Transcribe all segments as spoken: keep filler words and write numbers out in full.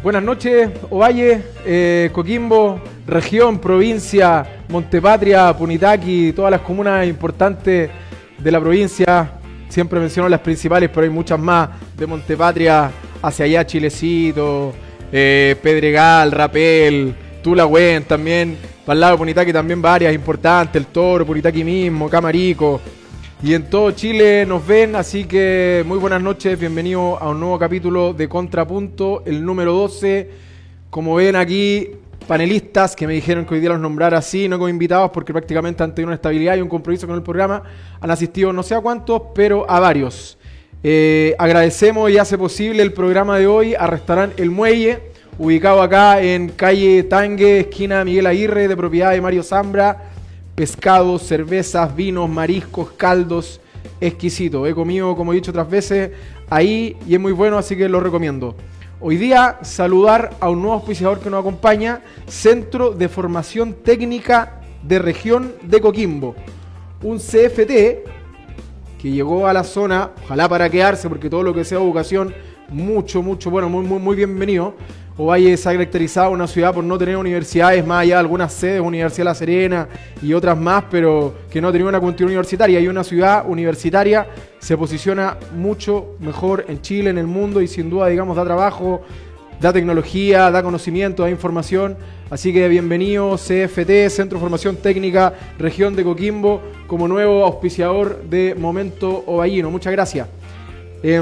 Buenas noches, Ovalle, eh, Coquimbo, región, provincia, Montepatria, Punitaqui, todas las comunas importantes de la provincia. Siempre menciono las principales, pero hay muchas más, de Montepatria hacia allá, Chilecito, eh, Pedregal, Rapel, Tulahuen también, para el lado de Punitaqui también varias importantes, El Toro, Punitaqui mismo, Camarico. Y en todo Chile nos ven, así que muy buenas noches, bienvenidos a un nuevo capítulo de Contrapunto, el número doce. Como ven aquí, panelistas que me dijeron que hoy día los nombrara así, no como invitados, porque prácticamente han tenido una estabilidad y un compromiso con el programa. Han asistido no sé a cuántos, pero a varios. Eh, agradecemos y hace posible el programa de hoy a Restaurante El Muelle, ubicado acá en calle Tangue, esquina Miguel Aguirre, de propiedad de Mario Zambra. Pescados, cervezas, vinos, mariscos, caldos, exquisito. He comido, como he dicho otras veces, ahí y es muy bueno, así que lo recomiendo. Hoy día saludar a un nuevo auspiciador que nos acompaña, Centro de Formación Técnica de Región de Coquimbo. Un C F T que llegó a la zona, ojalá para quedarse, porque todo lo que sea educación, mucho, mucho, bueno, muy, muy, muy bienvenido. Ovalle se ha caracterizado una ciudad por no tener universidades, más allá de algunas sedes, Universidad de La Serena y otras más, pero que no tenía una continuidad universitaria. Y una ciudad universitaria se posiciona mucho mejor en Chile, en el mundo, y sin duda, digamos, da trabajo, da tecnología, da conocimiento, da información. Así que bienvenido C F T, Centro de Formación Técnica, Región de Coquimbo, como nuevo auspiciador de Momento Ovallino. Muchas gracias. Eh,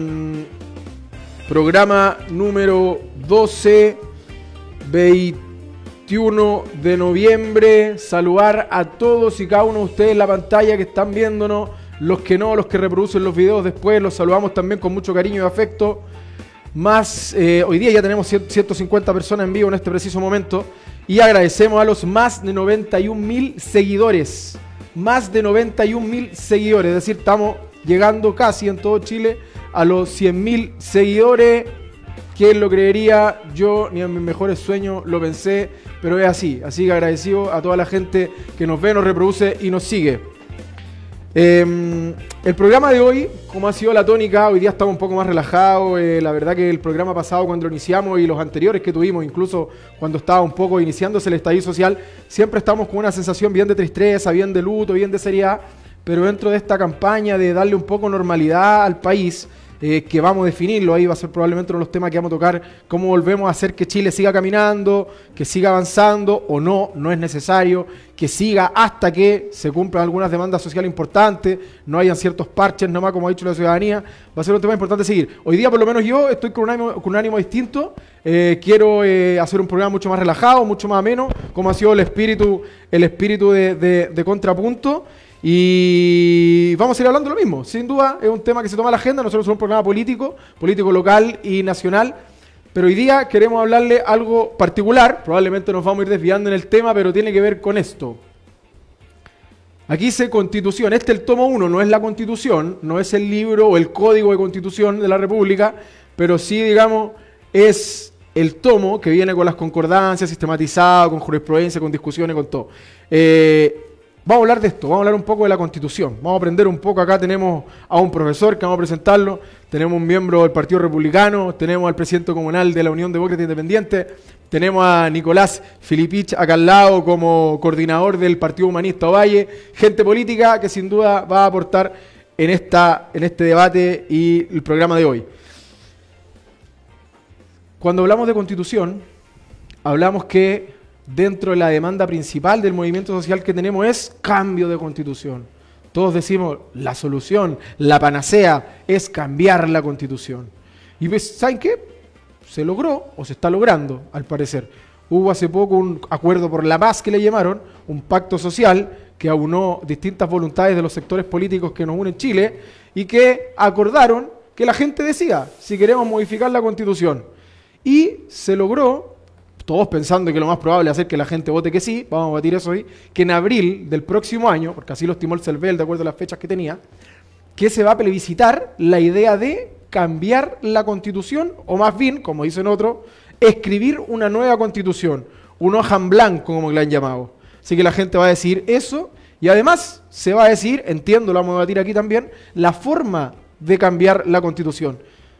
Programa número doce, veintiuno de noviembre. Saludar a todos y cada uno de ustedes en la pantalla que están viéndonos. Los que no, los que reproducen los videos después, los saludamos también con mucho cariño y afecto. Más, eh, hoy día ya tenemos ciento cincuenta personas en vivo en este preciso momento. Y agradecemos a los más de noventa y un mil seguidores. Más de noventa y un mil seguidores. Es decir, estamos llegando casi en todo Chile a los cien mil seguidores. ¿Quién lo creería? Yo ni en mis mejores sueños lo pensé, pero es así. Así que agradecido a toda la gente que nos ve, nos reproduce y nos sigue. Eh, el programa de hoy, como ha sido la tónica, hoy día estamos un poco más relajados. Eh, la verdad que el programa pasado, cuando lo iniciamos, y los anteriores que tuvimos, incluso cuando estaba un poco iniciándose el estallido social, siempre estamos con una sensación bien de tristeza, bien de luto, bien de seriedad. Pero dentro de esta campaña de darle un poco normalidad al país, eh, que vamos a definirlo, ahí va a ser probablemente uno de los temas que vamos a tocar, cómo volvemos a hacer que Chile siga caminando, que siga avanzando, o no, no es necesario, que siga hasta que se cumplan algunas demandas sociales importantes, no hayan ciertos parches nomás, como ha dicho la ciudadanía. Va a ser un tema importante seguir. Hoy día, por lo menos yo, estoy con un ánimo, con un ánimo distinto. Eh, quiero eh, hacer un programa mucho más relajado, mucho más ameno, como ha sido el espíritu, el espíritu de, de, de Contrapunto. Y vamos a ir hablando de lo mismo. Sin duda es un tema que se toma la agenda. Nosotros somos un programa político, político local y nacional, pero hoy día queremos hablarle algo particular. Probablemente nos vamos a ir desviando en el tema, pero tiene que ver con esto. Aquí dice Constitución. Este es el tomo uno, no es la Constitución, no es el libro o el Código de Constitución de la República, pero sí, digamos, es el tomo que viene con las concordancias, sistematizado, con jurisprudencia, con discusiones, con todo. Eh... Vamos a hablar de esto, vamos a hablar un poco de la Constitución, vamos a aprender un poco. Acá tenemos a un profesor que vamos a presentarlo, tenemos un miembro del Partido Republicano, tenemos al presidente comunal de la Unión Demócrata Independiente, tenemos a Nicolás Filipich acá al lado como coordinador del Partido Humanista Ovalle, gente política que sin duda va a aportar en, esta, en este debate y el programa de hoy. Cuando hablamos de Constitución, hablamos que dentro de la demanda principal del movimiento social que tenemos es cambio de Constitución. Todos decimos, la solución, la panacea es cambiar la Constitución. Y pues, ¿saben qué? Se logró, o se está logrando, al parecer. Hubo hace poco un acuerdo por la paz que le llamaron, un pacto social que aunó distintas voluntades de los sectores políticos que nos unen en Chile y que acordaron que la gente decida si queremos modificar la Constitución. Y se logró, todos pensando que lo más probable es hacer que la gente vote que sí, vamos a batir eso hoy, que en abril del próximo año, porque así lo estimó el CERVEL de acuerdo a las fechas que tenía, que se va a plebiscitar la idea de cambiar la Constitución, o más bien, como dicen otros, escribir una nueva Constitución, un hoja en blanco, como le han llamado. Así que la gente va a decir eso, y además se va a decir, entiendo, lo vamos a debatir aquí también, la forma de cambiar la Constitución.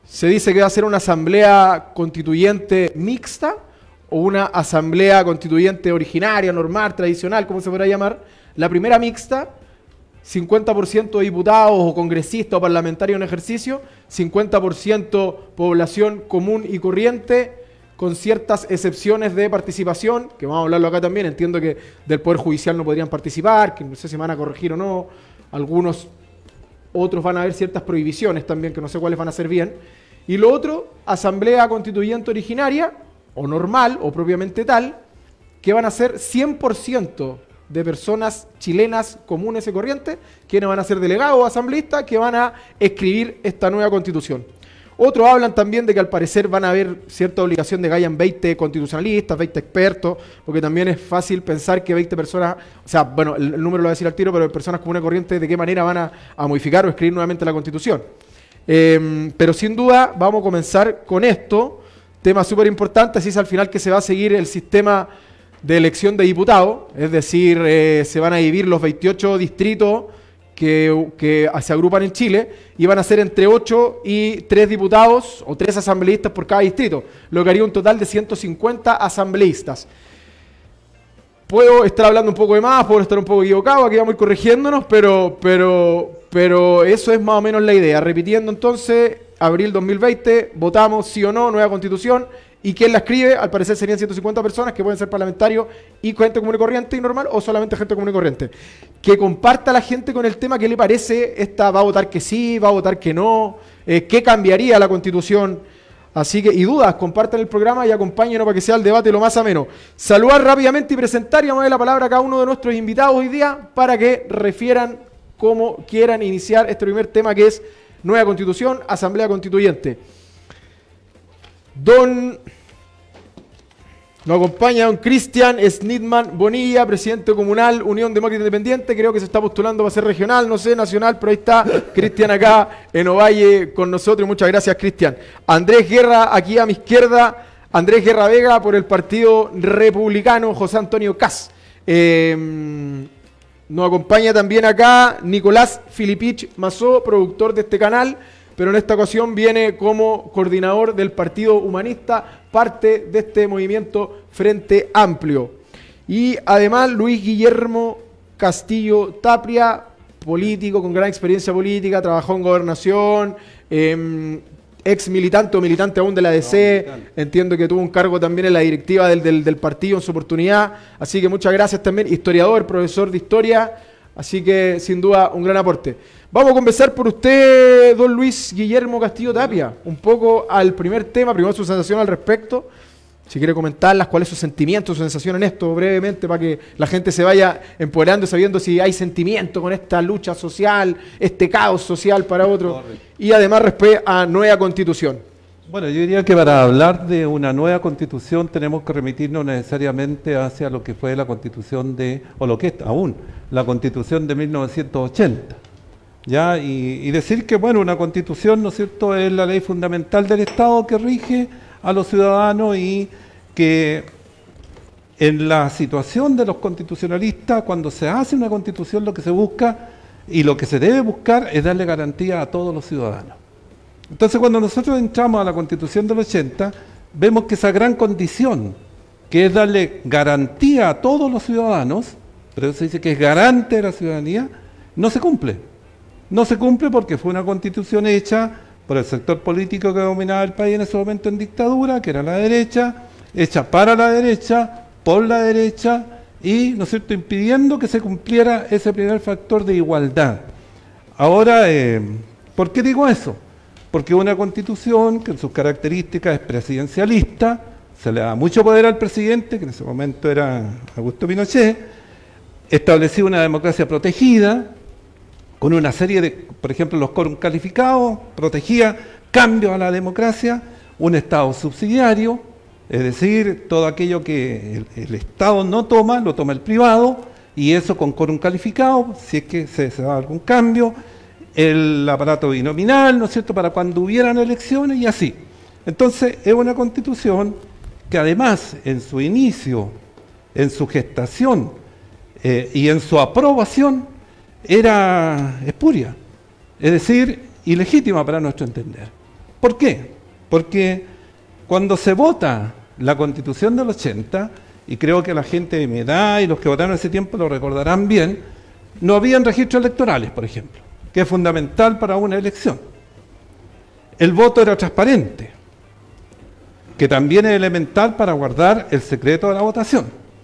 Se dice que va a ser una asamblea constituyente mixta o una asamblea constituyente originaria, normal, tradicional, como se podrá llamar. La primera mixta, cincuenta por ciento de diputados o congresistas o parlamentarios en ejercicio, cincuenta por ciento población común y corriente, con ciertas excepciones de participación, que vamos a hablarlo acá también. Entiendo que del Poder Judicial no podrían participar, que no sé si van a corregir o no. Algunos, otros van a haber ciertas prohibiciones también, que no sé cuáles van a ser bien. Y lo otro, asamblea constituyente originaria, o normal, o propiamente tal, que van a ser cien por ciento de personas chilenas comunes y corrientes, quienes van a ser delegados o asambleístas, que van a escribir esta nueva constitución. Otros hablan también de que al parecer van a haber cierta obligación de que hayan veinte constitucionalistas, veinte expertos, porque también es fácil pensar que veinte personas, o sea, bueno, el, el número lo voy a decir al tiro, pero personas comunes y corrientes, de qué manera van a, a modificar o escribir nuevamente la constitución. Eh, pero sin duda vamos a comenzar con esto, tema súper importante, así es al final que se va a seguir el sistema de elección de diputados, es decir, eh, se van a dividir los veintiocho distritos que, que se agrupan en Chile y van a ser entre ocho y tres diputados o tres asambleístas por cada distrito, lo que haría un total de ciento cincuenta asambleístas. Puedo estar hablando un poco de más, puedo estar un poco equivocado, aquí vamos a ir corrigiéndonos, pero, pero, pero eso es más o menos la idea. Repitiendo entonces, abril dos mil veinte, votamos sí o no, nueva constitución, y ¿quién la escribe? Al parecer serían ciento cincuenta personas que pueden ser parlamentarios y gente común y corriente y normal, o solamente gente común y corriente. Que comparta la gente con el tema, ¿qué le parece? Esta va a votar que sí, va a votar que no, eh, ¿qué cambiaría la constitución? Así que, y dudas, compartan el programa y acompáñenos para que sea el debate lo más ameno. Saludar rápidamente y presentar, y vamos a dar la palabra a cada uno de nuestros invitados hoy día para que refieran cómo quieran iniciar este primer tema, que es nueva constitución, asamblea constituyente. Don, nos acompaña don Cristian Snitman Bonilla, presidente comunal, Unión Demócrata Independiente. Creo que se está postulando para ser regional, no sé, nacional, pero ahí está Cristian acá en Ovalle con nosotros. Muchas gracias, Cristian. Andrés Guerra, aquí a mi izquierda. Andrés Guerra Vega por el Partido Republicano, José Antonio Kast. Eh, nos acompaña también acá Nicolás Filipich Mazó, productor de este canal, pero en esta ocasión viene como coordinador del Partido Humanista, parte de este movimiento Frente Amplio. Y además Luis Guillermo Castillo Tapia, político con gran experiencia política, trabajó en gobernación, eh, ex militante o militante aún de la D C, no, entiendo que tuvo un cargo también en la directiva del, del, del partido en su oportunidad, así que muchas gracias también, historiador, profesor de historia, así que sin duda un gran aporte. Vamos a conversar por usted, don Luis Guillermo Castillo Tapia, un poco al primer tema, primero su sensación al respecto, si quiere comentarlas, cuál es su sentimiento, su sensación en esto, brevemente, para que la gente se vaya empoderando, sabiendo si hay sentimiento con esta lucha social, este caos social para otro, correcto. Y además respecto a nueva constitución. Bueno, yo diría que para hablar de una nueva constitución tenemos que remitirnos necesariamente hacia lo que fue la constitución de, o lo que es aún, la constitución de mil novecientos ochenta. ¿Ya? Y, y decir que, bueno, una constitución, ¿no es cierto?, es la ley fundamental del Estado que rige a los ciudadanos y que en la situación de los constitucionalistas, cuando se hace una constitución, lo que se busca y lo que se debe buscar es darle garantía a todos los ciudadanos. Entonces, cuando nosotros entramos a la constitución del ochenta, vemos que esa gran condición, que es darle garantía a todos los ciudadanos, pero eso se dice que es garante de la ciudadanía, no se cumple. No se cumple porque fue una constitución hecha por el sector político que dominaba el país en ese momento en dictadura, que era la derecha, hecha para la derecha, por la derecha, y, ¿no es cierto?, impidiendo que se cumpliera ese primer factor de igualdad. Ahora, eh, ¿por qué digo eso? Porque una constitución que en sus características es presidencialista, se le da mucho poder al presidente, que en ese momento era Augusto Pinochet, establecía una democracia protegida, con una serie de, por ejemplo, los quórum calificados, protegía cambios a la democracia, un Estado subsidiario, es decir, todo aquello que el, el Estado no toma, lo toma el privado, y eso con quórum calificado, si es que se, se da algún cambio, el aparato binominal, ¿no es cierto?, para cuando hubieran elecciones y así. Entonces, es una constitución que además, en su inicio, en su gestación eh, y en su aprobación, era espuria, es decir, ilegítima para nuestro entender. ¿Por qué? Porque cuando se vota la Constitución del ochenta, y creo que la gente de mi edad y los que votaron ese tiempo lo recordarán bien, no habían registros electorales, por ejemplo, que es fundamental para una elección. El voto era transparente, que también es elemental para guardar el secreto de la votación.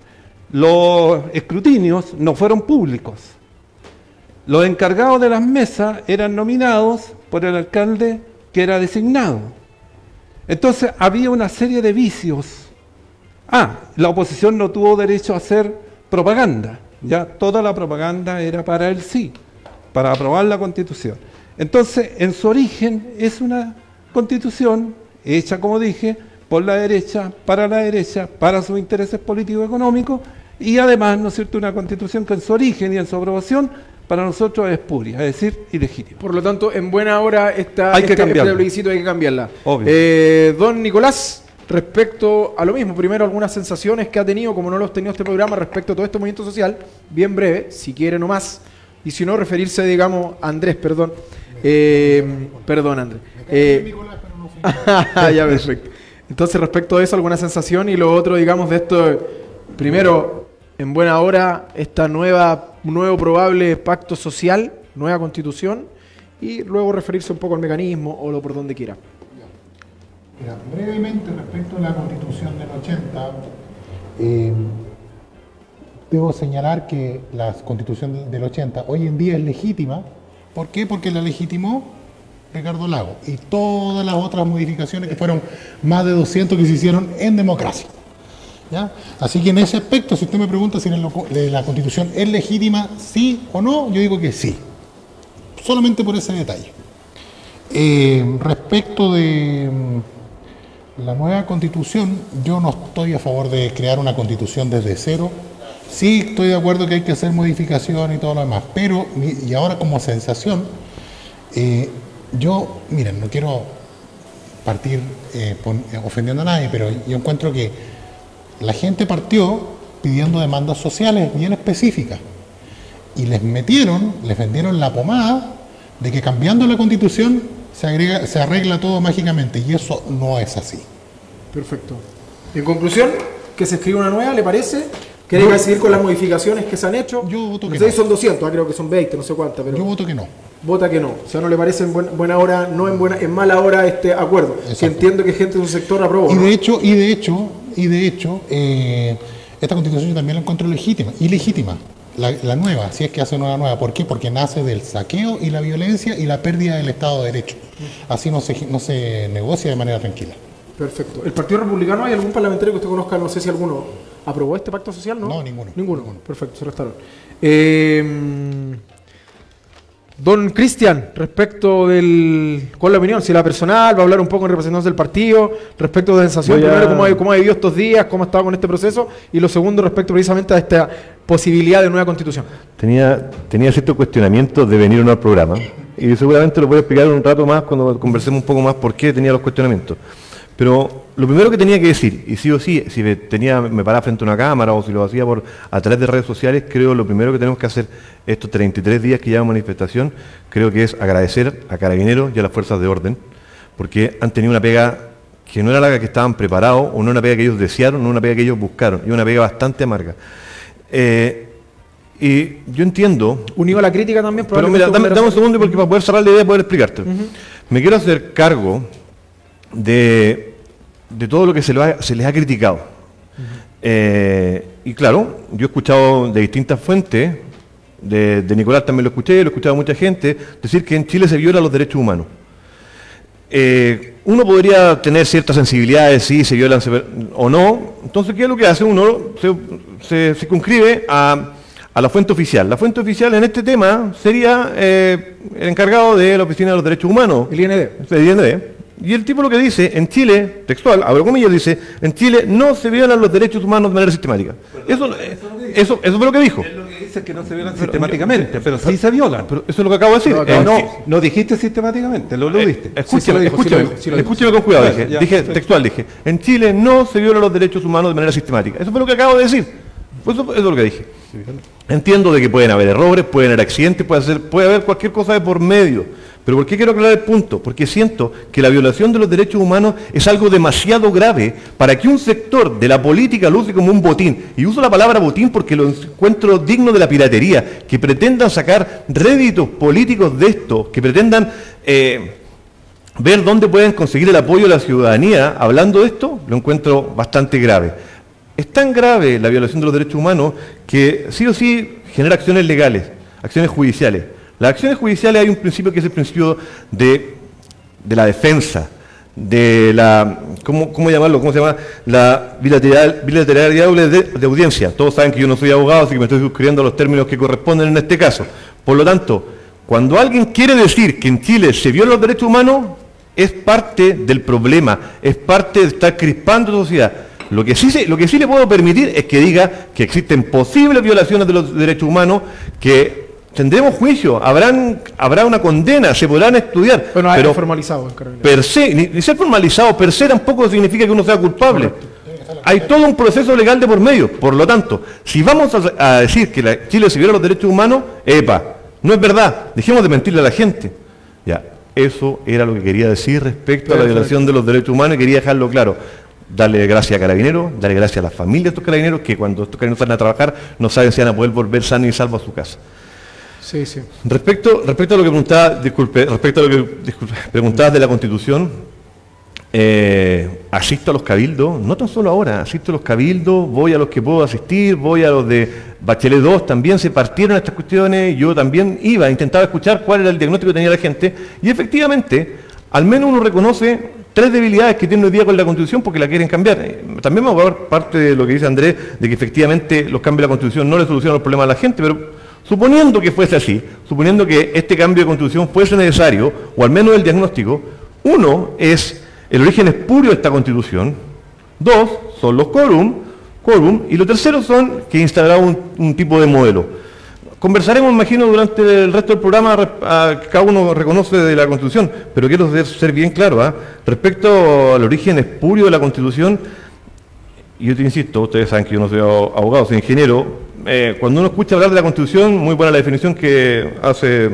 Los escrutinios no fueron públicos. Los encargados de las mesas eran nominados por el alcalde que era designado. Entonces había una serie de vicios. Ah, la oposición no tuvo derecho a hacer propaganda. Ya toda la propaganda era para el sí, para aprobar la Constitución. Entonces, en su origen es una Constitución hecha, como dije, por la derecha, para la derecha, para sus intereses políticos y económicos, y además, ¿no es cierto?, una Constitución que en su origen y en su aprobación para nosotros es espuria, es decir, ilegítima. Por lo tanto, en buena hora esta, hay que este, cambiarla. este plebiscito hay que cambiarla. Obvio. Eh, don Nicolás, respecto a lo mismo, primero algunas sensaciones que ha tenido, como no lo ha tenido este programa, respecto a todo este movimiento social, bien breve, si quiere nomás, y si no, referirse, digamos, a Andrés, perdón. Eh, perdón, Andrés. Eh, ya, perfecto. Entonces, respecto a eso, alguna sensación, y lo otro, digamos, de esto, primero, en buena hora, esta nueva, nuevo probable pacto social, nueva constitución, y luego referirse un poco al mecanismo o lo por donde quiera. Mira, brevemente respecto a la Constitución del ochenta, eh, debo señalar que la Constitución del ochenta hoy en día es legítima. ¿Por qué? Porque la legitimó Ricardo Lagos y todas las otras modificaciones que fueron más de doscientas que se hicieron en democracia. ¿Ya? Así que en ese aspecto, si usted me pregunta si la Constitución es legítima, sí o no, yo digo que sí. Solamente por ese detalle. Eh, respecto de la nueva Constitución, yo no estoy a favor de crear una Constitución desde cero. Sí estoy de acuerdo que hay que hacer modificaciones y todo lo demás, pero, y ahora como sensación, eh, yo, miren, no quiero partir eh, pon, ofendiendo a nadie, pero yo encuentro que la gente partió pidiendo demandas sociales bien específicas y les metieron, les vendieron la pomada de que cambiando la Constitución se, agrega, se arregla todo mágicamente, y eso no es así. Perfecto. En conclusión, que se escriba una nueva, ¿le parece? ¿Quiere que seguir con las modificaciones que se han hecho? Yo voto que no sé no. si son doscientos, ah, creo que son veinte, no sé cuántas, pero... Yo voto que no. Vota que no. O sea, no le parece en buena, buena hora, no en buena, en mala hora este acuerdo. Exacto. Que entiendo que gente de un sector aprobó. Y ¿no? de hecho, y de hecho, y de hecho, eh, esta Constitución yo también la encuentro legítima, ilegítima. La, la nueva, si es que hace una nueva. ¿Por qué? Porque nace del saqueo y la violencia y la pérdida del Estado de Derecho. Así no se, no se negocia de manera tranquila. Perfecto. ¿El Partido Republicano, hay algún parlamentario que usted conozca, no sé si alguno, aprobó este pacto social? No, no ninguno. Ninguno. ninguno. Perfecto, se restaron. Eh, don Cristian, respecto del... ¿Cuál es la opinión? Si la personal, va a hablar un poco en representación del partido, respecto de la sensación, Voy a... primero, cómo ha, cómo ha vivido estos días, cómo ha estado con este proceso, y lo segundo, respecto precisamente a esta posibilidad de nueva constitución. Tenía, tenía ciertos cuestionamientos de venir o no al programa, y seguramente lo voy a explicar un rato más cuando conversemos un poco más por qué tenía los cuestionamientos. Pero lo primero que tenía que decir, y sí o sí, si me, tenía, me paraba frente a una cámara o si lo hacía por a través de redes sociales, creo lo primero que tenemos que hacer estos treinta y tres días que llevan manifestación, creo que es agradecer a Carabineros y a las fuerzas de orden, porque han tenido una pega que no era la que estaban preparados, o no una pega que ellos desearon, no una pega que ellos buscaron, y una pega bastante amarga. Eh, y yo entiendo... Unido a la crítica también, pero mira, dame, dame un segundo porque para poder cerrar la idea, poder explicarte. Uh-huh. Me quiero hacer cargo de, de todo lo que se, lo ha, se les ha criticado. Uh-huh. eh, y claro, yo he escuchado de distintas fuentes, de, de Nicolás también lo escuché, lo he escuchado a mucha gente, decir que en Chile se violan los derechos humanos. Eh, uno podría tener ciertas sensibilidades, si se violan o no. Entonces, ¿qué es lo que hace? Uno se, se circunscribe a, a la fuente oficial. La fuente oficial en este tema sería eh, el encargado de la Oficina de los Derechos Humanos. El I N D. El I N D. Y el tipo lo que dice, en Chile, textual, abro comillas, dice, en Chile no se violan los derechos humanos de manera sistemática. Eso, eso, eso fue lo que dijo. Es lo que dice que no se violan pero, sistemáticamente, pero sí se violan. Pero eso es lo que acabo de decir. No, eh, no, no dijiste sistemáticamente, lo, lo diste. Eh, escúchame, sí, escúchame, sí sí escúchame con cuidado, dije, ya, dije textual, dije, en Chile no se violan los derechos humanos de manera sistemática. Eso fue lo que acabo de decir. Eso, eso es lo que dije. Entiendo de que pueden haber errores, pueden haber accidentes, puede, hacer, puede haber cualquier cosa de por medio. ¿Pero por qué quiero aclarar el punto? Porque siento que la violación de los derechos humanos es algo demasiado grave para que un sector de la política lo use como un botín. Y uso la palabra botín porque lo encuentro digno de la piratería. Que pretendan sacar réditos políticos de esto, que pretendan eh, ver dónde pueden conseguir el apoyo de la ciudadanía hablando de esto, lo encuentro bastante grave. Es tan grave la violación de los derechos humanos que sí o sí genera acciones legales, acciones judiciales. Las acciones judiciales hay un principio que es el principio de, de la defensa, de la, ¿cómo, cómo llamarlo? ¿Cómo se llama? La bilateral, bilateralidad de, de audiencia. Todos saben que yo no soy abogado, así que me estoy suscribiendo a los términos que corresponden en este caso. Por lo tanto, cuando alguien quiere decir que en Chile se violan los derechos humanos, es parte del problema, es parte de estar crispando la sociedad. Lo que, sí se, lo que sí le puedo permitir es que diga que existen posibles violaciones de los derechos humanos, que tendremos juicio, habrán, habrá una condena, se podrán estudiar. Bueno, hay pero formalizado. Per se, ni, ni ser formalizado per se tampoco significa que uno sea culpable. Correcto. Hay todo un proceso legal de por medio. Por lo tanto, si vamos a, a decir que la, Chile se viola los derechos humanos, epa, no es verdad. Dejemos de mentirle a la gente. Ya, eso era lo que quería decir respecto a la violación de los derechos humanos y quería dejarlo claro. Darle gracias a Carabineros, darle gracias a las familias de estos Carabineros que cuando estos Carabineros salen a trabajar no saben si van a poder volver sanos y salvos a su casa. Sí, sí. Respecto, respecto a lo que preguntaba, disculpe, respecto a lo que disculpe, preguntabas de la Constitución, eh, asisto a los cabildos, no tan solo ahora, asisto a los cabildos, voy a los que puedo asistir, voy a los de Bachelet dos, también se partieron estas cuestiones, yo también iba, intentaba escuchar cuál era el diagnóstico que tenía la gente, y efectivamente, al menos uno reconoce tres debilidades que tiene hoy día con la Constitución porque la quieren cambiar. También me voy a dar parte de lo que dice Andrés, de que efectivamente los cambios de la Constitución no le solucionan los problemas a la gente, pero suponiendo que fuese así, suponiendo que este cambio de Constitución fuese necesario, o al menos el diagnóstico, uno es el origen espurio de esta Constitución, dos son los quórum, quórum y lo tercero son que instalará un, un tipo de modelo. Conversaremos, imagino, durante el resto del programa, a, cada uno reconoce de la Constitución, pero quiero ser, ser bien claro, ¿eh? Respecto al origen espurio de la Constitución, y yo te insisto, ustedes saben que yo no soy abogado, soy ingeniero, eh, cuando uno escucha hablar de la Constitución, muy buena la definición que hace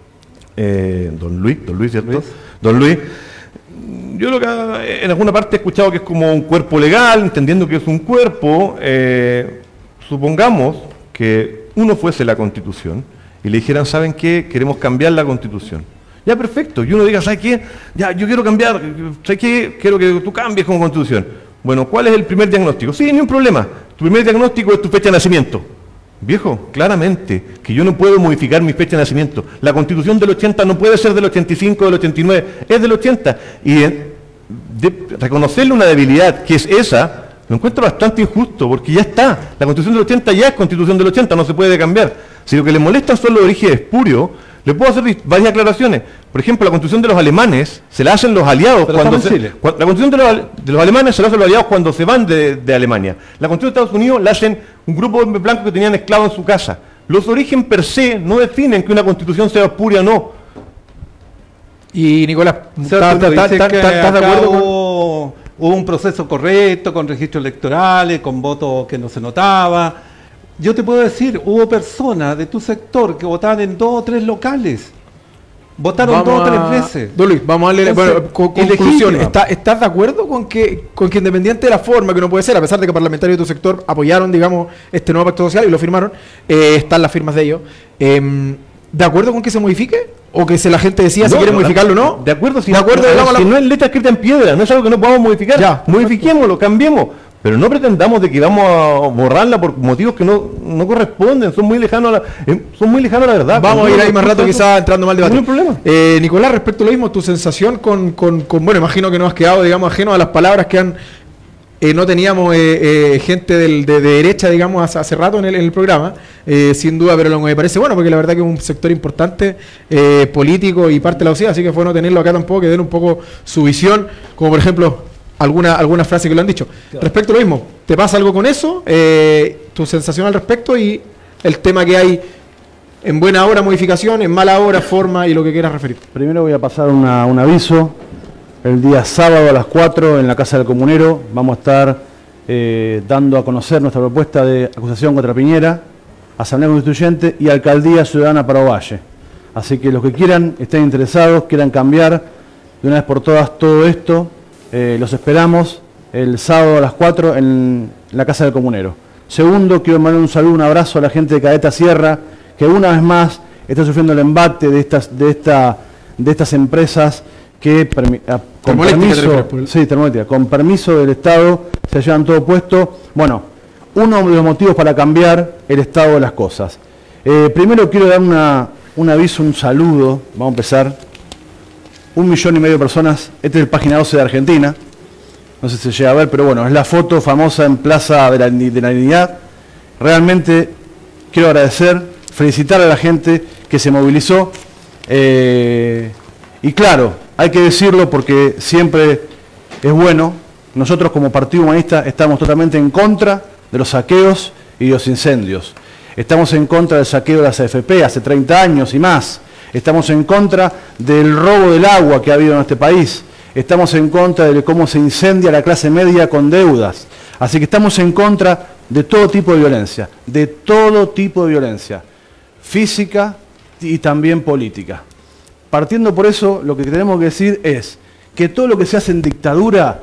eh, don Luis, don Luis, ¿cierto? Luis. Don Luis, yo lo que en alguna parte he escuchado que es como un cuerpo legal, entendiendo que es un cuerpo, eh, supongamos que uno fuese la Constitución y le dijeran, ¿saben qué? Queremos cambiar la Constitución. Ya, perfecto. Y uno diga, ¿sabes qué? Ya, yo quiero cambiar. ¿Sabes qué? Quiero que tú cambies como Constitución. Bueno, ¿cuál es el primer diagnóstico? Sí, ni un problema. Tu primer diagnóstico es tu fecha de nacimiento. Viejo, claramente, que yo no puedo modificar mi fecha de nacimiento. La Constitución del ochenta no puede ser del ochenta y cinco, del ochenta y nueve, es del ochenta. Y eh, de reconocerle una debilidad que es esa, lo encuentro bastante injusto, porque ya está. La Constitución del ochenta ya es Constitución del ochenta, no se puede cambiar. Si lo que le molestan son los orígenes espurios, le puedo hacer varias aclaraciones. Por ejemplo, la Constitución de los alemanes se la hacen los aliados cuando se, cuando, la Constitución de los, de los alemanes se la hacen los aliados cuando se van de, de Alemania. La Constitución de Estados Unidos la hacen un grupo de blancos que tenían esclavos en su casa. Los orígenes per se no definen que una Constitución sea espuria o no. Y Nicolás, ¿estás de acuerdo con...? Hubo un proceso correcto, con registros electorales, con votos que no se notaba. Yo te puedo decir, hubo personas de tu sector que votaban en dos o tres locales. Votaron vamos dos o tres a... veces. Don Luis, vamos a darle bueno, con, conclusión. ¿Está, ¿Estás de acuerdo con que, con que independiente de la forma que uno puede ser, a pesar de que parlamentarios de tu sector apoyaron, digamos, este nuevo pacto social y lo firmaron, eh, están las firmas de ellos, eh, ¿de acuerdo con que se modifique? ¿O que se la gente decía no, si quiere no, modificarlo o no? De acuerdo, si, de acuerdo, no, digamos, si la... no es letra escrita en piedra, no es algo que no podamos modificar. Ya, modifiquémoslo, cambiemos. Pero no pretendamos de que vamos a borrarla por motivos que no, no corresponden, son muy lejanos a la, eh, son muy lejanos a la verdad. Vamos a ir ahí más rato quizás entrando mal debate. No hay problema. Eh, Nicolás, respecto a lo mismo, tu sensación con, con, con, bueno, imagino que no has quedado, digamos, ajeno a las palabras que han, eh, no teníamos eh, eh, gente del, de, de derecha, digamos, hace, hace rato en el, en el programa, eh, sin duda, pero lo que me parece bueno, porque la verdad que es un sector importante, eh, político y parte de la sociedad, así que fue bueno tenerlo acá tampoco, que den un poco su visión, como por ejemplo... Alguna, alguna frase que lo han dicho. Claro. Respecto a lo mismo, ¿te pasa algo con eso? Eh, tu sensación al respecto y el tema que hay en buena hora modificación, en mala hora forma y lo que quieras referir. Primero voy a pasar una, un aviso. El día sábado a las cuatro en la Casa del Comunero vamos a estar eh, dando a conocer nuestra propuesta de acusación contra Piñera, Asamblea Constituyente y Alcaldía Ciudadana para Ovalle. Así que los que quieran, estén interesados, quieran cambiar de una vez por todas todo esto, eh, los esperamos el sábado a las cuatro en la Casa del Comunero. Segundo, quiero mandar un saludo, un abrazo a la gente de Cadeta Sierra, que una vez más está sufriendo el embate de estas, de esta, de estas empresas que con permiso, sí, termoeléctrica, con permiso del Estado se llevan todo puesto. Bueno, uno de los motivos para cambiar el estado de las cosas. Eh, primero quiero dar una, un aviso, un saludo, vamos a empezar. Un millón y medio de personas, este es el página doce de Argentina, no sé si se llega a ver, pero bueno, es la foto famosa en Plaza de la, de la Dignidad. Realmente quiero agradecer, felicitar a la gente que se movilizó. Eh, y claro, hay que decirlo porque siempre es bueno, nosotros como Partido Humanista estamos totalmente en contra de los saqueos y los incendios. Estamos en contra del saqueo de las A F P hace treinta años y más. Estamos en contra del robo del agua que ha habido en este país. Estamos en contra de cómo se incendia la clase media con deudas. Así que estamos en contra de todo tipo de violencia, de todo tipo de violencia, física y también política. Partiendo por eso, lo que tenemos que decir es que todo lo que se hace en dictadura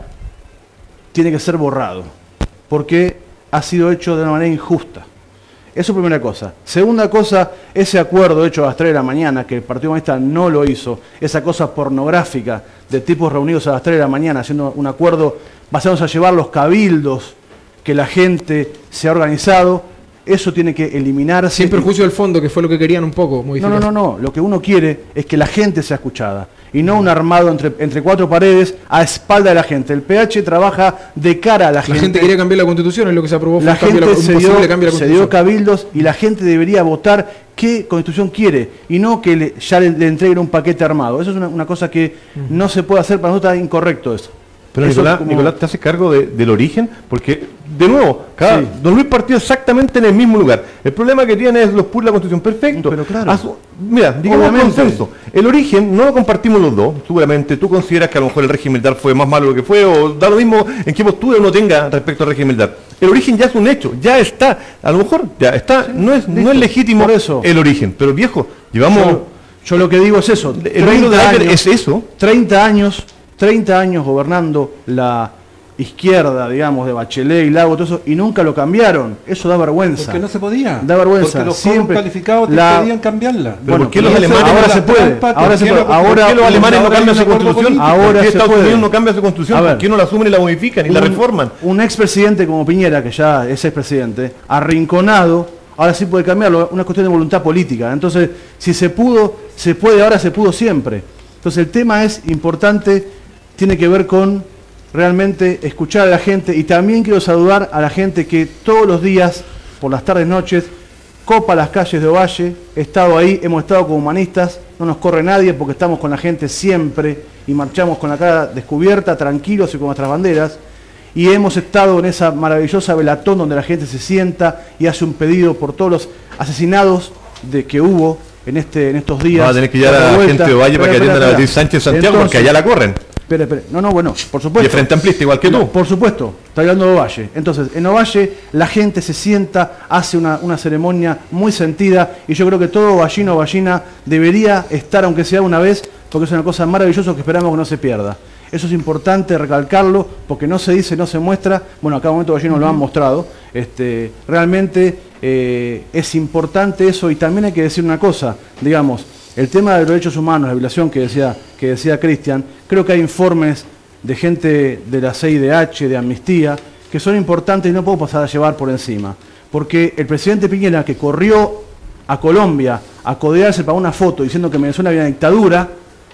tiene que ser borrado, porque ha sido hecho de una manera injusta. Eso es primera cosa. Segunda cosa, ese acuerdo hecho a las tres de la mañana, que el Partido Humanista no lo hizo, esa cosa pornográfica de tipos reunidos a las tres de la mañana haciendo un acuerdo basándose a llevar los cabildos que la gente se ha organizado, eso tiene que eliminarse. Sin perjuicio del fondo, que fue lo que querían un poco modificar. No, no, no, no. Lo que uno quiere es que la gente sea escuchada y no un armado entre, entre cuatro paredes a espalda de la gente. El P H trabaja de cara a la, la gente. La gente quería cambiar la Constitución, es lo que se aprobó. Fue la un cambio, gente un se, dio, cambio de la se dio cabildos y la gente debería votar qué Constitución quiere y no que le, ya le, le entreguen un paquete armado. Eso es una, una cosa que uh-huh. no se puede hacer, para nosotros es incorrecto eso. Pero eso Nicolás, como... Nicolás, ¿te hace cargo de, del origen? Porque, de nuevo, cada, sí. Don Luis partió exactamente en el mismo lugar. El problema que tiene es los P U R, la Constitución. Perfecto. Pero claro. Su, mira, digamos un consenso. El origen no lo compartimos los dos. Seguramente tú consideras que a lo mejor el régimen militar fue más malo de lo que fue, o da lo mismo en qué postura uno tenga respecto al régimen militar. El origen ya es un hecho, ya está. A lo mejor ya está. Sí, no, es, no es legítimo por eso. El origen. Pero viejo, llevamos... Yo, yo lo que digo es eso. El reino de años, es eso. treinta años, treinta años gobernando la izquierda, digamos, de Bachelet y Lago, todo eso, y nunca lo cambiaron. Eso da vergüenza. Porque no se podía. Da vergüenza. Porque los siempre calificados te la... pedían cambiarla. Pero bueno, ¿por qué los alemanes ahora se puede? Ahora se puede. Ahora ¿por qué los alemanes no cambian su constitución? Ahora ¿Por qué se Estados puede? Unidos no cambia su constitución? ¿Por qué no la asumen y la modifican y un, la reforman? Un expresidente como Piñera, que ya es expresidente, arrinconado, ahora sí puede cambiarlo. Una cuestión de voluntad política. Entonces, si se pudo, se puede, ahora se pudo siempre. Entonces, el tema es importante, tiene que ver con realmente escuchar a la gente, y también quiero saludar a la gente que todos los días, por las tardes, noches, copa las calles de Ovalle. He estado ahí, hemos estado como humanistas, no nos corre nadie porque estamos con la gente siempre y marchamos con la cara descubierta, tranquilos y con nuestras banderas. Y hemos estado en esa maravillosa velatón donde la gente se sienta y hace un pedido por todos los asesinados de que hubo en, este, en estos días. Va a tener que llevar a la gente de Ovalle para que atiendan a Beatriz Sánchez Santiago. Entonces, porque allá la corren. Espera, espera. No, no, bueno, por supuesto. Y el Frente Amplista igual que tú. No, por supuesto, está hablando de Ovalle. Entonces, en Ovalle la gente se sienta, hace una, una ceremonia muy sentida, y yo creo que todo ovallino o ovallina debería estar, aunque sea una vez, porque es una cosa maravillosa que esperamos que no se pierda. Eso es importante recalcarlo, porque no se dice, no se muestra. Bueno, a cada momento ovallino uh-huh. lo han mostrado. Este, realmente eh, es importante eso, y también hay que decir una cosa, digamos, el tema de los derechos humanos, la violación que decía que decía Cristian, creo que hay informes de gente de la C I D H, de Amnistía, que son importantes y no puedo pasar a llevar por encima. Porque el presidente Piñera, que corrió a Colombia a codearse para una foto diciendo que Venezuela había una dictadura,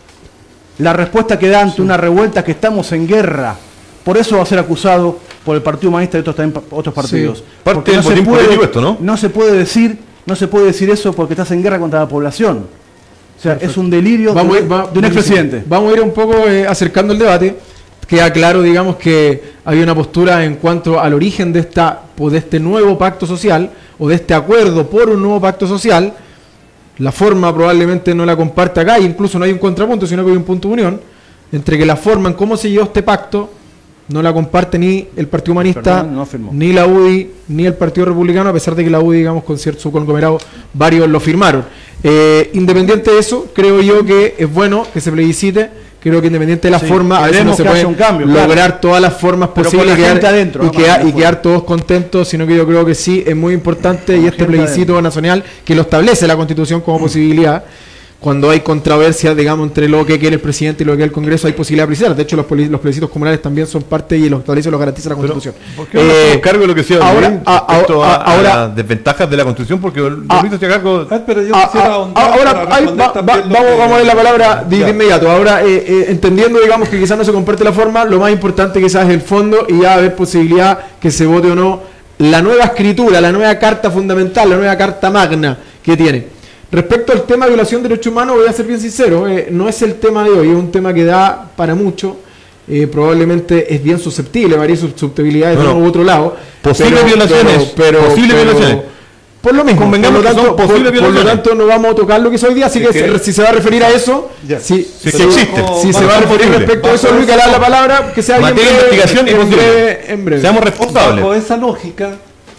la respuesta que da ante sí. una revuelta, que estamos en guerra, por eso va a ser acusado por el Partido Humanista y otros, también, otros partidos. Sí. Parte del botín político esto, ¿no? No se puede decir, no se puede decir eso porque estás en guerra contra la población. O sea, perfecto. Es un delirio vamos de, ir, va, de un expresidente. Vamos a ir un poco eh, acercando el debate. Queda claro, digamos, que hay una postura en cuanto al origen de, esta, o de este nuevo pacto social, o de este acuerdo por un nuevo pacto social. La forma probablemente no la comparte acá, e incluso no hay un contrapunto, sino que hay un punto de unión, entre que la forma en cómo se llevó este pacto no la comparte ni el Partido Humanista, No firmó. ni la U D I, ni el Partido Republicano, a pesar de que la U D I, digamos, con cierto su conglomerado, varios lo firmaron. Eh, independiente de eso, creo yo que es bueno que se plebiscite. Creo que independiente de la Sí, forma, a veces no queremos se que puede haya un cambio, lograr claro. todas las formas Pero posibles con la y quedar, gente adentro, y, no quedar- con la y fuera. quedar todos contentos, sino que yo creo que sí es muy importante y la este gente plebiscito adentro. nacional que lo establece la Constitución como posibilidad. Cuando hay controversia, digamos, entre lo que quiere el presidente y lo que quiere el Congreso, hay posibilidad de plebiscitar. De hecho, los, poli- los plebiscitos comunales también son parte y los establece y los garantiza la Constitución. ¿Por qué no nos hacemos cargo de lo que sea ahora- Luis, a- respecto a- a, a ahora- las desventajas de la Constitución? Porque el Ah. Luis se hace cargo. Ah, pero yo Ah, quisiera ah, ahondar ahora, para ahí responder va- también va- lo vamos, que- vamos a darle la palabra de, Ya. de inmediato. Ahora, eh, eh, entendiendo, digamos, que quizás no se comparte la forma, lo más importante quizás es el fondo y ya haber posibilidad que se vote o no la nueva escritura, la nueva carta fundamental, la nueva carta magna que tiene. Respecto al tema de violación de derechos humanos, voy a ser bien sincero, eh, no es el tema de hoy, es un tema que da para mucho. Eh, probablemente es bien susceptible, varias susceptibilidades No, de no. uno u otro lado. Posibles pero- violaciones, pero- posibles pero- violaciones. Por lo mismo, Convengamos por lo que son tanto, por- posibles por lo violaciones. tanto no vamos a tocar lo que es hoy día, así Es que, que- se- si se va a referir a eso, Ya. si, Si si es que se- existe. si se Bajo va a referir posible. respecto a eso, Bajo Luis, que le da la palabra, que sea bien Materia de breve, investigación y en posible. breve, en breve. Seamos responsables. Bajo esa lógica,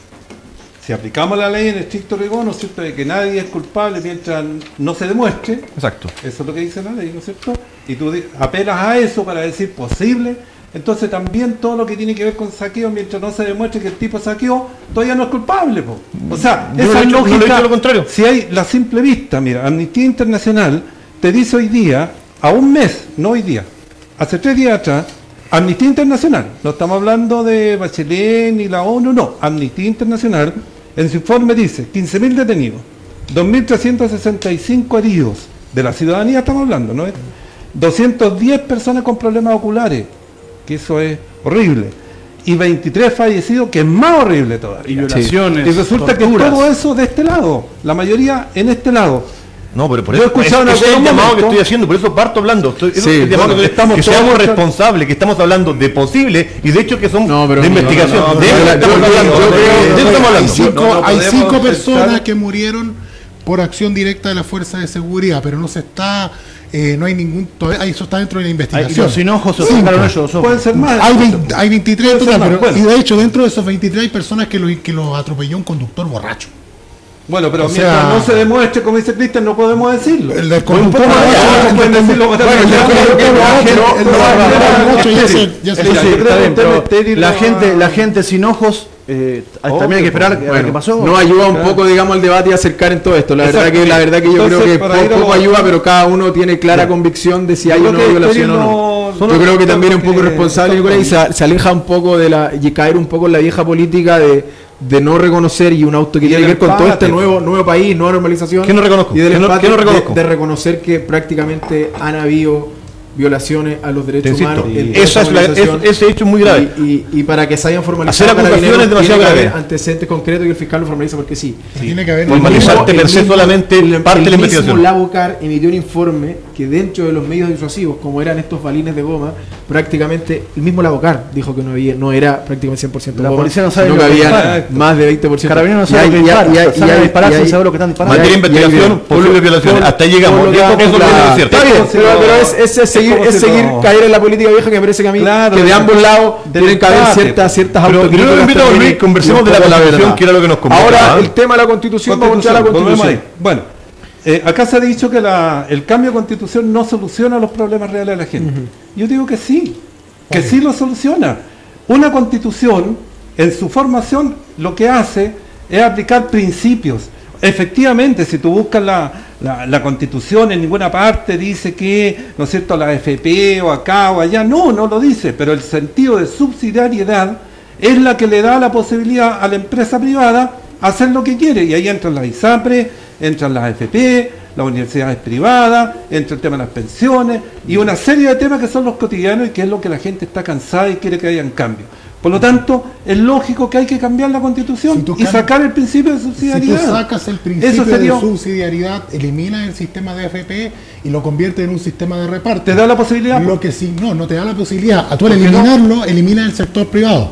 si aplicamos la ley en estricto rigor, ¿no es cierto?, de que nadie es culpable mientras no se demuestre, Exacto. eso es lo que dice la ley, ¿no es cierto? Y tú di- apelas a eso para decir posible, entonces también todo lo que tiene que ver con saqueo, mientras no se demuestre que el tipo saqueó, todavía no es culpable, po. O sea, Yo no esa he dicho- no he lógica, dicho lo contrario. si hay la simple vista, mira, Amnistía Internacional te dice hoy día, a un mes, no hoy día, hace tres días atrás, Amnistía Internacional, no estamos hablando de Bachelet ni la ONU, no, Amnistía Internacional, en su informe dice quince mil detenidos, dos mil trescientos sesenta y cinco heridos, de la ciudadanía estamos hablando, ¿no? doscientas diez personas con problemas oculares, que eso es horrible, y veintitrés fallecidos, que es más horrible todavía. Y violaciones, Y resulta torturas. que todo eso de este lado, la mayoría en este lado. No, pero por Yo he eso escuchado en ese es el algún llamado que momento- estoy haciendo, por eso parto hablando. Estoy, ese Sí, es el llamado bueno, que, estamos que todos seamos escuchando- responsables, que estamos hablando de posible y de hecho que son No, pero de no, investigación. no, no, de eso no, estamos yo- hablando. yo de- creo- de eso estamos Hay hablando. cinco, No, no hay podemos cinco pensar- personas que murieron por acción directa de la fuerza de seguridad, pero no se está, eh, no hay ningún, todavía- eso está dentro de la Hay, investigación. los hinojos se Cinco. sacaron ellos los ojos. Pueden ser más. Hay, veinte hay veintitrés en Puede ser total, más, pero- bueno. y de hecho dentro de esos veintitrés hay personas que lo, que lo atropelló un conductor borracho. Bueno, pero O mientras sea- no se demuestre, como dice Cristian, no podemos decirlo. El del Pues un conductor poco más, borracho, no pueden decirlo con Bueno, tanta el del claridad, conductor porque la borracho, gente- el del no va a conductor hablar borracho ya estéril. se- ya se Es Sí, ya, sí, yo creo está que bien, un pero tema estéril la no gente, va- la gente sin ojos, eh, también hay que esperar a ver Bueno, qué pasó. nos ayuda un Claro. poco, digamos, el debate y acercar en todo esto. La verdad Exacto. que la verdad que yo Entonces, creo que para poco, ir a lo- poco ayuda, pero cada uno tiene clara convicción de si hay Yo o no creo que violación o estéril no. no- son Yo los creo que también es un poco que- irresponsable, Nicolás, y se, se aleja un poco de la y caer un poco en la vieja política de, de no reconocer y un auto que Y tiene el que ver con todo empate. este nuevo nuevo país, nueva normalización. ¿Qué no reconozco? Y del ¿Qué no- empate qué no de- reconozco? De, reconocer que prácticamente han habido violaciones a los Te derechos insisto, humanos. en esa es la- organización. es- ese hecho es muy grave. Y, y- y para que se hayan formalizado Hacer acusaciones Carabineros, es demasiado tiene que haber grave. antecedentes concretos y el fiscal lo formaliza porque sí. Tiene que haber Formalizarte El per se mismo- solamente el- parte de la el mismo investigación. Lavocar emitió un informe que dentro de los medios disuasivos, como eran estos balines de goma, prácticamente el mismo Lavocar dijo que no había, no era prácticamente cien por ciento La goma, policía no sabe sino lo que que había dispara. más de veinte por ciento. Carabineros no Y saben hay- lo que y hay- disparan, y hay- salen a y hay- disparar y sin hay- saber lo que están disparando. Materia de y hay- investigación, y hay- posibles violaciones. por- Hasta ahí llegamos. por lo Eso- tanto, eso es lo que la- debe ser. Está bien, como si pero, lo- pero es, es, es seguir, como es si seguir lo- caer en la política vieja que me parece que a mí Claro, que de del- ambos lados del tienen que haber empate. ciertas, ciertas Pero yo autocríticas lo invito a también Luis, y- conversemos y de la un poco Constitución, verdad. que era lo que nos convoca. Ahora, ¿ah? el tema de la Constitución, vamos a entrar a la Volvemos Constitución. ahí. Bueno, eh, acá se ha dicho que la- el cambio de constitución no soluciona los problemas reales de la gente. Yo digo que sí, que sí lo soluciona. Una constitución, en su formación, lo que hace es aplicar principios. Efectivamente, si tú buscas la, la, la constitución, en ninguna parte dice que, ¿no es cierto?, la A F P o acá o allá. No, no lo dice, pero el sentido de subsidiariedad es la que le da la posibilidad a la empresa privada hacer lo que quiere. Y ahí entran las ISAPRE, entran las A F P, las universidades privadas, entra el tema de las pensiones y una serie de temas que son los cotidianos y que es lo que la gente está cansada y quiere que hayan cambios. Por lo tanto, es lógico que hay que cambiar la constitución Si tú y cam- sacar el principio de Si tú subsidiariedad. sacas el principio Eso sería- de subsidiariedad, eliminas el sistema de A F P y lo conviertes en un sistema de reparto. ¿Te da la posibilidad? Lo que sí, no, no te da la posibilidad. A tú al ¿Por qué no? eliminarlo, eliminas el sector privado.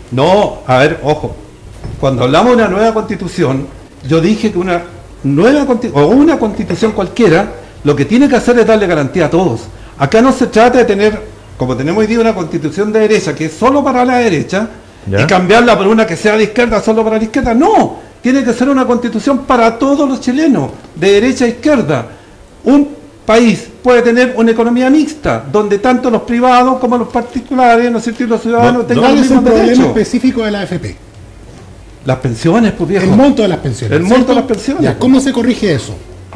No, a ver, ojo. Cuando hablamos de una nueva constitución, yo dije que una nueva consti- o una constitución cualquiera, lo que tiene que hacer es darle garantía a todos. Acá no se trata de tener como tenemos hoy día una constitución de derecha que es solo para la derecha, ¿Ya? y cambiarla por una que sea de izquierda solo para la izquierda, no, tiene que ser una constitución para todos los chilenos, de derecha a izquierda. Un país puede tener una economía mixta, donde tanto los privados como los particulares, ¿no es cierto?, y los ciudadanos No, tengan ¿Cuál los es el mismos problema derechos. específico de la A F P? Las pensiones, pues viejo. El monto de las pensiones. El monto ¿cierto? de las pensiones. Ya, ¿cómo se corrige eso?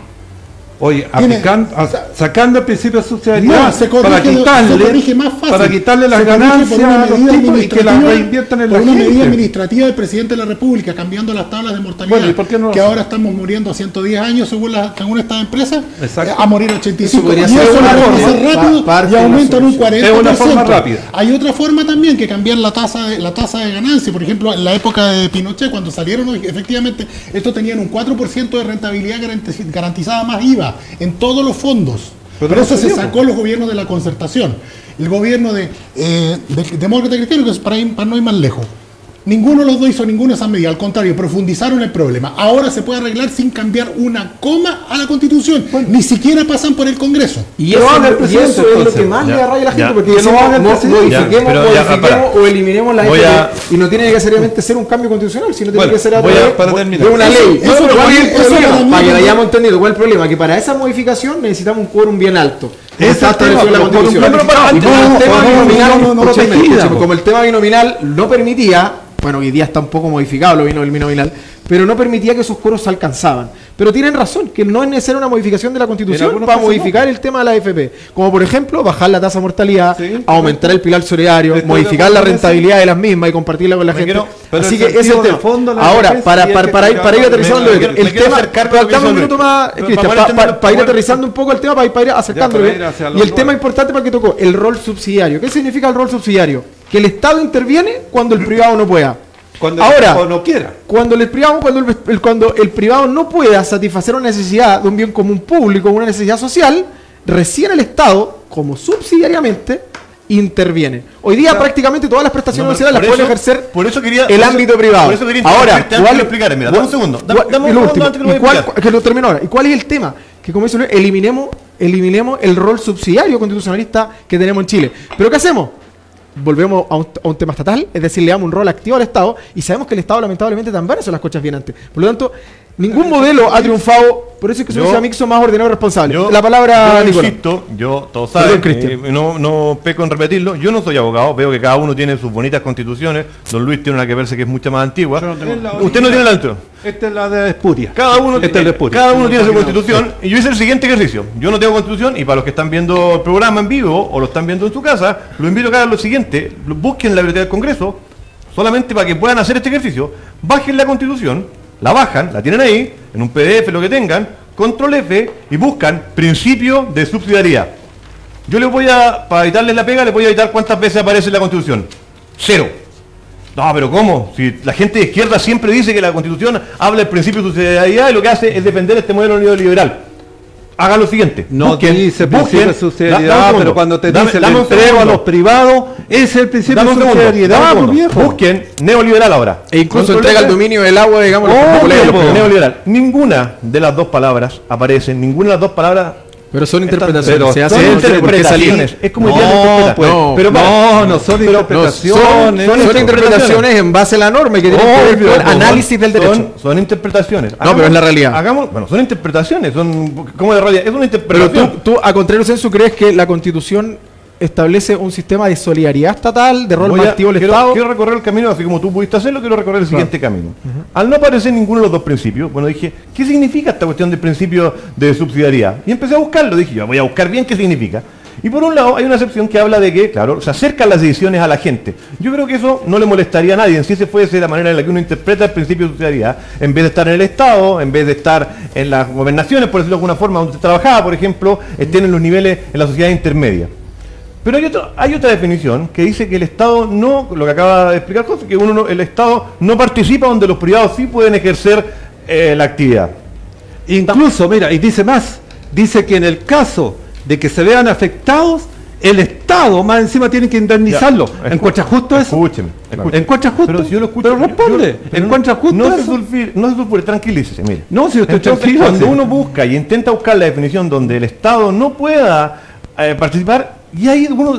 Oye, Tiene- aplicando, a- sacando el principio de subsidiariedad No, se corrige, para quitarle, se corrige más fácil. para quitarle las Se corrige por ganancias una a los medida tipos y que las administrativa- reinviertan en por la una medida gente. administrativa del presidente de la República, cambiando las tablas de mortalidad, Bueno, ¿y por qué no lo que hace? ahora estamos muriendo a ciento diez años según, la, según estas empresas, Exacto. eh, a morir a ochenta y Eso cinco. podría Y ser eso una lo forma, hacer rápido pa- parte y de la aumentan un solución. cuarenta por ciento. Es una forma rápida. Hay otra forma también que cambiar la tasa de, la tasa de ganancia. Por ejemplo, en la época de Pinochet, cuando salieron, efectivamente, estos tenían un cuatro por ciento de rentabilidad garanti- garantizada más I V A en todos los fondos. Pero Pero no eso se se dio, sacó los gobiernos de la concertación. El gobierno de, eh, de demócrata cristiano, que es para, ir- para no ir más lejos. Ninguno de los dos hizo ninguna de esas medidas, al contrario, profundizaron el problema. Ahora se puede arreglar sin cambiar una coma a la Constitución. Ni siquiera pasan por el Congreso. Y Que eso, lo haga el y presidente, eso es lo entonces. que más Ya, le arraiga a la gente, ya. porque Que lo decimos, haga el mo- presidente. modifiquemos, Ya, pero ya, modifiquemos para. o eliminemos la Voy A F P. a- Y no tiene que necesariamente ser un cambio constitucional, sino tiene Bueno, que ser a voy a- través para de terminar. una Eso- ley. eso No, es pero lo ¿cuál que- es el eso es lo problema? que- Para que lo hayamos entendido, ¿cuál es el problema? Que para esa modificación necesitamos un quórum bien alto. Ese Está es el tema, establecido en la pero con un Constitución. plan Y antes, como no, el tema no, no, binominal, no, no, no escúcheme, protegida, escúcheme, po. como el tema binominal no permitía, bueno, hoy día está un poco modificado lo vino del binominal, pero no permitía que esos coros se alcanzaban. Pero tienen razón, que no es necesaria una modificación de la En Constitución algunos para casos modificar el tema de la A F P. Como por ejemplo, bajar la tasa de mortalidad, Sí, aumentar el pilar solidario, Estoy de modificar acuerdo la con eso. rentabilidad de las mismas y compartirla con la Me gente. quiero- pero Así el que ese es el sentido de tema. fondo, la Ahora, A F P, para, sí hay para, que para, ir, para ir explicarlo. aterrizando, Me- el, me el quiero- me quiero tema, acercar pero con lo que dame un dice minuto Luis. más, Pero Cristian, para pa- poder pa- para ir entender- aterrizando un poco el tema, para ir, para ir acercándolo. para ir hacia los Y el dos. tema importante para que tocó, el rol subsidiario. ¿Qué significa el rol subsidiario? Que el Estado interviene cuando el privado no pueda. Cuando Ahora, o no quiera. Cuando el privado, cuando el, el- cuando el privado no pueda satisfacer una necesidad de un bien común público, una necesidad social, recién el Estado, como subsidiariamente, interviene. Hoy día O sea, prácticamente todas las prestaciones No, pero sociales las por pueden eso- ejercer por eso quería- el por eso- ámbito privado. por eso quería Ahora, interrumpirte antes de explicar, mira, dame un segundo, dame- cuál- dame un y lo segundo último, antes que lo ¿y voy a cuál- explicar. que lo termino ahora. ¿Y cuál es el tema? Que como dice Luis, eliminemos, eliminemos el rol subsidiario constitucionalista que tenemos en Chile. ¿Pero qué hacemos? Volvemos a un, a un tema estatal, es decir, le damos un rol activo al Estado y sabemos que el Estado lamentablemente también hace las cosas bien antes. Por lo tanto, ningún modelo ha triunfado, por eso es que Yo- somos un mixo más ordenado y responsable. Yo- La palabra, yo Nicolás. insisto, yo, todos Perdón, saben, Cristian. eh, no, no peco en repetirlo, yo no soy abogado, veo que cada uno tiene sus bonitas constituciones, don Luis tiene una que verse que es mucho más antigua, Yo no tengo. usted no tiene la anterior. Esta es la de Espuria. Cada uno, Esta es de Espuria. cada uno tiene su constitución y yo hice el siguiente ejercicio. Yo no tengo constitución y para los que están viendo el programa en vivo o lo están viendo en su casa, los invito a que hagan lo siguiente, lo- busquen la biblioteca del Congreso, solamente para que puedan hacer este ejercicio, bajen la constitución, la bajan, la tienen ahí, en un P D F, lo que tengan, control F y buscan principio de subsidiariedad. Yo les voy a, para evitarles la pega, les voy a evitar cuántas veces aparece en la constitución. Cero. No, pero ¿cómo? Si la gente de izquierda siempre dice que la Constitución habla del principio de subsidiariedad y lo que hace es defender este modelo neoliberal. Hagan lo siguiente. No busquen- dice busquen- principio de da- dame un subsidiariedad, segundo. pero cuando te Dame- dice dame el un entrego a segundo. los privados, ese es el principio Dame de un segundo, subsidiariedad, dame un pues, segundo. viejo. Busquen neoliberal ahora. E incluso Control entrega el F. dominio del agua, digamos, a los Oh, populares, neoliberal. los neoliberal. Ninguna de las dos palabras aparece, ninguna de las dos palabras. Pero son Están- interpretaciones. pero se son hace Son no sé por qué interpretaciones. salir. Es como No, el diablo interpreta. pues, no, pero para- No, no son No, interpretaciones. son, son son interpretaciones en base a la norma y que tienen que ver Obvio, con pues, análisis del derecho. Son, son interpretaciones. No, pero es la realidad. Hagamos, bueno, son interpretaciones, son como de realidad, es una Pero interpretación. tú, tú, a contrario censo, crees que la Constitución establece un sistema de solidaridad estatal, de rol Voy más a- activo del quiero, Estado. quiero recorrer el camino, así como tú pudiste hacerlo, quiero recorrer el siguiente camino. Al no aparecer ninguno de los dos principios, bueno, dije, ¿qué significa esta cuestión del principio de subsidiariedad? Y empecé a buscarlo, dije, yo voy a buscar bien qué significa. Y por un lado hay una excepción que habla de que, claro, se acercan las decisiones a la gente. Yo creo que eso no le molestaría a nadie, en sí se fuese la manera en la que uno interpreta el principio de subsidiariedad, en vez de estar en el Estado, en vez de estar en las gobernaciones, por decirlo de alguna forma, donde se trabajaba, por ejemplo, estén en los niveles en la sociedad intermedia. Pero hay, otro, hay otra definición que dice que el Estado no, lo que acaba de explicar José, que uno no- el Estado no participa donde los privados sí pueden ejercer eh, la actividad. Incluso, mira, y dice más, dice que en el caso de que se vean afectados, el Estado más encima tiene que indemnizarlo. Ya, ¿Encuentra justo eso? Escúcheme, escúcheme. ¿Encuentra justo? Pero si yo lo escucho, Pero responde. yo- pero ¿Encuentra no- justo no se eso? sulfure, no se sulfure, tranquilícese, mire. No, si yo estoy Entonces, tranquilo. cuando sí. uno busca y intenta buscar la definición donde el Estado no pueda eh, participar, y ahí uno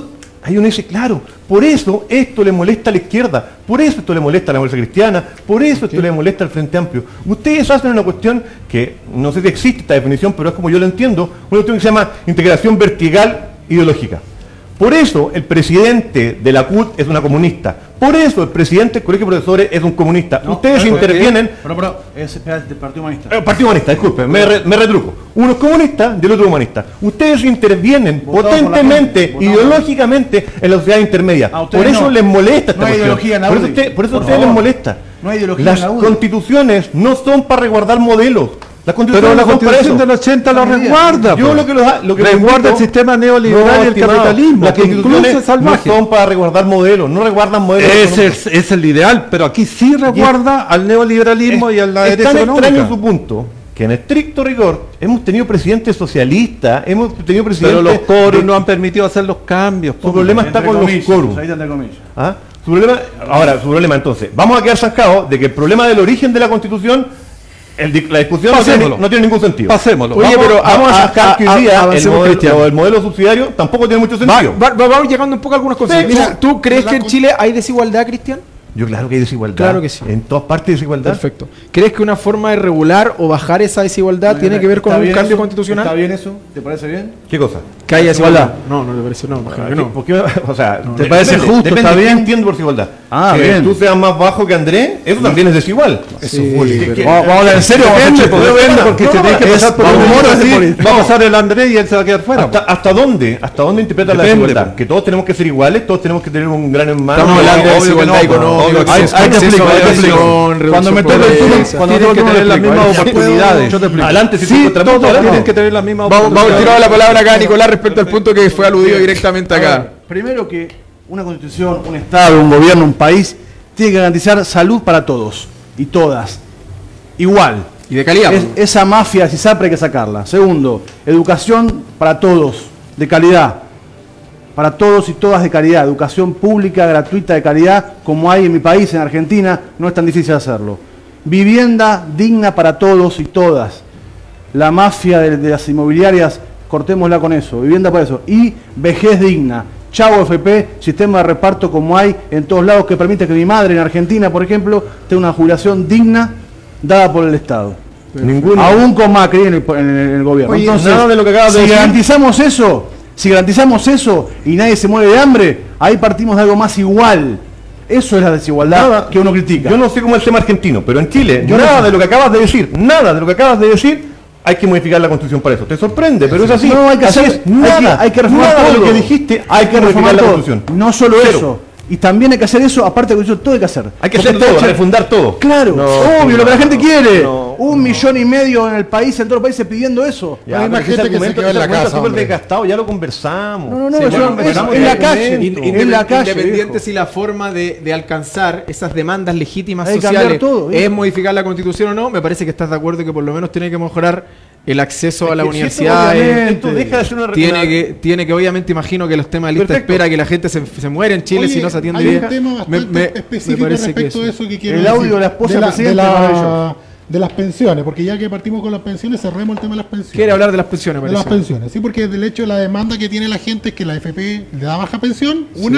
Ahí uno dice, claro, por eso esto le molesta a la izquierda, por eso esto le molesta a la Democracia Cristiana, por eso esto le molesta al Frente Amplio. Ustedes hacen una cuestión que, no sé si existe esta definición, pero es como yo lo entiendo, una cuestión que se llama integración vertical ideológica. Por eso el presidente de la C U T es una comunista. Por eso el presidente del Colegio de Profesores es un comunista. No, Ustedes pero, intervienen... Pero, pero, es del Partido Humanista. Eh, Partido Humanista, disculpen, me, re, me retruco. Uno es comunista y el otro humanista. Ustedes intervienen Votado potentemente, por la gente, ideológicamente en la sociedad intermedia. Ah, por eso no. les molesta esta No hay cuestión. ideología en la Por eso, U D I. usted, por eso a Por ustedes les favor. molesta. No hay ideología Las en la U D I. constituciones no son para resguardar modelos. Las constituciones Pero la no son para constitución eso. del ochenta lo resguarda. Yo pues. lo que, lo, lo que resguarda el invito- sistema neoliberal No, y el estimado, capitalismo, las que incluso es constituciones no salvaje. son para resguardar modelos, no resguardan modelos. Ese es, es el ideal, pero aquí sí resguarda al neoliberalismo y a la Es derecha tan económica. extraño su punto que en estricto rigor hemos tenido presidentes socialistas, hemos tenido presidentes... Pero los coros de- no han permitido hacer los cambios. Su po. problema está Entre con los comillas, coros. ahí está entre comillas. ¿Ah? Su problema, ahora, su problema entonces, vamos a quedar zancados de que el problema del origen de la Constitución, el di- la discusión no tiene, Pasémoslo. no tiene ningún sentido. Pasémoslo. Oye, vamos, pero vamos a- a zancar a- que a- hoy día el avancemos, modelo, Cristian. el modelo subsidiario tampoco tiene mucho Va- sentido. va- va- vamos llegando un poco a algunas cosas. Sí, Mira, no. ¿tú crees La que en con- Chile hay desigualdad, Cristian? Yo claro que hay desigualdad. Claro que sí. En todas partes hay desigualdad. Perfecto. ¿Crees que una forma de regular o bajar esa desigualdad tiene que ver con ¿Está un bien cambio eso? constitucional? ¿Está bien eso? ¿Te parece bien? ¿Qué cosa? Que haya Desigualdad. desigualdad. No, no te parece, no, imagino que no. ¿Por qué? O sea, ¿Te parece justo? Depende, ¿Está ¿qué bien? entiendo por desigualdad? Ah, que bien. tú seas más bajo que Andrés, eso también es desigual. Sí, ¿Qué- pero- qué- Vamos, vamos a hablar en serio. Vamos a Depende, hacer pues, chiste. depende, porque no, se no, tiene que es- pasar por vamos, un muro vamos, así, sí, va a no. pasar el Andrés y él se va a quedar fuera. ¿Hasta, hasta dónde? ¿Hasta dónde interpreta la Depende, desigualdad? po. Que todos tenemos que ser iguales, todos tenemos que tener un gran hermano. Estamos hablando de Obvio que desigualdad no, económica, obvio que acceso- sí. Ahí te acceso explico, a ahí te explico. educación, Cuando me reducción toca el de turno, pobreza. cuando Tienes toca que tener las las mismas mismas oportunidades. Yo te explico. Adelante, si Sí, te todos contrapunto, adelante. tienen que tener las mismas Vamos, vamos a oportunidades. tirar la palabra acá a Nicolás respecto al punto que fue aludido directamente A acá. ver, primero que una constitución, un Estado, un gobierno, un país, tiene que garantizar salud para todos y todas. Igual. Y de calidad. Es- esa mafia CISAPRE hay que sacarla. Segundo, educación para todos, de calidad. Para todos y todas de calidad. Educación pública, gratuita, de calidad, como hay en mi país, en Argentina, no es tan difícil hacerlo. Vivienda digna para todos y todas. La mafia de, de las inmobiliarias, cortémosla con eso. Vivienda para eso. Y vejez digna. Chavo F P, sistema de reparto como hay en todos lados, que permite que mi madre en Argentina, por ejemplo, tenga una jubilación digna dada por el Estado. Ninguno. Aún con Macri en el, en el- en el gobierno. Oye, Entonces, nada de lo que acabas de si decir. garantizamos eso, si garantizamos eso y nadie se muere de hambre, ahí partimos de algo más igual. Eso es la desigualdad Nada. que uno critica. Yo no sé cómo es el tema argentino, pero en Chile, Yo nada no- de lo que acabas de decir, nada de lo que acabas de decir, hay que modificar la Constitución para eso. Te sorprende, pero es así. No, hay que Así hacer- es. hay que- Nada, hay que reformar nada de todo. lo que dijiste, hay que modificar la todo. Constitución. No solo Cero. eso. Y también hay que hacer eso, aparte de eso, todo hay que hacer. Hay que Porque hacer está todo, hecha- refundar todo. Claro, No, obvio, lo que la gente quiere. no, Un millón y medio en el país, en todos los países pidiendo eso. Ya, Hay pero más ese gente que se argumento- quedó en ese la argumento casa, es súper hombre. desgastado, ya lo conversamos. No, no, no, Sí, eso ya lo es- conversamos en la el calle. argumento. In- en la calle, Independiente viejo. si la forma de, de alcanzar esas demandas legítimas Hay que cambiar sociales todo, es viejo. modificar la constitución o no, me parece que estás de acuerdo que por lo menos tiene que mejorar el acceso a la Es que si esto universidad. obviamente- esto deja de ser una- tiene, una- que, tiene que, obviamente, imagino que los temas de lista Perfecto. espera, que la gente se, se muere en Chile Oye, si no se atiende hay bien. un tema Me- bastante me- me específico parece que respecto de eso que quiero El decir. audio de la esposa de, del presidente de, la- maravilloso. de las pensiones, porque ya que partimos con las pensiones, cerremos el tema de las pensiones. Quiere hablar de las pensiones, de parece. las pensiones, sí, porque del hecho la demanda que tiene la gente es que la F P le da baja pensión, una,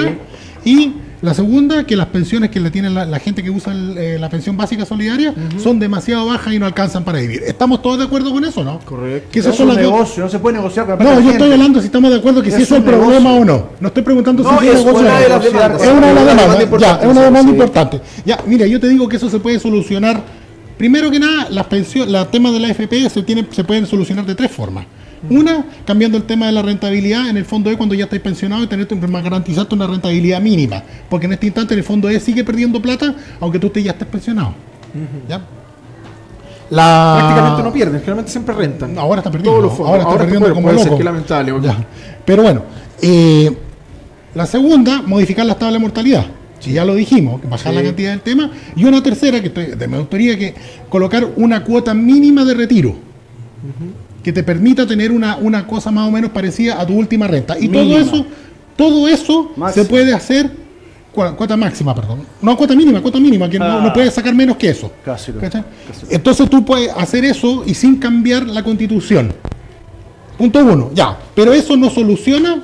y la segunda, que las pensiones que le tiene la, la gente que usa el, eh, la pensión básica solidaria son demasiado bajas y no alcanzan para vivir. ¿Estamos todos de acuerdo con eso, no? Correcto. Que Eso esas es son un las dos- negocio, no se puede negociar con la plata No, de yo la estoy gente. hablando si estamos de acuerdo que si Es eso es un el problema negocio. o no. No estoy preguntando No, si es es negocio una o no. de las demandas. Es una de las Una demanda demandas. Ya, importante, es una demanda sí. importante. Ya, mira, yo te digo que eso se puede solucionar. Primero que nada, las pensiones, los temas de la F P se, tienen, se pueden solucionar de tres formas. Una, cambiando el tema de la rentabilidad en el fondo E cuando ya estáis pensionado y tener garantizarte una rentabilidad mínima. Porque en este instante el fondo E sigue perdiendo plata, aunque tú estés- ya estés pensionado. ¿Ya? La... Prácticamente no pierden, generalmente siempre rentan. No, ahora está perdiendo. Todos los fondos. Ahora está Ahora perdiendo puede- como puede ser, loco. qué lamentable. Ya. Pero bueno, eh, la segunda, modificar las tablas de mortalidad. Si ya lo dijimos, que bajar la cantidad del tema. Y una tercera, que estoy, de mi autoría, que colocar una cuota mínima de retiro. Que te permita tener una, una cosa más o menos parecida a tu última renta. Y todo Mínima. eso, todo eso Máxima. se puede hacer, cua- cuota máxima, perdón. No, cuota mínima, cuota mínima, que no, Ah. no puedes sacar menos que eso. Casi lo- ¿Cachai? Entonces tú puedes hacer eso y sin cambiar la constitución. Punto uno, ya. Pero eso no soluciona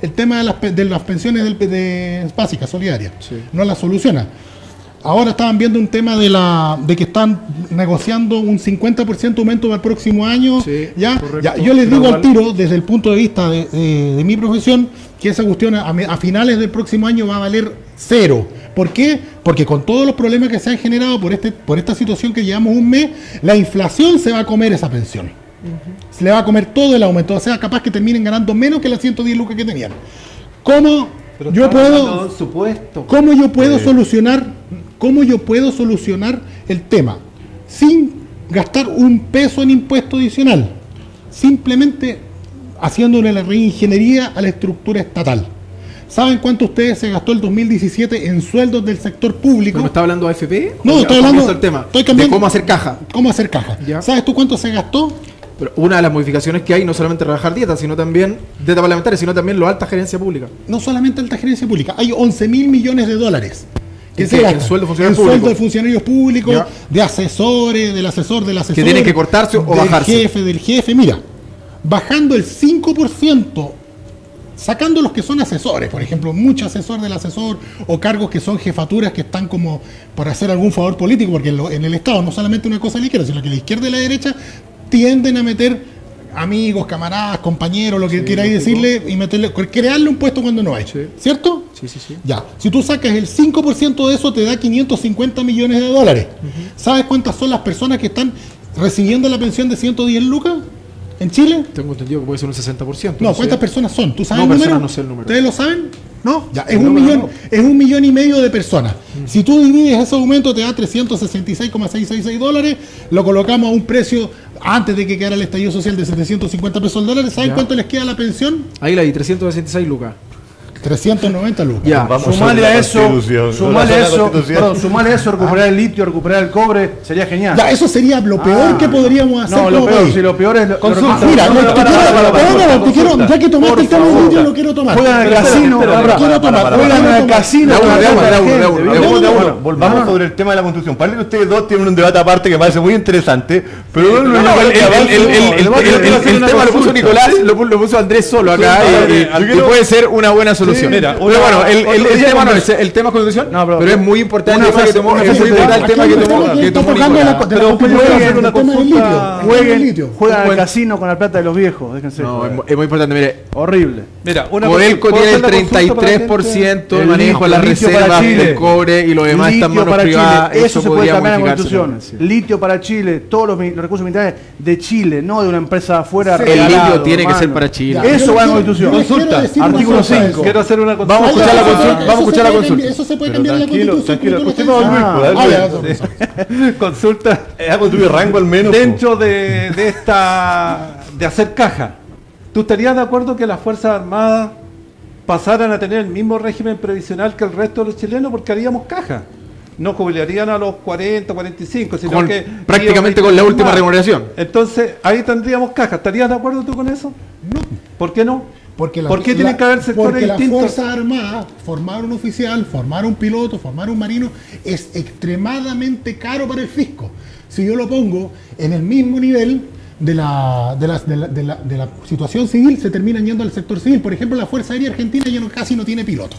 el tema de las, pe- de las pensiones del, de básicas, solidarias. Sí. No las soluciona. Ahora estaban viendo un tema de la de que están negociando un cincuenta por ciento aumento para el próximo año. Sí, ¿ya? correcto. Ya, yo les digo Gradual. al tiro, desde el punto de vista de, de- de mi profesión, que esa cuestión a, a finales del próximo año va a valer cero. ¿Por qué? Porque con todos los problemas que se han generado por, este, por esta situación que llevamos un mes, la inflación se va a comer esa pensión. Uh-huh. Se le va a comer todo el aumento. O sea, capaz que terminen ganando menos que las ciento diez lucas que tenían. ¿Cómo Pero yo estamos hablando puedo... de un supuesto. ¿Cómo yo puedo Sí. solucionar, cómo yo puedo solucionar el tema sin gastar un peso en impuesto adicional? Simplemente haciéndole la reingeniería a la estructura estatal. ¿Saben cuánto ustedes se gastó el dos mil diecisiete en sueldos del sector público? ¿No me está hablando de A F P? No, ¿O estoy ya hablando comienza el tema estoy cambiando- de cómo hacer caja. ¿Cómo hacer caja? Ya. ¿Sabes tú cuánto se gastó? Pero una de las modificaciones que hay no solamente rebajar dietas, sino también dieta parlamentaria, sino también la alta gerencia pública. No solamente alta gerencia pública, hay once mil millones de dólares. ¿En se qué? gastan ¿En sueldo de funcionarios en sueldo públicos? de funcionarios públicos, Ya. de asesores, del asesor, del asesor. Que tienen que cortarse o del bajarse. jefe, del jefe. Mira, bajando el cinco por ciento, sacando los que son asesores, por ejemplo, mucho asesor del asesor, o cargos que son jefaturas que están como por hacer algún favor político, porque en, lo- en el Estado no solamente una cosa a la izquierda, sino que la izquierda y la derecha tienden a meter amigos, camaradas, compañeros, lo que Sí, queráis lógico. decirle, y meterle, crearle un puesto cuando no hay. Sí. ¿Cierto? Sí, sí, sí. Ya, si tú sacas el cinco por ciento de eso te da quinientos cincuenta millones de dólares. ¿Sabes cuántas son las personas que están recibiendo la pensión de ciento diez lucas en Chile? Tengo entendido que puede ser un sesenta por ciento. No, sé. ¿cuántas personas son? ¿Tú sabes No, el personas número? no sé el número. ¿Ustedes lo saben? No, ya, es No, un no, millón, no. es un millón y medio de personas. Si tú divides ese aumento te da trescientos sesenta y seis coma seiscientos sesenta y seis dólares, lo colocamos a un precio antes de que quedara el estallido social de setecientos cincuenta pesos al dólar. ¿Saben Ya. cuánto les queda la pensión? Ahí la di, trescientos sesenta y seis lucas. trescientos noventa lucas. Ya. Vamos Sumale sobre a la eso, Constitución. sumale a Vamos sobre la eso, Constitución. perdón, sumale a eso, recuperar el litio, recuperar el cobre, sería genial. Ya, eso sería lo peor Ah. que podríamos hacer No, lo como peor, país. si lo peor es lo, Consulta. lo- Mira, no, no, no, te para, quiero- para, para, no, no, para, te quiero- consulta. ya que tomaste Por el tema del favor. litio, lo quiero tomar. Juegan al Espera, casino, espera, para, lo quiero para, tomar, para, lo Juegan quiero al tomar. casino. De a uno, con de a uno, la de a uno, gente, de a uno, ¿viste? de a uno, de a uno. Bueno, Volvamos vámonos. sobre el tema de la Constitución. Parece que ustedes dos tienen un debate aparte que me parece muy interesante, pero no, No, no, el, el- el- el- el- el- el- el tema lo puso Nicolás, lo, pu- lo puso Andrés solo acá y, y- y puede ser una buena solución. mira, pero una- bueno, el, el- otro el día tema no conver- es el tema constitución, No, pero- pero, es muy importante una el tema que frase- tomó, una es frase muy de- importante el Aquí tema me que está- tomó, aquí que está tomó tocando Nicolás. la- de la Pero opinión jueguen, del una tema del consulta, litio, del tema del jueguen, litio. juegan al Bueno. casino con la plata de los viejos, déjense. No, joder. es, mu- es muy importante, mire. Horrible. Mira, una Codelco ¿puedo tiene hacer el la treinta y consulta para la tres por ciento gente? de El manejo de las litio para reservas Chile. del cobre y lo demás está en Litio manos para privadas. Chile. Eso, se puede podría cambiar en la modificarse Constitución. también, sí. Litio para Chile, todos los, mi- los recursos militares de Chile, no de una empresa afuera. El regalado, litio tiene que hermano. ser para Chile. Ya, Eso yo va en quiero- Constitución. yo les quiero Consulta, decir una artículo cosa a cinco. eso. Quiero hacer una consulta. Vamos a escuchar la Eso- consulta. eso Vamos a se escuchar la puede consulta. cambiar- Eso se puede Pero cambiar en la tranquilo, Constitución. tranquilo, como tú lo escuchemos estás a Luis, diciendo. pues, Ah, dale. ya, eso- Consulta Es algo tuyo rango al menos. dentro de, de esta de hacer caja. ¿Tú estarías de acuerdo que las Fuerzas Armadas pasaran a tener el mismo régimen previsional que el resto de los chilenos? Porque haríamos caja. No jubilarían a los cuarenta, cuarenta y cinco, sino Con- que prácticamente iban con la más. última remuneración. Entonces, ahí tendríamos caja. ¿Estarías de acuerdo tú con eso? No. ¿Por qué no? Porque la- ¿Por qué la- tienen que haber sectores Porque las distintos? Fuerzas Armadas, formar un oficial, formar un piloto, formar un marino, es extremadamente caro para el fisco. Si yo lo pongo en el mismo nivel de la, de la, de la, de la- de la situación civil, se terminan yendo al sector civil. Por ejemplo, la Fuerza Aérea Argentina ya no, casi no tiene piloto.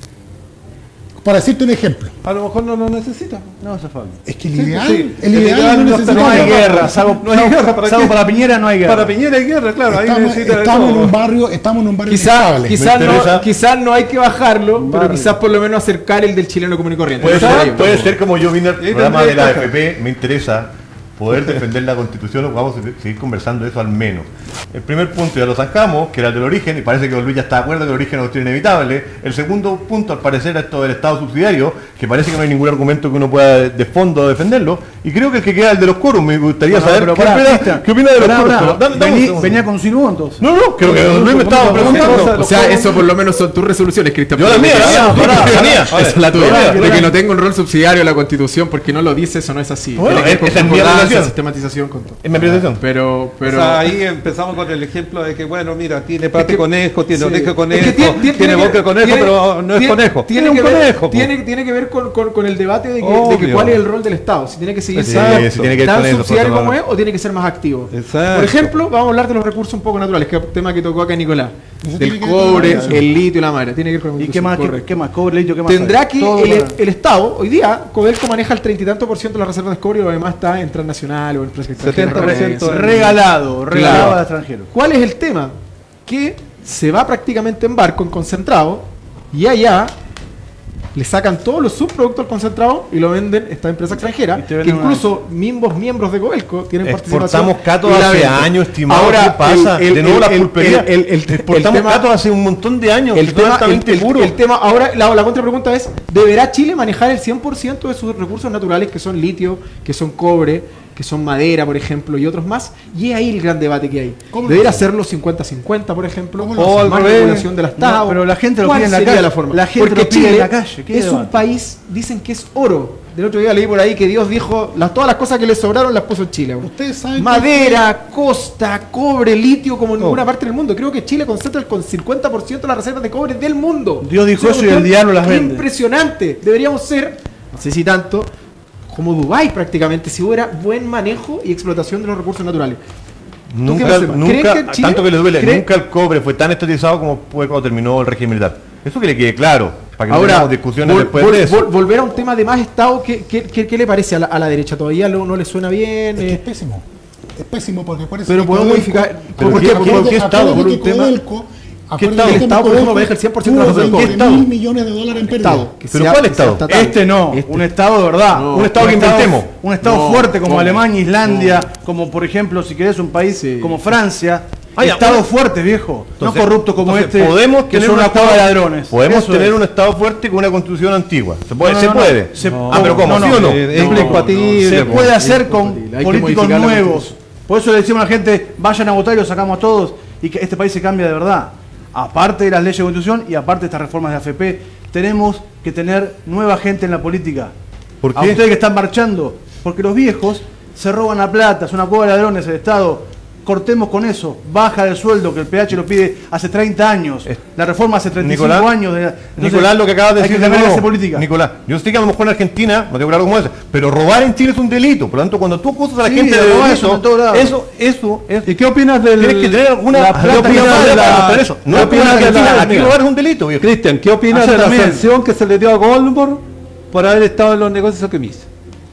Para decirte un ejemplo. A lo mejor no lo necesita. No hace falta. Es que el Sí, ideal, sí. el El ideal, ideal no no necesita No hay guerra. guerra, salvo, No hay salvo- guerra, ¿para salvo qué? para Piñera no hay guerra. Para Piñera hay guerra, claro. Ahí Estamos, necesita de estamos en todo. un barrio, estamos en un barrio Quizás inestable. quizás Me no, interesa. quizás no hay que bajarlo, pero barrio. quizás por lo menos acercar el del chileno común y corriente. Puede Eso ser, sería yo. puede ser como yo vine al ahí programa tendría de la caja. A F P, me interesa poder defender la Constitución, o vamos a seguir conversando de eso al menos. El primer punto ya lo sacamos, que era el del origen, y parece que Don Luis ya está de acuerdo que el origen es una cuestión inevitable. El segundo punto, al parecer, es esto del Estado subsidiario, que parece que no hay ningún argumento que uno pueda de fondo defenderlo, y creo que el que queda es el de los quórum. Me gustaría No, saber pero qué, pará, opina, Cristian. qué opina de los Pará, quórum. pará. Pero dame- dame un Vení- segundo. venía con Sinú entonces. No, no, creo que Don Luis me estaba preguntando. O sea, eso por lo menos son tus resoluciones, Cristian. Yo la mía, la mía, Esa pará, la mía. es la tuya. Pará, De pará. que no tengo un rol subsidiario en la Constitución porque no lo dice, eso no es así. Bueno, Tiene que ver con esa es mi concordancia, apreciación. sistematización con todo. Es mi apreciación. Pero, pero O sea, ahí empezamos con el ejemplo de que, bueno, mira, tiene pata que- de conejo, tiene sí. oreja de Es conejo, que tiene, tiene boca de que- conejo, tiene- pero no es tiene- conejo. Tiene, es que un ver, conejo. po. tiene, tiene que ver con, con- con el debate de, que, de que Obvio. cuál es el rol del Estado. Si tiene que seguir Sí, siendo sí, tiene que ver tan con eso, subsidiario por como es favor. o tiene que ser más activo. Exacto. Por ejemplo, vamos a hablar de los recursos un poco naturales, que es un tema que tocó acá Nicolás. Eso del tiene que ver con cobre, la el litio y la madera. Tiene que ver con la ¿Y qué constitución, más? ¿Qué, correcto. qué más? Cobre, litio, ¿qué más? Tendrá hay? que Todo el, para- el Estado, hoy día, Codelco maneja el treinta y tanto por ciento de las reservas de cobre y lo demás está en transnacional o en empresas extranjeras. setenta por ciento Re- regalado, regalado Claro. al extranjero. ¿Cuál es el tema? Que se va prácticamente en barco, en concentrado, y allá le sacan todos los subproductos al concentrado y lo venden esta empresa extranjera, Y te que venden una- incluso miembros, miembros de Codelco tienen participación. Exportamos cato y la hace venden. años, estimado. Ahora, ¿Qué pasa? el- el- de nuevo el- la el- pulpería. el- el- el- Exportamos el tema- cato hace un montón de años. El que tema, son altamente el- el- puros. el tema, ahora la, la contrapregunta es, ¿deberá Chile manejar el cien por ciento de sus recursos naturales, que son litio, que son cobre, que son madera, por ejemplo, y otros más? Y es ahí el gran debate que hay. ¿Cómo lo ¿Deberá hacen? hacerlo cincuenta cincuenta, por ejemplo? ¿Cómo lo ¿O hacen? al Más revés? regulación de las No, tablas? pero la gente lo ¿Cuál pide en la sería calle. la forma? La gente Porque lo pide Chile en la calle. ¿Qué es un debate? país, dicen que es oro. Del otro día leí por ahí que Dios dijo, las, todas las cosas que le sobraron las puso en Chile. Ustedes saben Madera, costa, cobre, litio, como en ninguna parte del mundo. Creo que Chile concentra el con cincuenta por ciento de las reservas de cobre del mundo. Dios dijo Es una eso y el cuestión diablo las vende. Impresionante. Deberíamos ser, no sé si tanto, como Dubái prácticamente, si hubiera buen manejo y explotación de los recursos naturales. qué Nunca, pensás? ¿Creen nunca que en Chile- tanto que le duele, creen- nunca el cobre fue tan estatizado como fue cuando terminó el régimen militar. Eso que le quede claro, para que no Ahora, tengamos discusiones vol- después vol- de eso. vol- volver a un tema de más Estado, ¿qué, qué, qué- qué le parece a la, a la derecha? ¿Todavía lo- no le suena bien? Es que es Eh, pésimo. Es pésimo porque acuérdense Pero que podemos Codelco- modificar- ¿Pero ¿por qué- qué? por acuérdense- qué Estado? acuérdense ¿Por que un tema? Codelco- ¿Qué acuérdense Estado? que El Estado, por ejemplo, Codelco maneja el cien por ciento de tuvo los recursos. veinte ¿Qué Estado? mil millones de dólares en pérdida. Estado. que ¿Pero sea- cuál que sea Estado? estatal. Este no, Este. un Estado de verdad. No. Un Estado que estado- inventemos. Un Estado No, fuerte como ¿cómo? Alemania, Islandia, como por ejemplo, si querés, un país Sí. como Francia. Ah, ya, Estados bueno. fuertes, viejo. Entonces- no corruptos como entonces, este. podemos que tener son un una Estado- cueva de ladrones. Podemos Eso tener es. un Estado fuerte con una constitución antigua. Se puede, No, se no, no. puede. Se- ah, pero ¿cómo? no, ¿Sí no, o no? eh, No, es no, incompatible, Se po. puede Es hacer con incompatible. Hay que políticos modificar la nuevos. Constitución. Por eso le decimos a la gente, vayan a votar y lo sacamos a todos y que este país se cambie de verdad. Aparte de las leyes de constitución y aparte de estas reformas de A F P, tenemos que tener nueva gente en la política. ¿Por A qué? ustedes que están marchando, porque los viejos se roban la plata, es una cueva de ladrones el Estado. Cortemos con eso, baja el sueldo que el P H lo pide hace treinta años, Es- la reforma hace treinta y cinco Nicolás, años. de- entonces, Nicolás, lo que acabas de hay decir que de cambiar nuevo. esa política. Nicolás, yo sé que a lo mejor en Argentina, no tengo claro cómo es, pero robar en Chile es un delito. Por lo tanto, cuando tú acusas a la Sí, gente de robar robar eso eso, en todos lados. eso, eso es. ¿Y qué opinas del Tienes que tener alguna la ¿qué plata opinas que de de la- la- para eso? No ¿qué es opinas en de Argentina, la- aquí mira, robar es un delito, viejo. Cristian, ¿qué opinas Allá de la también. sanción que se le dio a Goldberg por haber estado en los negocios que hizo?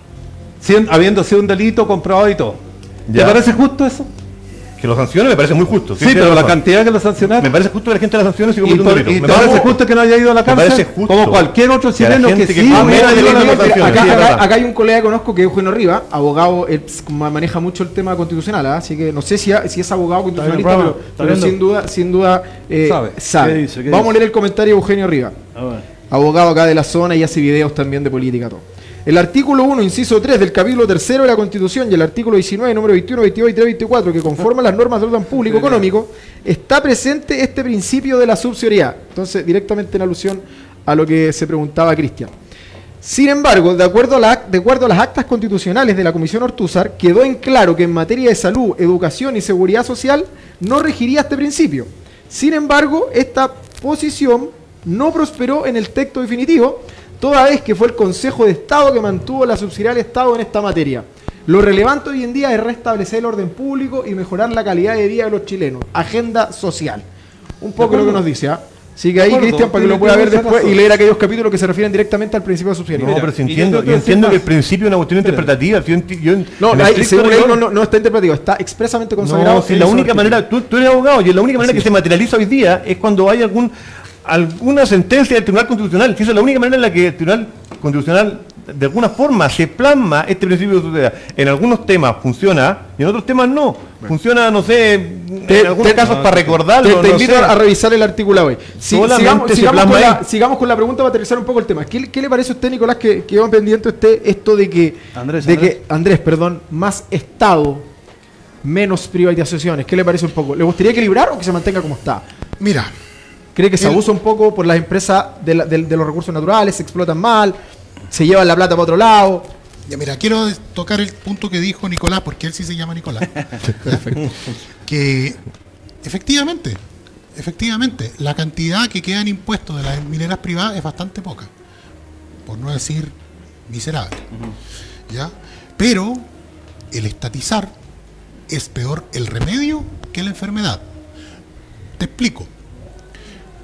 Sien- habiendo sido un delito comprobado y todo. Ya. ¿Te parece justo eso? Que lo sancione me parece muy justo. Sí, pero la cantidad que lo sancionaron. Me parece justo que la gente la sancione si ¿Y, comete un por- delito. y Me te parece parece justo. justo que no haya ido a la Me cárcel? parece justo Como cualquier otro que a la chileno que, gente que sí cometa hubiera ido a la delitos- cárcel. Acá, Sí, es acá- verdad. acá hay un colega que conozco que es Eugenio Riva, abogado, él ps- ma- maneja mucho el tema constitucional, ¿ah? Así que no sé si, ha- si es abogado constitucionalista, programa? pero, ¿Está pero viendo? sin duda, sin duda eh, Sabe. sabe. ¿Qué dice? ¿Qué Vamos a dice? leer el comentario de Eugenio Riva, A ver. abogado acá de la zona y hace videos también de política, todo. El artículo uno, inciso tres del capítulo tercero de la Constitución y el artículo diecinueve, número veintiuno, veintidós, veintitrés, veinticuatro, que conforman las normas de orden público económico, está presente este principio de la subsidiariedad. Entonces, directamente en alusión a lo que se preguntaba Cristian. Sin embargo, de acuerdo, a la, de acuerdo a las actas constitucionales de la Comisión Ortúzar, quedó en claro que en materia de salud, educación y seguridad social no regiría este principio. Sin embargo, esta posición no prosperó en el texto definitivo, toda vez que fue el Consejo de Estado que mantuvo la subsidiariedad del Estado en esta materia. Lo relevante hoy en día es restablecer el orden público y mejorar la calidad de vida de los chilenos. Agenda social. Un poco lo que nos dice, ¿ah? Así que ahí, acuerdo, Cristian, para que tiene lo pueda que ver ver esa después y razón. leer aquellos capítulos que se refieren directamente al principio de No, subsidiariedad. pero si y yo entiendo, creo que yo entiendo es que el más- principio es una cuestión interpretativa. Yo enti- yo en- No, en ahí, estricto según él, rigor- no, no, no está interpretativo, está expresamente consagrado. No, si en la esos única artículos. manera, tú, tú eres abogado y la única manera Así que es. se materializa hoy día es cuando hay algún alguna sentencia del Tribunal Constitucional. Si esa es la única manera en la que el Tribunal Constitucional de alguna forma se plasma este principio de subsidiariedad. En algunos temas funciona y en otros temas no. Funciona, no sé, Te- en algunos te- casos para Te, recordarlo. te no invito sé. a revisar el artículo hoy. Si- Solamente sigamos, se sigamos con plasma la, ahí. sigamos con la pregunta para aterrizar un poco el tema. ¿Qué, qué le parece a usted, Nicolás, que quedó pendiente usted esto de que, Andrés, de Andrés. que Andrés, perdón, más Estado, menos privatizaciones? ¿Qué le parece un poco? ¿Le gustaría equilibrar o que se mantenga como está? Mira, ¿Cree que se El- abusa un poco por las empresas de, la- de- de los recursos naturales, se explotan mal, se llevan la plata para otro lado? ya mira, quiero tocar el punto que dijo Nicolás, porque él sí se llama Nicolás. Que efectivamente, efectivamente, la cantidad que queda en impuestos de las mineras privadas es bastante poca, por no decir miserable. ¿Ya? Pero el estatizar es peor el remedio que la enfermedad. Te explico.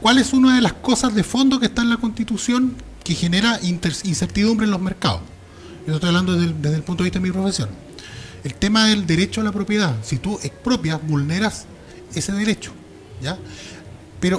¿cuál es una de las cosas de fondo que está en la Constitución que genera incertidumbre en los mercados? Yo estoy hablando desde el, desde el punto de vista de mi profesión. El tema del derecho a la propiedad. Si tú expropias, vulneras ese derecho, ¿ya? Pero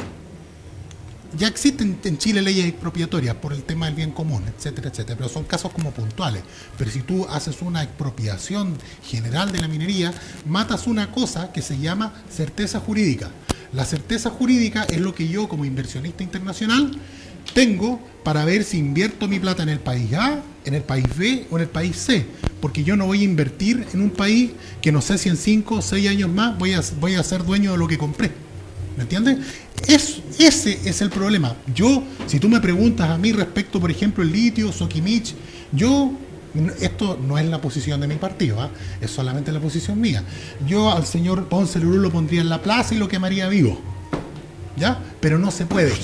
ya existen en Chile leyes expropiatorias por el tema del bien común, etcétera, etcétera, pero son casos como puntuales. Pero si tú haces una expropiación general de la minería, matas una cosa que se llama certeza jurídica. La certeza jurídica es lo que yo, como inversionista internacional, tengo para ver si invierto mi plata en el país A, en el país B o en el país C, porque yo no voy a invertir en un país que no sé si en cinco o seis años más voy a, voy a ser dueño de lo que compré. ¿Me entiendes? Es, ese es el problema. Yo, si tú me preguntas a mí respecto, por ejemplo, el litio, Soquimich, yo, esto no es la posición de mi partido, ¿eh? Es solamente la posición mía. Yo al señor Ponce Lerú lo pondría en la plaza y lo quemaría vivo, ¿ya? Pero no se puede.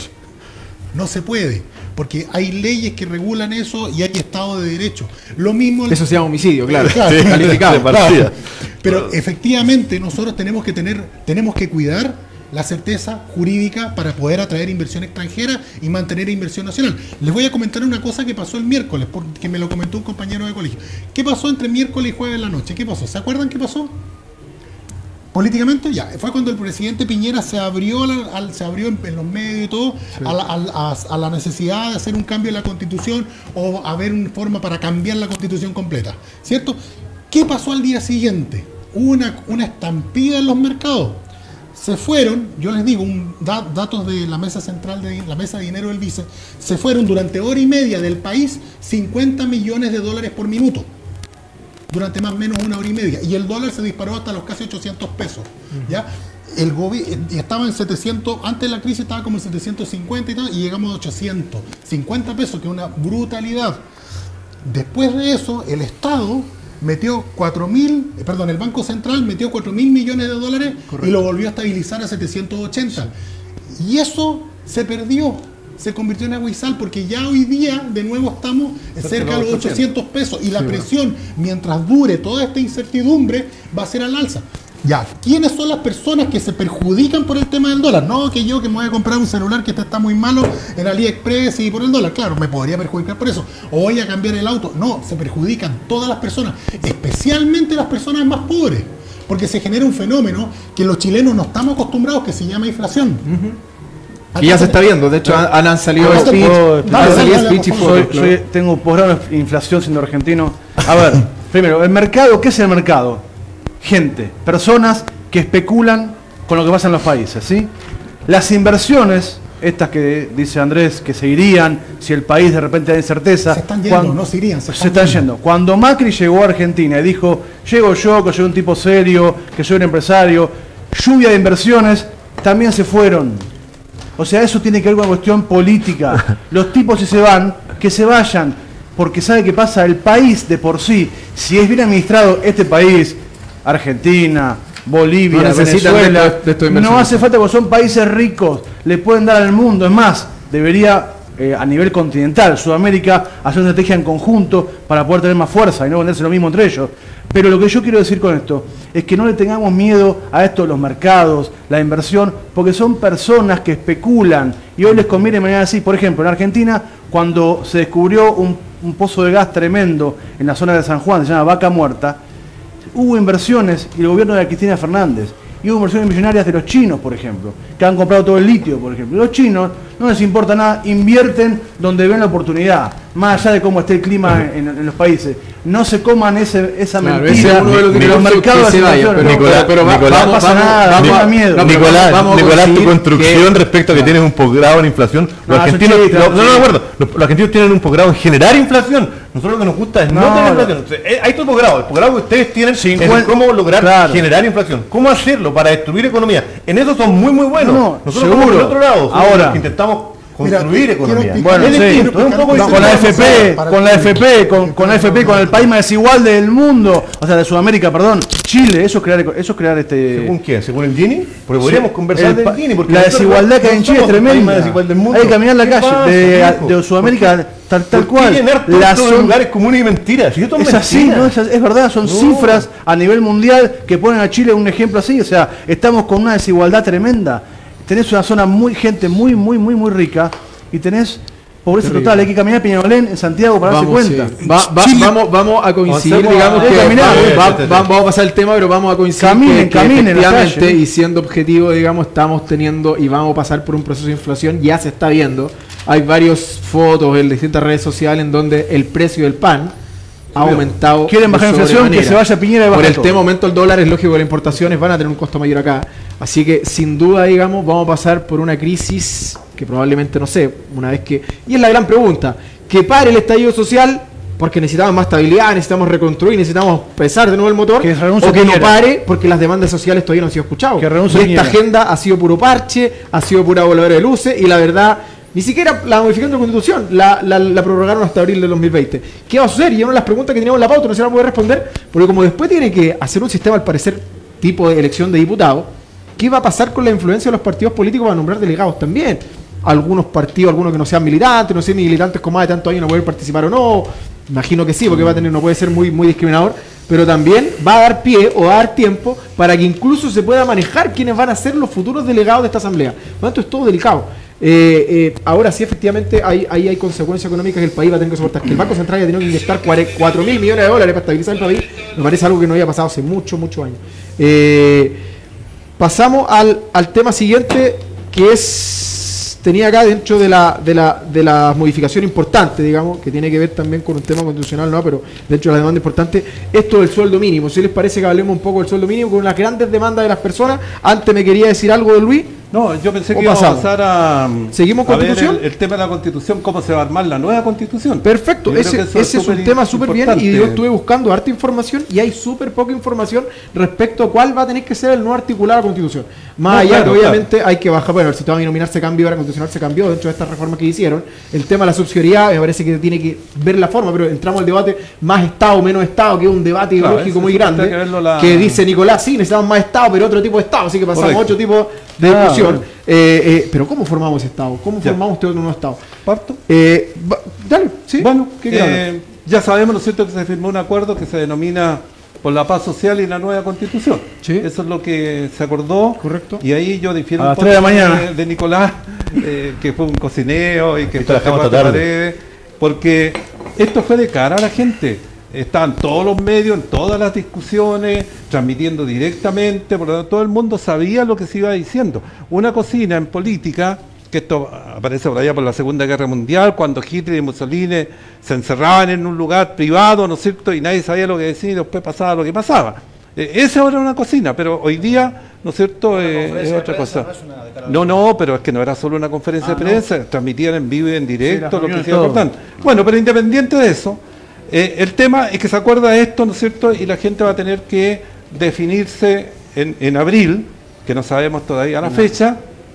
No se puede, porque hay leyes que regulan eso y hay Estado de Derecho. Lo mismo. Eso se llama homicidio, claro. Claro, sí, calificado. Claro. Pero efectivamente nosotros tenemos que tener, tenemos que cuidar la certeza jurídica para poder atraer inversión extranjera y mantener inversión nacional. Les voy a comentar una cosa que pasó el miércoles, porque me lo comentó un compañero de colegio. ¿Qué pasó entre miércoles y jueves en la noche? ¿Qué pasó? ¿Se acuerdan qué pasó? Políticamente, ya, fue cuando el presidente Piñera se abrió, al, se abrió en, en los medios y todo, sí. a, la, a, a la necesidad de hacer un cambio en la Constitución o a ver una forma para cambiar la Constitución completa, ¿cierto? ¿Qué pasó al día siguiente? Hubo una, una estampida en los mercados. Se fueron, yo les digo, un, da, datos de la mesa central, de la mesa de dinero del vice, se fueron durante hora y media del país cincuenta millones de dólares por minuto. Durante más o menos una hora y media. Y el dólar se disparó hasta los casi ochocientos pesos. Uh-huh. ¿Ya? El gobierno estaba en setecientos, antes de la crisis estaba como en setecientos cincuenta y tal, y llegamos a ochocientos cincuenta pesos, que es una brutalidad. Después de eso, el Estado metió cuatro mil, perdón, el Banco Central metió cuatro mil millones de dólares. Correcto. Y lo volvió a estabilizar a setecientos ochenta. Sí. Y eso se perdió. Se convirtió en agua y sal, porque ya hoy día de nuevo estamos cerca de los ochocientos pesos y la sí, presión, mientras dure toda esta incertidumbre, va a ser al alza. Ya, ¿quiénes son las personas que se perjudican por el tema del dólar? No que yo que me voy a comprar un celular que está muy malo en AliExpress y por el dólar, claro, me podría perjudicar por eso, o voy a cambiar el auto. No, se perjudican todas las personas, especialmente las personas más pobres, porque se genera un fenómeno que los chilenos no estamos acostumbrados, que se llama inflación. Uh-huh. Y ya se está viendo, de hecho han, han salido ah, speech, dale, dale, dale, dale, speech y soy, soy, tengo posgrado en inflación siendo argentino. A ver, primero, el mercado, ¿qué es el mercado? Gente, personas que especulan con lo que pasa en los países, ¿sí? Las inversiones, estas que dice Andrés, que se irían si el país de repente da incerteza. Se están yendo, cuando, no se irían, se se están, están yendo. yendo. Cuando Macri llegó a Argentina y dijo, llego yo, que soy un tipo serio, que soy un empresario, lluvia de inversiones, también se fueron. O sea, eso tiene que ver con una cuestión política. Los tipos si se van, que se vayan, porque sabe qué pasa, el país de por sí, si es bien administrado este país, Argentina, Bolivia, no Venezuela, de esto, de no hace falta porque son países ricos, le pueden dar al mundo. Es más, debería eh, a nivel continental, Sudamérica, hacer una estrategia en conjunto para poder tener más fuerza y no venderse lo mismo entre ellos. Pero lo que yo quiero decir con esto es que no le tengamos miedo a esto de los mercados, la inversión, porque son personas que especulan y hoy les conviene de manera así. Por ejemplo, en Argentina, cuando se descubrió un, un pozo de gas tremendo en la zona de San Juan, se llama Vaca Muerta, hubo inversiones y el gobierno de Cristina Fernández, y hubo inversiones millonarias de los chinos, por ejemplo, que han comprado todo el litio, por ejemplo. Los chinos no les importa nada, invierten donde ven la oportunidad, más allá de cómo esté el clima en, en los países. No se coman ese, esa claro, mentira ese uno de los, de los mercados de vaya, pero, Nicolás, pero va, Nicolás, no pasa vamos, nada, vamos, no da miedo. No, Nicolás, vamos Nicolás tu construcción que, respecto a que no. tienes un posgrado en inflación, los no, argentinos, chiste, no, no, no, de acuerdo, los, los argentinos tienen un posgrado en generar inflación. Nosotros lo que nos gusta es no, no tener inflación. No. Hay todo posgrado, el posgrado que ustedes tienen es cómo lograr claro. generar inflación, cómo hacerlo para destruir economía. En eso son muy muy buenos. No, Nosotros seguro. Del otro lado, ahora intentamos construir economía. Bueno, sí, distinto, un poco no, con la F P, con la F P, con, con la F P, con el país más desigual del mundo, o sea, de Sudamérica, perdón, Chile, eso es crear, eso es crear este. ¿Según quién? ¿Según el Gini? Porque podríamos sí, conversar del Gini, porque la desigualdad que hay en Chile es tremenda. Hay que caminar la calle de, de Sudamérica tal, tal cual. Las son lugares comunes y mentiras. Si es así, no, es, es verdad, son no. cifras a nivel mundial que ponen a Chile un ejemplo así, o sea, estamos con una desigualdad tremenda. tenés una zona muy, gente muy, muy, muy, muy rica, y tenés pobreza Terrible. total. Hay que caminar a Peñalolén, en Santiago, para Vamos, darse cuenta. sí. Va- va- vamos, vamos a coincidir, Avancemos digamos a- que caminar. va- va- Sí, sí, sí. vamos a pasar el tema, pero vamos a coincidir Caminen, que, que caminen en la efectivamente, calle. y siendo objetivo, digamos, estamos teniendo y vamos a pasar por un proceso de inflación, ya se está viendo. Hay varias fotos en distintas redes sociales en donde el precio del pan ha aumentado. Quieren bajar de la inflación, que sobremanera. se vaya Piñera y Por baja el todo. tema aumento del dólar, es lógico que las importaciones van a tener un costo mayor acá. Así que, sin duda, digamos, vamos a pasar por una crisis que probablemente, no sé, una vez que... Y es la gran pregunta, que pare el estallido social, porque necesitamos más estabilidad, necesitamos reconstruir, necesitamos pesar de nuevo el motor, Que renuncie o que no Piñera. pare, porque las demandas sociales todavía no han sido escuchadas. Que renuncie Y esta Piñera. agenda ha sido puro parche, ha sido pura voladora de luces, y la verdad... Ni siquiera la modificación de la Constitución la, la, la prorrogaron hasta abril del dos mil veinte. ¿Qué va a suceder? Y una de las preguntas que teníamos en la pauta no se la puede responder, porque como después tiene que hacer un sistema, al parecer, tipo de elección de diputados, ¿qué va a pasar con la influencia de los partidos políticos para nombrar delegados también? Algunos partidos, algunos que no sean militantes, no sean militantes con más de tantos años, no pueden participar o no. Imagino que sí, porque va a tener, no puede ser muy, muy discriminador, pero también va a dar pie o va a dar tiempo para que incluso se pueda manejar quiénes van a ser los futuros delegados de esta asamblea. Por lo tanto, es todo delicado. Eh, eh, ahora sí, efectivamente, ahí hay, hay consecuencias económicas que el país va a tener que soportar. Que el Banco Central haya tenido que inyectar cuatro mil millones de dólares para estabilizar el país, me parece algo que no había pasado hace muchos, muchos años. Eh, pasamos al, al tema siguiente, que es tenía acá dentro de la, de la de la modificación importante, digamos, que tiene que ver también con un tema constitucional, no, pero dentro de la demanda importante, esto del sueldo mínimo. Si les parece que hablemos un poco del sueldo mínimo con las grandes demandas de las personas. Antes me quería decir algo de Luis. No, yo pensé ¿O que íbamos a pasamos? pasar a... ¿Seguimos a ver Constitución? el, el tema de la Constitución, cómo se va a armar la nueva Constitución. Perfecto, Yo creo ese, que eso ese es un súper tema súper bien, y importante. yo estuve buscando harta información y hay súper poca información respecto a cuál va a tener que ser el nuevo articulado de la Constitución. Más No, allá claro, que obviamente hay que bajar, bueno, el sistema binominal se cambió, la Constitucional se cambió dentro de estas reformas que hicieron. El tema de la subsidiariedad me parece que tiene que ver la forma, pero entramos al debate más Estado, menos Estado, que es un debate Claro, ideológico eso muy sí que grande, hay que verlo la- que dice Nicolás, sí, necesitamos más Estado, pero otro tipo de Estado, así que pasamos Correcto. a otro tipo de Ah, discusión. bueno. Eh, eh, pero ¿cómo formamos ese Estado? ¿Cómo Ya. formamos este otro nuevo Estado? ¿Parto? Eh, va- dale, sí. Bueno, ¿qué quieres hablar? eh, ya sabemos, ¿no es cierto?, que se firmó un acuerdo que se denomina por la paz social y la nueva Constitución. Sí. Eso es lo que se acordó. Correcto. Y ahí yo difiero A un las poco tres de la mañana. de, de Nicolás, eh, que fue un cocineo y que Esto la fue dejamos cuatro esta tarde. paredes, porque esto fue de cara a la gente. Estaban todos los medios, en todas las discusiones, transmitiendo directamente, por lo tanto todo el mundo sabía lo que se iba diciendo. Una cocina en política, que esto aparece por allá por la Segunda Guerra Mundial, cuando Hitler y Mussolini se encerraban en un lugar privado, ¿no es cierto?, y nadie sabía lo que decía y después pasaba lo que pasaba. Eh, esa era una cocina, pero hoy día, ¿no es cierto?, eh, es otra cosa. No, no, pero es que no era solo una conferencia de prensa, transmitían en vivo y en directo, las lo que reuniones, se iba todo. cortando. Bueno, pero independiente de eso, eh, el tema es que se acuerda de esto, ¿no es cierto?, y la gente va a tener que definirse en, en abril, que no sabemos todavía la fecha,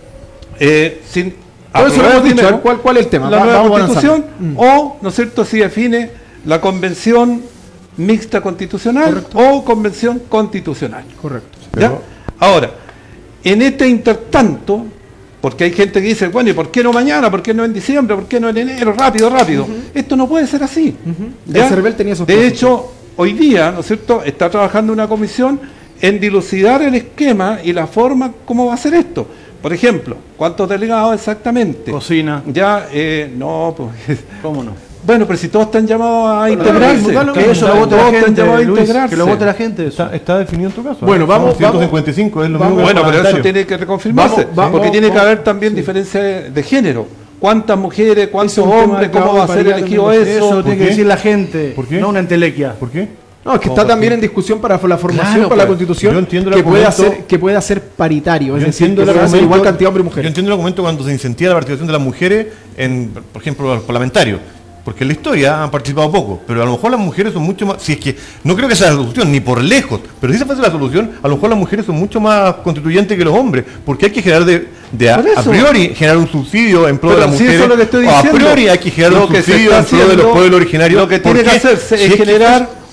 eh, sin Por eso lo aprobar hemos dicho, primero ¿cuál, ¿cuál es el tema? la Va- nueva vamos constitución, avanzando. Mm. o, ¿no es cierto?, si define la convención mixta constitucional Correcto. o convención constitucional. Correcto. ¿Ya? Ahora, en este intertanto, porque hay gente que dice, bueno, ¿y por qué no mañana? ¿Por qué no en diciembre? ¿Por qué no en enero? Rápido, rápido. Esto no puede ser así. El CERVEL tenía esos De plazos. hecho, hoy día, ¿no es cierto?, está trabajando una comisión en dilucidar el esquema y la forma cómo va a ser esto. Por ejemplo, ¿cuántos delegados exactamente? Cocina. Ya, eh, no, pues... ¿Cómo no? Bueno, pero si todos están llamados a Bueno, integrarse. dale, Que eso lo Todos vote la están gente, llamados a Luis, integrarse. que lo vote la gente. eso. Está, está definido en tu caso. Bueno, ¿eh? vamos- Son ciento cincuenta y cinco, es lo vamos- mismo que Bueno, el pero eso parlamentario. tiene que reconfirmarse, Vamos, vamos, porque tiene que vamos, haber también diferencia de, de género. ¿Cuántas mujeres, cuántos Ese es un tema hombres, de cómo cabo va a ser paridad elegido también. eso? Eso lo tiene que qué? decir la gente, ¿Por qué? no una entelequia. ¿Por qué? No, es que ¿Cómo está por también qué? en discusión para la formación, Claro, para la pues, constitución, yo entiendo el que pueda, argumento- ser, que pueda ser paritario, es Yo decir, entiendo que el pueda ser argumento- igual cantidad de hombres y Yo mujeres. entiendo el argumento cuando se incentiva la participación de las mujeres en, por ejemplo, los parlamentarios. Porque en la historia han participado poco, pero a lo mejor las mujeres son mucho más, si es que, no creo que sea la solución, ni por lejos, pero si esa fuese la solución, a lo mejor las mujeres son mucho más constituyentes que los hombres, porque hay que generar de, de a, Por eso. a priori, generar un subsidio en pro Pero de las si eso mujeres, es lo que estoy o a diciendo. priori hay que generar Lo un que se subsidio está en pro de los haciendo, pueblos originarios. lo que tiene porque que hacerse si es que generar fuese-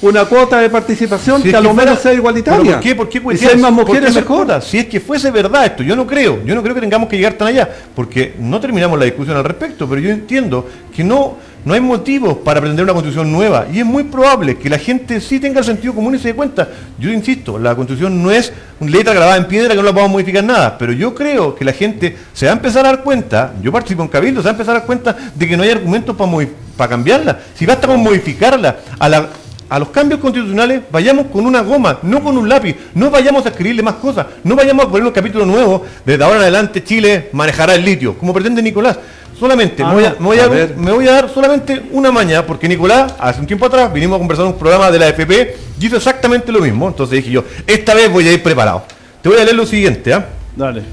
una cuota de participación Si que es a lo fuera- menos sea igualitaria. ¿Pero ¿Por qué? ¿Por qué Y si hay más ¿Por qué mujeres, hacer mejor. cuotas? Si es que fuese verdad esto, yo no creo, yo no creo que tengamos que llegar tan allá, porque no terminamos la discusión al respecto, pero yo entiendo que no, no hay motivos para aprender una constitución nueva, y es muy probable que la gente sí tenga el sentido común y se dé cuenta. Yo insisto, la constitución no es una letra grabada en piedra que no la podamos modificar nada, pero yo creo que la gente se va a empezar a dar cuenta, yo participo en Cabildo, se va a empezar a dar cuenta de que no hay argumentos para modi- para cambiarla, si basta con modificarla. A la A los cambios constitucionales vayamos con una goma, no con un lápiz, no vayamos a escribirle más cosas, no vayamos a poner un capítulo nuevo, desde ahora en adelante Chile manejará el litio, como pretende Nicolás. Solamente, Ah, me, voy a, no. me, voy a A dar, ver. me voy a dar solamente una maña, porque Nicolás, hace un tiempo atrás, vinimos a conversar en un programa de la F P y hizo exactamente lo mismo. Entonces dije yo, esta vez voy a ir preparado. Te voy a leer lo siguiente, ¿ah? Dale.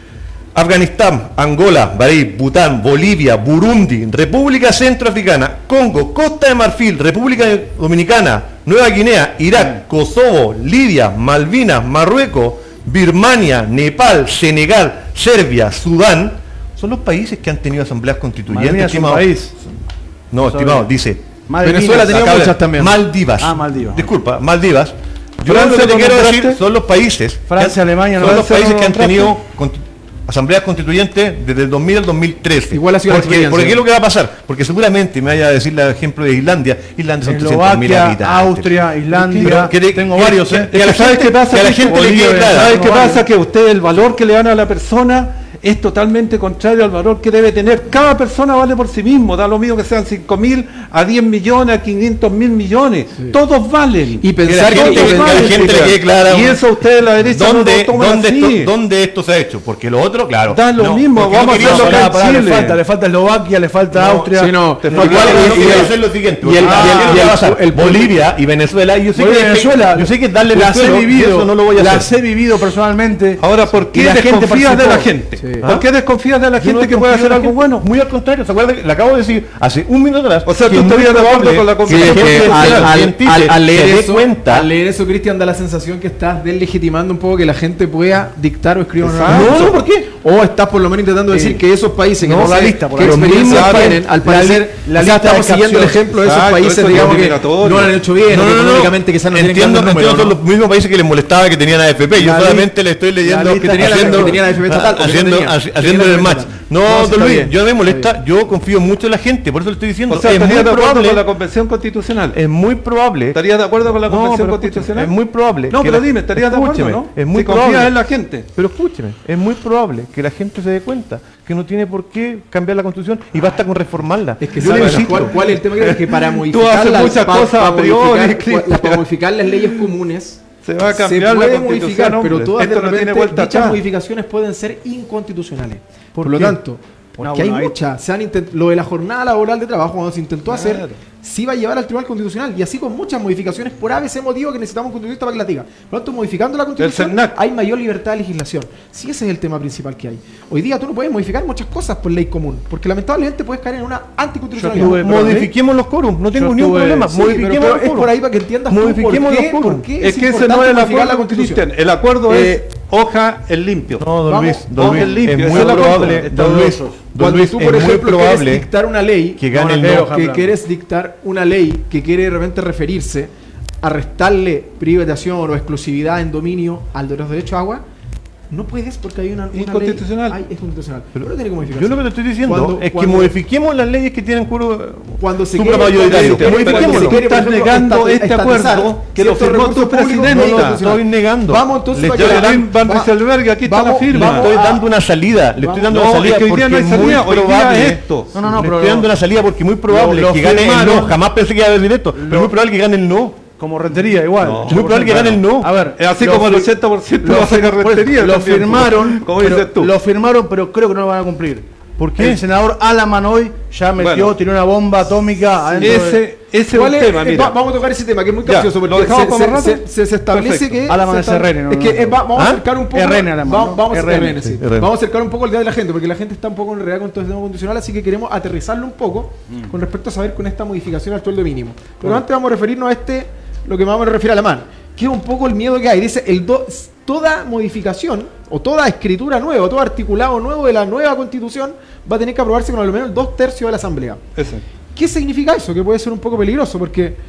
Afganistán, Angola, Bahrein, Bután, Bolivia, Burundi, República Centroafricana, Congo, Costa de Marfil, República Dominicana, Nueva Guinea, Irak, Kosovo, Libia, Malvinas, Marruecos, Birmania, Nepal, Senegal, Serbia, Sudán, son los países que han tenido asambleas constituyentes. Malvinas es un estimado. país. No, estimado, dice. Malvinas. Venezuela tenía Acá muchas habla- también. Maldivas. Ah, Maldivas. Disculpa, Maldivas. Yo Francia, lo que te ¿lo quiero nombraste? decir son los países. Francia, que han- Alemania, ¿no? Son los Francia, países ¿no que han nombraste? tenido consti- asambleas constituyentes desde el dos mil al dos mil trece. Igual ha sido la porque, experiencia. porque ¿qué es lo que va a pasar? Porque seguramente me vaya a decir el ejemplo de Islandia. Islandia son trescientos mil Eslovaquia, habitantes. Austria, Islandia. Pero que te- Tengo que- varios, que- ¿eh? que a la ¿Sabes gente- qué pasa? que a la Pico? gente le Bolivia, quede clara. ¿Sabes qué no, pasa? vale. Que usted el valor que le dan a la persona es totalmente contrario al valor que debe tener. Cada persona vale por sí mismo, da lo mismo que sean cinco mil, a diez millones, a quinientos mil millones. Todos valen. Y Que la pensar que, gente, y que a la pensar- gente le quede clara. Y eso ustedes la derecha ¿Dónde, no lo toman dónde, así. esto, ¿Dónde esto se ha hecho? Porque lo otro, claro. Da lo mismo, porque vamos a queríamos hacerlo hablar- acá. Pará, pará, le Chile. falta, le falta Eslovaquia, le falta No, Austria. sí, no, te no, falta- Igual, y- yo y- quiero y- hacer lo siguiente. y el- porque y el- ¿qué y el- va a pasar? el- Bolivia y Venezuela, yo sé Bolivia que y Venezuela, yo sé que darle el las he suelo, y vivido, eso no lo voy a las hacer. he vivido personalmente. Ahora, ¿por Y qué la gente desconfías de la participó. gente? Sí. ¿Por qué desconfías de la Yo no gente que puede desconfío de hacer la algo gente. bueno? Muy al contrario, ¿se acuerdan? Le acabo de decir hace un minuto atrás. O sea, que tú es muy estarías de acuerdo probable con la que conferencia la Sí, es gente que al, sea al- científica, al- al leer se dé eso, cuenta. al leer eso, Cristian, da la sensación que estás deslegitimando un poco que la gente pueda dictar o escribir una Exacto. nueva No, constitución. ¿por qué? O estás por lo menos intentando Sí. decir que esos países que No, no, la sé lista, por qué ahí. experiencia Los mismos tienen, al la parecer, li- la o sea, lista de estamos siguiendo el capción. ejemplo de esos Exacto, países, eso es digamos, que discriminatorio. no lo han hecho bien, No, o que no, no, económicamente quizás no tienen entiendo, grandes números, entiendo, ¿no? son los mismos países que les molestaba que tenían A F P. Yo La li- solamente le estoy leyendo la lista que tenían que haciendo, tenían A F P estatal, o que no haciendo, tenían. haci- Que haciendo tenían el A F P match. estatal. No, No, sí, don está Luis, bien. yo no me Está molesta, yo confío mucho en la gente, por eso le estoy diciendo. O sea, es muy ¿estarías de acuerdo probable, con la Convención Constitucional? es muy probable. ¿Estarías de acuerdo con la No, Convención pero Constitucional? escúcheme, es muy probable. No, que pero la- dime, ¿estarías de acuerdo, escúcheme, no? Es muy si confías probable. en la gente. Pero escúcheme, es muy probable que la gente se dé cuenta que no tiene por qué cambiar la Constitución y basta con reformarla. Es que Yo le ¿sabes insisto. cuál, cuál es el tema? Que es que para Tú modificar haces las- muchas pa- cosas pa a priori, modificar- Cristian. para modificar las leyes comunes Se va a se cambiar la puede Constitución, modificar, pero hombre. todas de Esto no tiene repente vuelta dichas atrás. modificaciones pueden ser inconstitucionales. Por, ¿Por lo qué? tanto, porque No, bueno, hay ahí- muchas, se han intent- lo de la jornada laboral de trabajo cuando se intentó hacer, Claro. sí va a llevar al Tribunal Constitucional y así con muchas modificaciones por A B C motivo que necesitamos un constitucionalista para que la diga. Por lo tanto, modificando la Constitución CERNAC. hay mayor libertad de legislación. Sí, ese es el tema principal que hay. Hoy día tú no puedes modificar muchas cosas por ley común, porque lamentablemente puedes caer en una anticonstitucionalidad. Yo estuve- Modifiquemos los quórum, no tengo Yo ningún estuve- problema. Sí, pero- Modifiquemos pero los es quórum. por ahí para que entiendas tú por Modifiquemos qué, los quórum. por qué Es que ese no importante es el modificar acuerdo, la Constitución. Cristian. El acuerdo Eh, es hoja en limpio. No, don Vamos, Luis, don hoja Luis, en limpio, es ese muy es el acuerdo. probable, Está don Luis, dudoso. don Cuando Luis, tú, es por muy ejemplo, quieres probable dictar una ley, que gane No, el no, no. no, que Blanco. quieres dictar una ley que quiere de repente referirse a restarle privatización o exclusividad en dominio al de los derechos a agua, no puedes porque hay una, una Inconstitucional. ley. Ay, es constitucional. Pero, no tiene que modificarse. Yo lo que te estoy diciendo Cuando- es que cuando- modifiquemos las leyes que tienen curo cuando se supramayoritario. quiere- cuando se Modifiquémoslo. quiere, por Estás ejemplo, negando estati- este estatizar acuerdo que lo ciertos firmó tu recursos públicos, presidente. no No lo constitucional. estoy negando. Vamos entonces Le para estoy que- Joaquín Van va- Rieselberg, aquí está la vamos- firma. Le vamos estoy a- dando una salida, le estoy Vamos- dando No, una salida es que hoy día porque no hay es salida, muy hoy día probable. es esto. No, no, no, le pero estoy dando una salida porque muy probable lo- lo que gane el firmaron. no. Jamás pensé que iba a decir esto, pero muy probable que gane el no. Como rentería, igual. No. Muy probable que gane el no. A ver, Es así lo como el fi- ochenta por ciento lo va a ser fir- rentería Lo también, firmaron, como pero- dices tú. lo firmaron, pero creo que no lo van a cumplir. ¿Por qué? El senador Alaman hoy ya metió, Bueno. tiró una bomba atómica adentro de- Ese, ese es ¿Cuál un es? tema, Eh, mira. va- vamos a tocar ese tema que es muy Ya, capcioso porque ¿lo dejamos se, para se- más rato? se- se establece Perfecto. que Alaman se es esta- R N, no, es que no, eh, va- vamos ¿Ah? a acercar un poco R N Alaman, va- ¿no? vamos a R N, R N, sí. sí, R N. Vamos a acercar un poco el día de la gente porque la gente está un poco enredada con todo el tema constitucional, así que queremos aterrizarlo un poco con respecto a saber con esta modificación al sueldo mínimo. Pero antes vamos a referirnos a este, lo que vamos a referir a Alamán, que es un poco el miedo que hay. Dice el do- toda modificación o toda escritura nueva, o todo articulado nuevo de la nueva constitución va a tener que aprobarse con al menos dos tercios de la asamblea. Ese. ¿Qué significa eso? Que puede ser un poco peligroso porque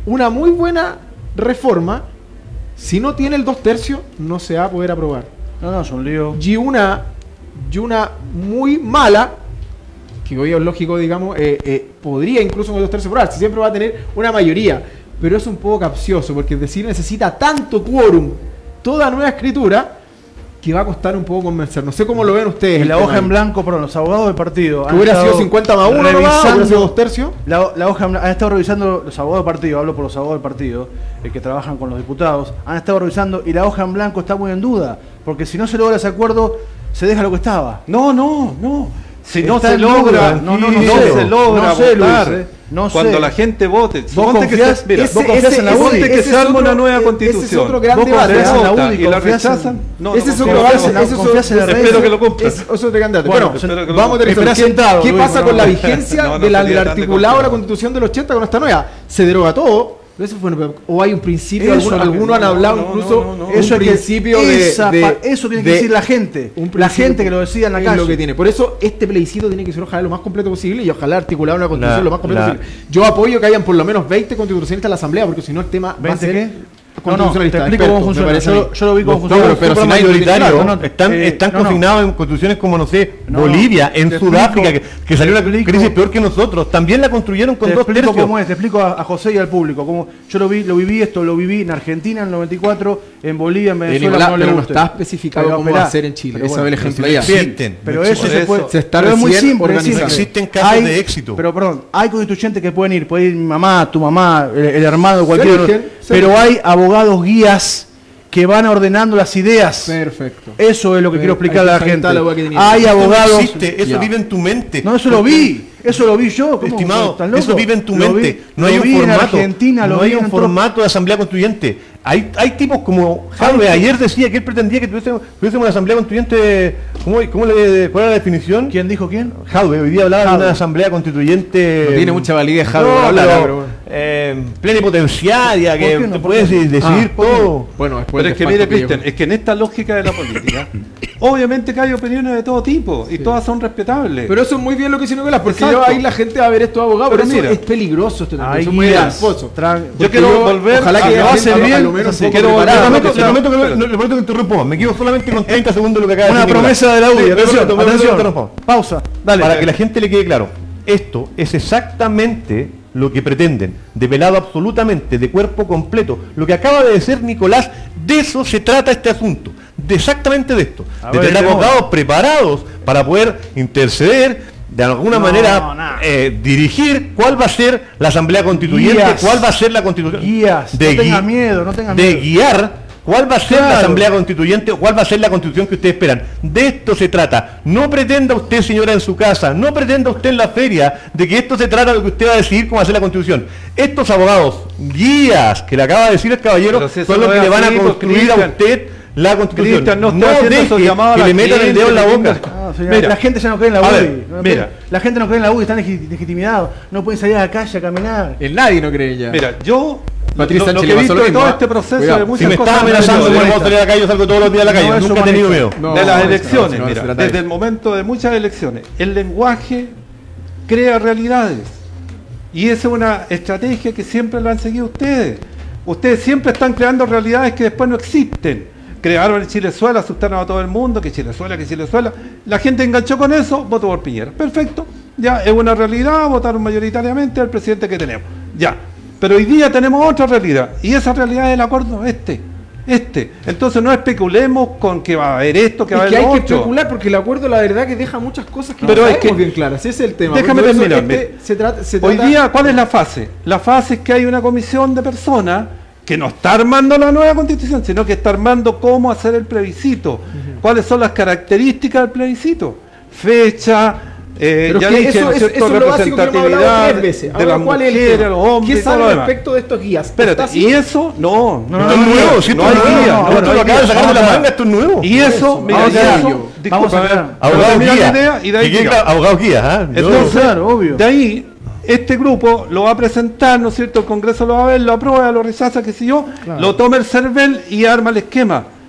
una muy buena reforma, si no tiene el dos tercios, no se va a poder aprobar. No, no, es un lío. Y una, y una muy mala, que hoy es lógico, digamos, eh, eh, podría incluso con el dos tercios aprobarse, siempre va a tener una mayoría, pero es un poco capcioso, porque es decir, necesita tanto quórum, toda nueva escritura, que va a costar un poco convencer. No sé cómo lo ven ustedes. Y la hoja en blanco, perdón, los abogados del partido. Que hubiera sido cincuenta más uno, hubiera sido dos tercios. La, la hoja han estado revisando los abogados del partido, hablo por los abogados del partido, eh, que trabajan con los diputados, han estado revisando y la hoja en blanco está muy en duda, porque si no se logra ese acuerdo, se deja lo que estaba. No, no, no. Si no Está se en logra, duda. no, No, no, no no sé. se logra No sé, votar. Luis, eh. No Cuando sé. la gente vote. ¿Vos Suponte que confiás- se, mira, ese- vos confiás ese- en la ese- U D I, que ese se es arma otro- una nueva ese es constitución. otro gran Vos debate, confiás ¿ah? en la Vota U D I y y la confías en- rechazan. No, ese no es otro confías debate, en la- ese es confías en otro- la Espero red. que lo cumplan. Es, es otro candidato. Bueno, Bueno, espero que lo vamos a cumplan. tener Espera ¿qué, sentado, ¿qué Luis, pasa no, con la no. vigencia No, no de la, sería del tan de articulado de la confianza. constitución del ochenta con esta nueva? Se deroga todo. Pero eso fue, o hay un principio, Eso algunos, es lo que- algunos han no, hablado no, incluso no, no, no. un Eso es que- principio de, esa de- pa- eso tiene que de- decir la gente. un La principio gente que lo decida en la es calle. lo que tiene. Por eso este plebiscito tiene que ser ojalá lo más completo posible y ojalá articular una constitución La- lo más completo la- posible. Yo apoyo que hayan por lo menos veinte constitucionalistas en la asamblea, porque si no el tema va a ¿veinte ser qué? No, no, te constitucionalista, explico experto, cómo me funciona. parece a mí. Yo, yo lo vi cómo Los funciona. pueblos pero si no hay mayoritarios no, no, están, eh, están no, no. confinados en constituciones como, no sé, No, Bolivia, en te Sudáfrica, explico, que, que salió una te explico. crisis peor que nosotros. También la construyeron con Te dos explico tercios. cómo es, te explico a, a José y al público. Cómo, yo lo vi, lo viví esto, lo viví en Argentina en el noventa y cuatro, en Bolivia, en Eh, Venezuela. Nicolás, no le pero no guste. está especificado Pero, cómo esperá, va a ser en Chile. pero Ese bueno, es el ejemplo pero allá. si defienden. Pero Por eso se eso puede. se está pero es muy recién simple. es organizando. simple. Existen casos Hay- de éxito. Pero, perdón, hay constituyentes que pueden ir. Puede ir mi mamá, tu mamá, el, el hermano de cualquier otro. eligen, se Pero eligen. hay abogados guías que van ordenando las ideas. Perfecto. Eso es lo que Eh, quiero explicarle a la ahí está gente. la hueá que tenía. Hay Eso no abogados. existe, eso Ya. vive en tu mente. No, eso lo vi. Eso lo vi yo. ¿Cómo? Estimado, ¿Estás loco? eso vive en tu Lo mente. vi- no hay lo un vi en formato. Argentina, lo no vi hay en un otro- formato de asamblea constituyente. Hay, hay tipos como Jadwe, ayer decía que él pretendía que tuviésemos, tuviésemos una asamblea constituyente. ¿Cómo, cómo le, ¿Cuál era la definición? ¿Quién dijo quién? Jadwe, hoy día hablaba de Jadwe. una asamblea constituyente. No tiene mucha validez, Jadwe, no, para hablar, pero, pero bueno. eh, plenipotenciaria, ¿Por que qué no? te ¿Por puedes qué? decidir Ah, ¿por qué no? todo. Bueno, después Pero del es que desfalco mire, que llegó. Cristian, es que en esta lógica de la política, obviamente que hay opiniones de todo tipo y todas son respetables. Pero eso es muy bien lo que dice Nicolás, porque Exacto. yo ahí la gente va a ver esto abogado, pero, Pero eso mira. es peligroso esto también, Hay eso es muy guías. tramposo. Tran- Yo Porque quiero volver ojalá a que lo la hacen gente a- bien, a lo menos sí, un poco quiero volver Le preparada. a- prometo, no, le no, prometo que espérate. no- le prometo que interrumpo más. Me quedo solamente con treinta segundos de lo que acaba de Una decir Nicolás. promesa de la U D I. Sí, Atención, me prometo, me prometo que atención. interrumpo. Pausa. Dale. Para que la gente le quede claro, esto es exactamente lo que pretenden, develado absolutamente, de cuerpo completo. Lo que acaba de decir Nicolás, de eso se trata este asunto, de exactamente de esto, A de ver, tener tenemos- abogados preparados para poder interceder, de alguna No, manera nada. eh, dirigir cuál va a ser la asamblea constituyente, Guías. cuál va a ser la constitución. Guías. de No tenga gui- miedo, no tenga de miedo. guiar cuál va a ser la Claro. asamblea constituyente o cuál va a ser la constitución que ustedes esperan. De esto se trata. No pretenda usted, señora, en su casa, no pretenda usted en la feria, de que esto se trata de lo que usted va a decidir cómo hacer la constitución. Estos abogados, guías, que le acaba de decir el caballero, Pero si eso son los no que es le van a así, pues, construir a Cristian. usted la constitución. Cristian, no está haciendo esos deje llamados a que la le metan el gente, dedo en la que boca. tenga- No, señora, Mira. la gente ya no cree en la A U D I. ver, No, mira. La gente no cree en la U D I, están legi- legitimados. No pueden salir a la calle a caminar. En nadie no cree ya. Mira, yo Patricia lo, lo Sánchez que le he pasó visto lo de mismo, todo ¿ah? este proceso Cuidado. de muchas Si me cosas está amenazando anteriores, con vamos a salir a la calle, yo salgo todos los días a la calle. No, eso Nunca he tenido miedo. maneja. No, de las eso no, elecciones, eso no se mira, trata de desde eso. el momento de muchas elecciones, el lenguaje crea realidades. Y esa es una estrategia que siempre la han seguido ustedes. Ustedes siempre están creando realidades que después no existen. Crearon en Chilezuela, asustaron a todo el mundo, que Chilezuela, que Chilezuela. La gente enganchó con eso, votó por Piñera. Perfecto, ya es una realidad, votaron mayoritariamente al presidente que tenemos. Ya, pero hoy día tenemos otra realidad, y esa realidad es el acuerdo este. Este. Entonces no especulemos con que va a haber esto, que va a Es que haber hay lo que otro. especular porque el acuerdo la verdad que deja muchas cosas que Pero no es sabemos que- bien claras. Ese es el tema. Déjame Por eso terminar, este mira. se trata, se Hoy trata- día, ¿cuál es la fase? La fase es que hay una comisión de personas que no está armando la nueva constitución, sino que está armando cómo hacer el plebiscito. ¿Cuáles son las características del plebiscito? Fecha, eh, Pero ya es que dije, eso, ¿no es eso, cierto? eso es lo básico que hemos hablado representatividad tres veces. de Ahora, las ¿cuál es el mujeres, tema? los hombres ¿Qué y todo lo sabe demás. respecto de estos guías? Espérate, ¿Está así? y eso, no, no, Esto es hay nuevo, guía, si esto no es hay nuevo. guía, No, no, esto no lo hay acaba de guía. sacar de la Vamos a- manga, esto es nuevo. Y eso, mira, vamos y a ver. eso, Vamos disculpa, a ver. a ver, Abogado termina la guía. idea y de ahí Que quede llegamos. claro, abogado guía, ¿ah? Yo- Entonces, Claro, obvio. de ahí, este grupo lo va a presentar, ¿no es cierto? El Congreso lo va a ver, lo aprueba, lo rechaza, qué sé yo, lo toma el CERVEL y arma el esquema.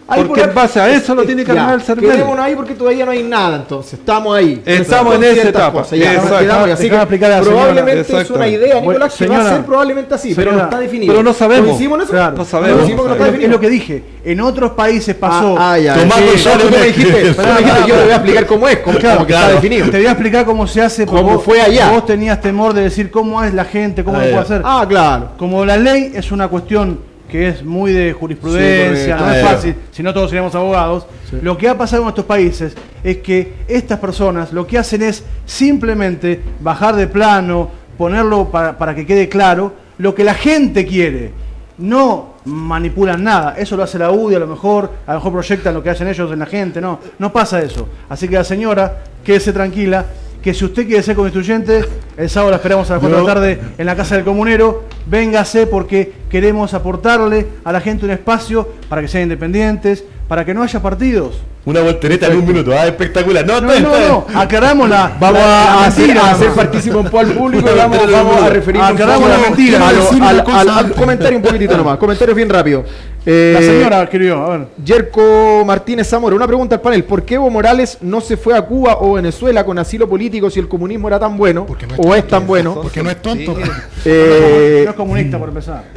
Ahí porque por- en base a eso lo tiene que Ya, armar el CERVEL. Quedémonos ahí porque todavía no hay nada, entonces. Estamos ahí. Estamos en esa Ciertas etapa. cosas, ya, Exacto. nos quedamos ahí. Así Déjame que explicar a la señora. probablemente es una Exactamente. idea, Bueno, Nicolás, que va a señora, ser probablemente así, pero señora, no está definido. pero no sabemos. ¿Coincidimos en eso? Claro. No sabemos. Coincidimos que no está Es, definido. es lo que dije. En otros países pasó. Ah, ah, ya. Tomás Sí, González tú me Beck. dijiste, tú me Pará, dijiste, pará, yo le voy a pará. explicar cómo es, como, Claro, como que claro. está definido. Te voy a explicar cómo se hace. porque Cómo vos- fue allá. Vos tenías temor de decir cómo es la gente, cómo Ah, lo ya. puede hacer. Ah, claro. Como la ley es una cuestión que es muy de jurisprudencia, Sí, no correcto. es Ah, fácil, si no todos seríamos abogados, Sí. lo que ha pasado en nuestros países es que estas personas lo que hacen es simplemente bajar de plano, ponerlo para, para que quede claro, lo que la gente quiere. No manipulan nada, eso lo hace la U D I a lo mejor, a lo mejor proyectan lo que hacen ellos en la gente, no, no pasa eso. Así que la señora, quédese tranquila, que si usted quiere ser constituyente, el sábado la esperamos a las cuatro de la tarde en la Casa del Comunero, véngase porque queremos aportarle a la gente un espacio para que sean independientes, para que no haya partidos. Una voltereta en un minuto, ah, espectacular. No, No, está- no, está- no, aclaramos la Vamos la- a, la hacer, mentira, a hacer nomás. partícipe un poco al público y Una vamos, mentira, vamos a una- referirnos un aclaramos poco la mentira. a lo- Quiero decir al, una cosa al- al antes. comentario un poquitito nomás. Comentarios bien rápido. Eh, La señora escribió, a ver. Yerko Martínez Zamora, una pregunta al panel. ¿Por qué Evo Morales no se fue a Cuba o Venezuela con asilo político si el comunismo era tan bueno? Porque no es o es tan bueno. Porque no es tonto. Eh, No es comunista por empezar.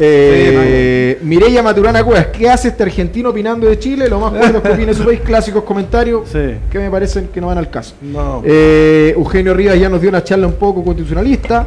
eh, Mireya Maturana Cuevas, ¿qué hace este argentino opinando de Chile? Lo más cuerdo que opine su país, clásicos comentarios Sí. que me parecen que no van al caso. No. Eh, Eugenio Rivas ya nos dio una charla un poco constitucionalista.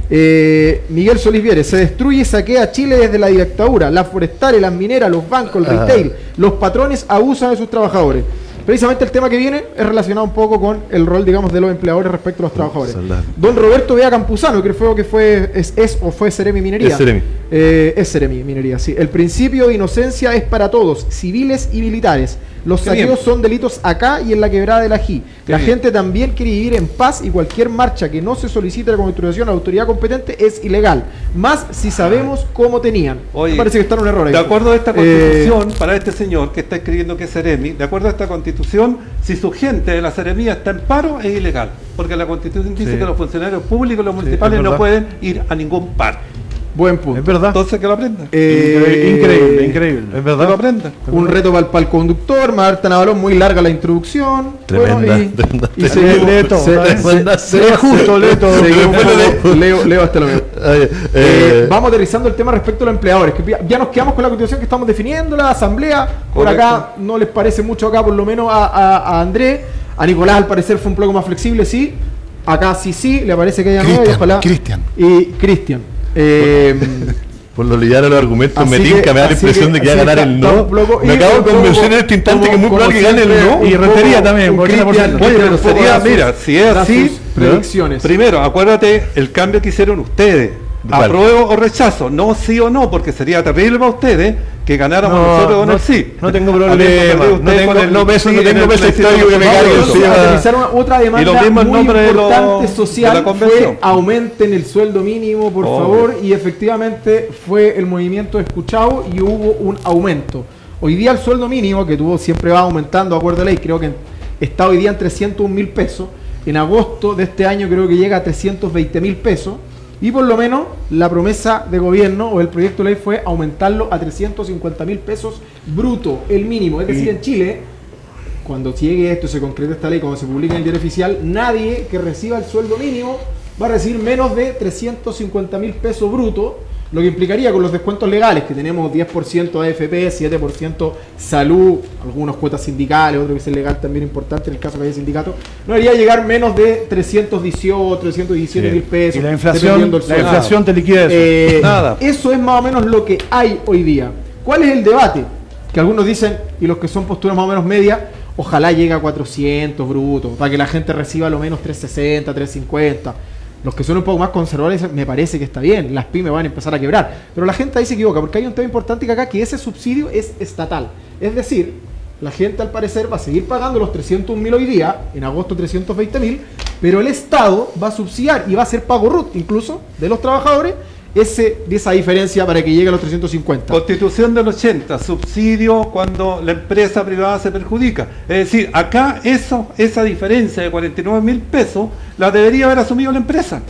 Eh, Miguel Solís Vieres, se destruye y saquea Chile desde la dictadura. Las forestales, las mineras, los bancos, el retail, los patrones abusan de sus trabajadores. Precisamente el tema que viene es relacionado un poco con el rol, digamos, de los empleadores respecto a los trabajadores. Salud. Don Roberto Bea Campuzano, que creo que fue, es, es o fue Seremi Minería. Es Seremi. Eh, es Seremi Minería, sí. El principio de inocencia es para todos, civiles y militares. Los Qué saqueos bien. son delitos acá y en la quebrada del Ají. Qué La bien. gente también quiere vivir en paz y cualquier marcha que no se solicite la constitución a la autoridad competente es ilegal. Más si sabemos cómo tenían. Oye, Me parece que está en un error ahí. De acuerdo a esta Eh, constitución, para este señor que está escribiendo que es Seremi, de acuerdo a esta constitución, si su gente de la Seremía está en paro, es ilegal. Porque la constitución dice Sí. que los funcionarios públicos, los municipales, es no verdad. pueden ir a ningún paro. Buen punto. Es verdad. Entonces que lo aprendan. Eh, Increíble, increíble. Es Que lo verdad. aprendan. Un reto para el conductor, Marta Navalón, muy larga la introducción. Tremenda, Bueno, y, tremenda. y Lee- seguimos- lee todo, se- ¿sabes? se- se- Lee justo, lee todo. seguimos un Bueno, poco- leo, leo hasta lo veo. Ay, Eh, eh, vamos aterrizando el tema respecto a los empleadores, que ya- ya nos quedamos con la constitución que estamos definiendo, la asamblea, por Correcto. acá no les parece mucho acá, por lo menos a, a, a Andrés, a Nicolás al parecer fue un poco más flexible, sí, acá sí, sí, le parece que haya nueve, y Cristian, ojalá. Cristian. Y Cristian. Eh, Por lo liviano los argumentos, me así tinca, que- me da la así impresión que- de que va a así ganar está- el está no. un poco- Me y acabo de un poco convencer en este instante como- que es muy como probable que gane el siempre, no. un Y Rentería poco- también, un por ochenta por ciento. Cristian, Oye, pero un poco sería, da sus- mira, si es da así, sus predicciones. Primero, acuérdate el cambio que hicieron ustedes. ¿Cuál? Apruebo o rechazo, no sí o no, porque sería terrible para ustedes que ganáramos nosotros con no, el sí. no tengo Habiendo problema, perdido no ustedes tengo, con el no beso, sí no en tengo el beso plebiscito histórico que me de cargue Vamos a encima. aterrizar una- otra demanda Y lo mismo en muy nombre de lo- importante de social la convención. fue aumenten el sueldo mínimo, por Obvio. favor, y efectivamente fue el movimiento escuchado y hubo un aumento. Hoy día el sueldo mínimo, que tuvo siempre va aumentando de acuerdo a ley, creo que está hoy día en trescientos un mil pesos. En agosto de este año creo que llega a trescientos veinte mil pesos. Y por lo menos la promesa de gobierno o el proyecto de ley fue aumentarlo a trescientos cincuenta mil pesos bruto, el mínimo. Es decir, en Chile, cuando llegue esto, se concrete esta ley, cuando se publique en el diario oficial, nadie que reciba el sueldo mínimo va a recibir menos de trescientos cincuenta mil pesos bruto, lo que implicaría con los descuentos legales, que tenemos diez por ciento A F P, siete por ciento salud, algunas cuotas sindicales, otro que es legal también importante en el caso que haya sindicato, no debería llegar menos de trescientos dieciocho, trescientos diecisiete mil pesos. Y la inflación, dependiendo del la sueldo. inflación te liquida eso. Eh, Nada. Eso es más o menos lo que hay hoy día. ¿Cuál es el debate? Que algunos dicen, y los que son posturas más o menos medias, ojalá llegue a cuatrocientos brutos, para que la gente reciba lo menos trescientos sesenta, trescientos cincuenta. Los que son un poco más conservadores dicen, me parece que está bien, las pymes van a empezar a quebrar. Pero la gente ahí se equivoca, porque hay un tema importante que acá, que ese subsidio es estatal. Es decir, la gente al parecer va a seguir pagando los trescientos un mil hoy día, en agosto trescientos veinte mil, pero el Estado va a subsidiar y va a hacer pago R U T incluso de los trabajadores ese, de esa diferencia para que llegue a los trescientos cincuenta. Constitución del ochenta, subsidio cuando la empresa privada se perjudica. Es decir, acá eso, esa diferencia de cuarenta y nueve mil pesos la debería haber asumido la empresa.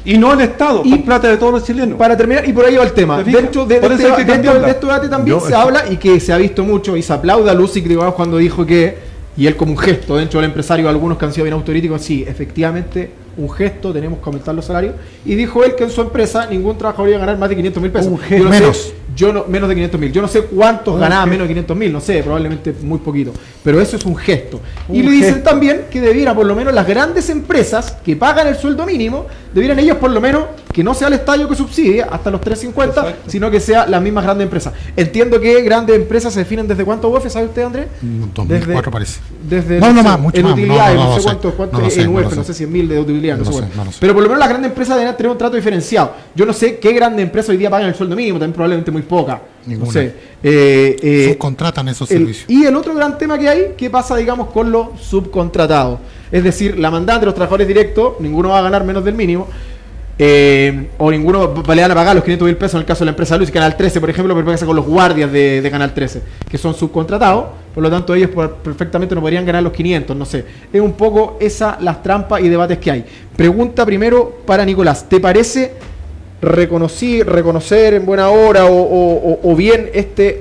Y no el Estado, Y con plata de todos los chilenos. Para terminar, y por ahí va el tema. ¿Te fijas? Dentro de, Por de eso este, hay que dentro cambiarla. de este debate también Yo- se habla y que se ha visto mucho y se aplaude a Lucy digamos, cuando dijo que, y él como un gesto dentro del empresario, algunos que han sido bien autocríticos, sí, efectivamente, un gesto, tenemos que aumentar los salarios. Y dijo él que en su empresa ningún trabajador iba a ganar más de quinientos mil pesos. Un Yo gesto. no sé- Menos. yo no, menos de quinientos mil. Yo no sé cuántos Un ganaban gesto. menos de quinientos mil, no sé, probablemente muy poquito. Pero eso es un gesto. y Un le dicen gesto. también que debiera, por lo menos, las grandes empresas que pagan el sueldo mínimo, debieran ellos, por lo menos, que no sea el estadio que subsidie hasta los tres cincuenta, Exacto. sino que sea las mismas grandes empresas. Entiendo que grandes empresas se definen desde cuánto U E F, ¿sabe usted, Andrés? dos mil cuatro parece. Desde No, no sé, más, mucho en más. utilidades, No, no, no, no sé sé. cuánto, cuánto No lo es sé, en no U E lo F, no sé. sé si es mil de utilidad, no, No sé lo sé, cuánto. no lo sé. Pero por lo menos las grandes empresas deben tener un trato diferenciado. Yo no sé qué grandes empresas hoy día pagan el sueldo mínimo, también probablemente muy poca. Ninguna. No sé. Eh, eh, Subcontratan esos el- servicios. y el otro gran tema que hay, ¿qué pasa, digamos, con los subcontratados? Es decir, la mandante, los trabajadores directos, ninguno va a ganar menos del mínimo. Eh, o ninguno va- le van a pagar los quinientos mil pesos en el caso de la empresa Luz y Canal trece, por ejemplo, pero pasa con los guardias de, de Canal trece, que son subcontratados, por lo tanto ellos por- perfectamente no podrían ganar los quinientos, no sé. Es un poco esa las trampas y debates que hay. Pregunta primero para Nicolás, ¿te parece reconocí, reconocer en buena hora o, o- o- o bien este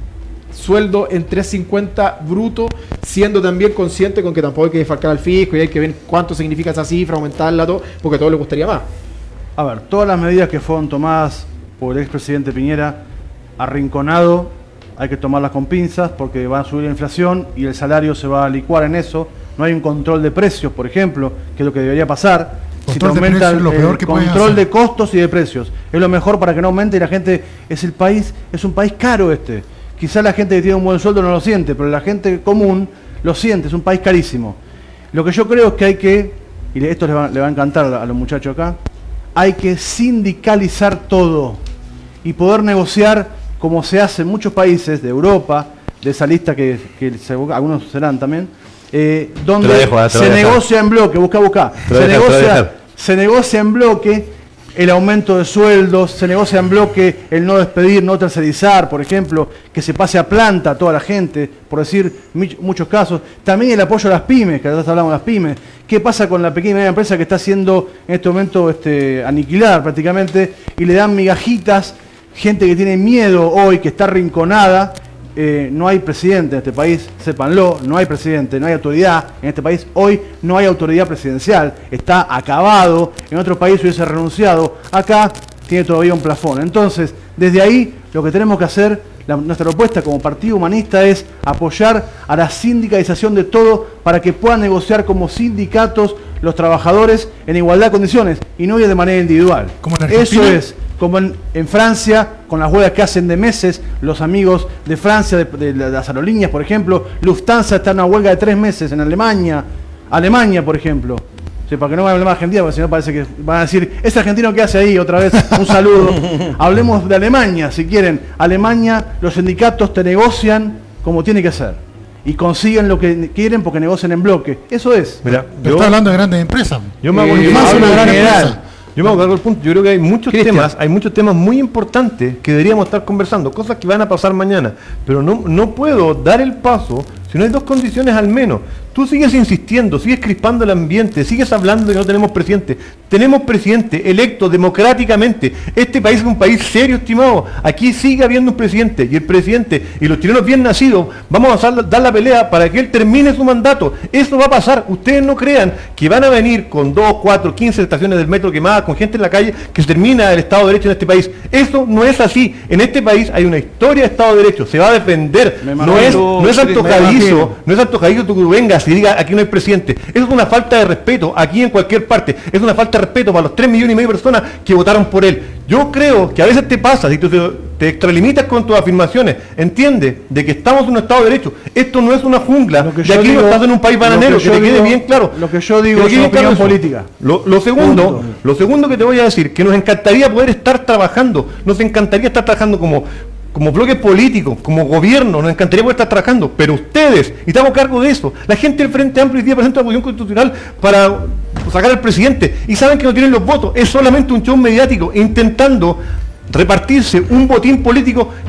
sueldo en trescientos cincuenta bruto, siendo también consciente con que tampoco hay que defalcar al fisco y hay que ver cuánto significa esa cifra, aumentarla, todo, porque a todos les gustaría más? A ver, todas las medidas que fueron tomadas por el expresidente Piñera, arrinconado, hay que tomarlas con pinzas porque va a subir la inflación y el salario se va a licuar en eso. No hay un control de precios, por ejemplo, que es lo que debería pasar. Si te Control de aumenta precios el, es lo peor el que puedes control hacer. de costos y de precios, es lo mejor para que no aumente y la gente, es el país, es un país caro este. Quizá la gente que tiene un buen sueldo no lo siente, pero la gente común lo siente, es un país carísimo. Lo que yo creo es que hay que, y esto le va, le va a encantar a los muchachos acá, hay que sindicalizar todo y poder negociar como se hace en muchos países de Europa, de esa lista que, que se- algunos serán también, eh, donde Te la dejo, ah, te la se voy a dejar. negocia en bloque, busca, busca, Te la se voy a dejar, te la voy a negocia, dejar. se negocia en bloque el aumento de sueldos, se negocia en bloque el no despedir, no tercerizar, por ejemplo, que se pase a planta a toda la gente, por decir mi- muchos casos. También el apoyo a las pymes, que ahora hablamos de las pymes. ¿Qué pasa con la pequeña y media empresa que está siendo en este momento este, aniquilada prácticamente y le dan migajitas? Gente que tiene miedo hoy, que está rinconada. Eh, no hay presidente en este país, sépanlo, no hay presidente, no hay autoridad en este país. Hoy no hay autoridad presidencial, está acabado. En otro país hubiese renunciado. Acá tiene todavía un plafón. Entonces, desde ahí, lo que tenemos que hacer, la- nuestra propuesta como Partido Humanista es apoyar a la sindicalización de todo para que puedan negociar como sindicatos los trabajadores en igualdad de condiciones y no ir de manera individual. ¿Como en Eso Argentina? es, como en, en Francia, con las huelgas que hacen de meses, los amigos de Francia, de, de las aerolíneas, por ejemplo, Lufthansa está en una huelga de tres meses en Alemania, Alemania, por ejemplo. Sí, para que no hablemos de Argentina, porque si no parece que van a decir, ¿ese argentino qué hace ahí? Otra vez, un saludo. Hablemos de Alemania, si quieren. Alemania, los sindicatos te negocian como tiene que ser. Y consiguen lo que quieren porque negocian en bloque. Eso es. Mira, Pero yo, está hablando de grandes empresas. yo me hago Eh, yo más hablo una en gran general. empresa. Yo me hago cargo del punto. Yo creo que hay muchos Cristian. temas, hay muchos temas muy importantes que deberíamos estar conversando, cosas que van a pasar mañana. Pero no, no puedo dar el paso si no hay dos condiciones al menos. Tú sigues insistiendo, sigues crispando el ambiente, sigues hablando de que no tenemos presidente. Tenemos presidente electo democráticamente. Este país es un país serio, estimado. Aquí sigue habiendo un presidente y el presidente y los chilenos bien nacidos vamos a dar- dar la pelea para que él termine su mandato. Eso va a pasar. Ustedes no crean que van a venir con dos, cuatro, quince estaciones del metro quemadas, con gente en la calle, que se termina el Estado de Derecho en este país. Eso no es así. En este país hay una historia de Estado de Derecho. Se va a defender. Me No imagino, es, no es me antojadizo. imagino. No es antojadizo tú que vengas y digas aquí no hay presidente. Eso es una falta de respeto aquí en cualquier parte. Es una falta de respeto para los tres millones y medio de personas que votaron por él. Yo creo que a veces te pasa, si tú te, te extralimitas con tus afirmaciones, entiende de que estamos en un Estado de Derecho. Esto no es una jungla. Lo que Y yo aquí digo- no estás en un país lo que bananero, que, yo te quede digo- bien claro. lo que yo digo Que te es quede una bien claro opinión eso. política. Lo, lo segundo, Punto. lo segundo que te voy a decir, que nos encantaría poder estar trabajando, nos encantaría estar trabajando como, como bloque político, como gobierno, nos encantaría poder estar trabajando, pero ustedes, y estamos a cargo de eso, la gente del Frente Amplio hoy día presenta la posición constitucional para sacar al presidente, y saben que no tienen los votos, es solamente un show mediático, intentando repartirse un botín político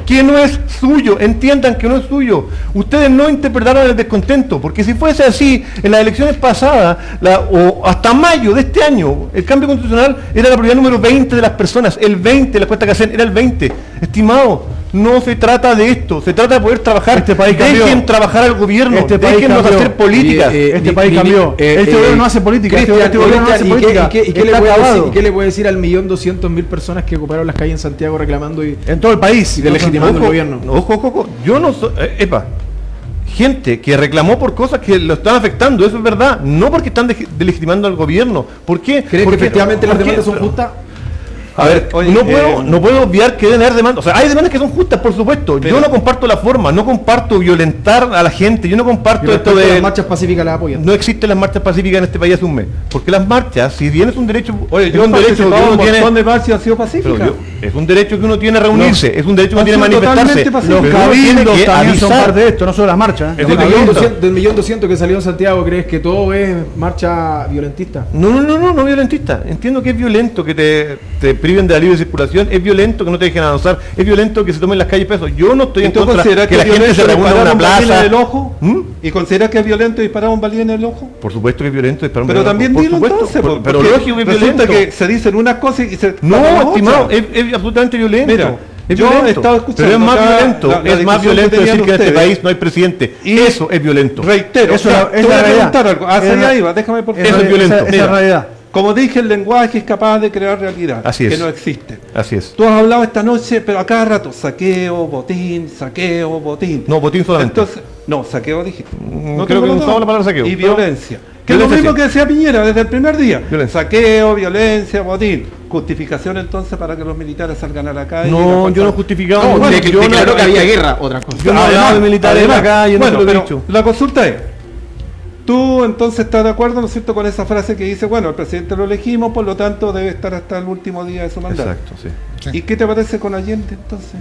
que no es suyo, entiendan que no es suyo. Ustedes no interpretaron el descontento, porque si fuese así, en las elecciones pasadas, la, o hasta mayo de este año, el cambio constitucional era la prioridad número veinte de las personas, el veinte de la cuesta que hacen, era el veinte. Estimado, no se trata de esto, se trata de poder trabajar. Este país cambió. Dejen trabajar al gobierno, Este país déjennos cambió. hacer políticas. Y, eh, Este mi- país mi- cambió. eh, Este eh, gobierno no hace política. Este, Cristian, este gobierno no hace Cristian, ¿y qué- política. y qué- y qué le Está puede decir- acabado. y qué le puede decir al millón doscientos mil personas que ocuparon las calles en Santiago reclamando y, En todo el país. y delegitimando el gobierno? Ojo, ojo, ojo. Yo no soy. eh, epa. Gente que reclamó por cosas que lo están afectando, eso es verdad. No porque están de- delegitimando al gobierno. ¿Por qué? ¿Crees que Porque- efectivamente las ¿por qué? demandas son justas? A ver, Oye, no, eh, puedo, no puedo obviar que deben haber demandas. O sea, hay demandas que son justas, por supuesto. Pero- yo no comparto la forma, no comparto violentar a la gente, yo no Y comparto esto respecto a de. las marchas pacíficas las apoyan. No existen las marchas pacíficas en este país hace un mes. Porque las marchas, si bien es un derecho, Oye, es yo he un derecho que participado en uno un tiene. montón de marchas y han sido pero pacíficas. yo- es un derecho que uno tiene a reunirse, es un derecho que uno Han tiene a sido manifestarse. totalmente pacíficas. Los pero uno tiene cabildos que también son avisar. parte de esto, no solo las marchas. ¿eh? Es Del una millón, pregunta. doscientos, del millón doscientos que salió en Santiago, ¿crees que todo es marcha violentista? No, no, no, no, no violentista. Entiendo que es violento que te, te priven de la libre circulación, es violento que no te dejen avanzar, es violento que se tomen las calles presos. Yo no estoy ¿Y en tú contra consideras que que la es gente violento se reúna en disparar una un balín plaza. en el ojo? ¿Mm? ¿Y consideras que es violento disparar un balín en el ojo? Por supuesto que es violento disparar un Pero balón, también por dilo supuesto, entonces, por- porque pero lógico que es resulta violento. que se dicen unas cosas y se No, pasan estimado, otras. es, es absolutamente violento. Mira, es yo he violento. estado escuchando pero es más acá violento, la- la es más discusión violento que decir tenían que en este ustedes. país no hay presidente. Y eso es violento. Reitero, Eso ya, es la- te es voy la a realidad. preguntar algo. Hacia Es la- allá iba, déjame por Eso es favor. violento. Esa, esa Mira. es la realidad. Como dije, el lenguaje es capaz de crear realidad, Así es. que no existe. Así es. Tú has hablado esta noche, pero a cada rato, saqueo, botín, saqueo, botín. No, botín solamente. Entonces, no, saqueo dije. Mm, No creo tengo que los usamos dos. la palabra saqueo. Y No. violencia. Que es lo Violencia, mismo sí. que decía Piñera desde el primer día. Violencia. Saqueo, violencia, botín. Justificación entonces para que los militares salgan a la calle. y la No, fuerza- yo no he justificado. No, bueno, bueno, De- yo no- declaró que había guerra, otra cosa. Yo no he hablado de militares en la además, calle, no bueno, te lo he pero dicho. la consulta es, tú entonces estás de acuerdo, ¿no es cierto?, con esa frase que dice, bueno, el presidente lo elegimos, por lo tanto debe estar hasta el último día de su mandato. Exacto, sí. Sí. ¿Y qué te parece con Allende entonces?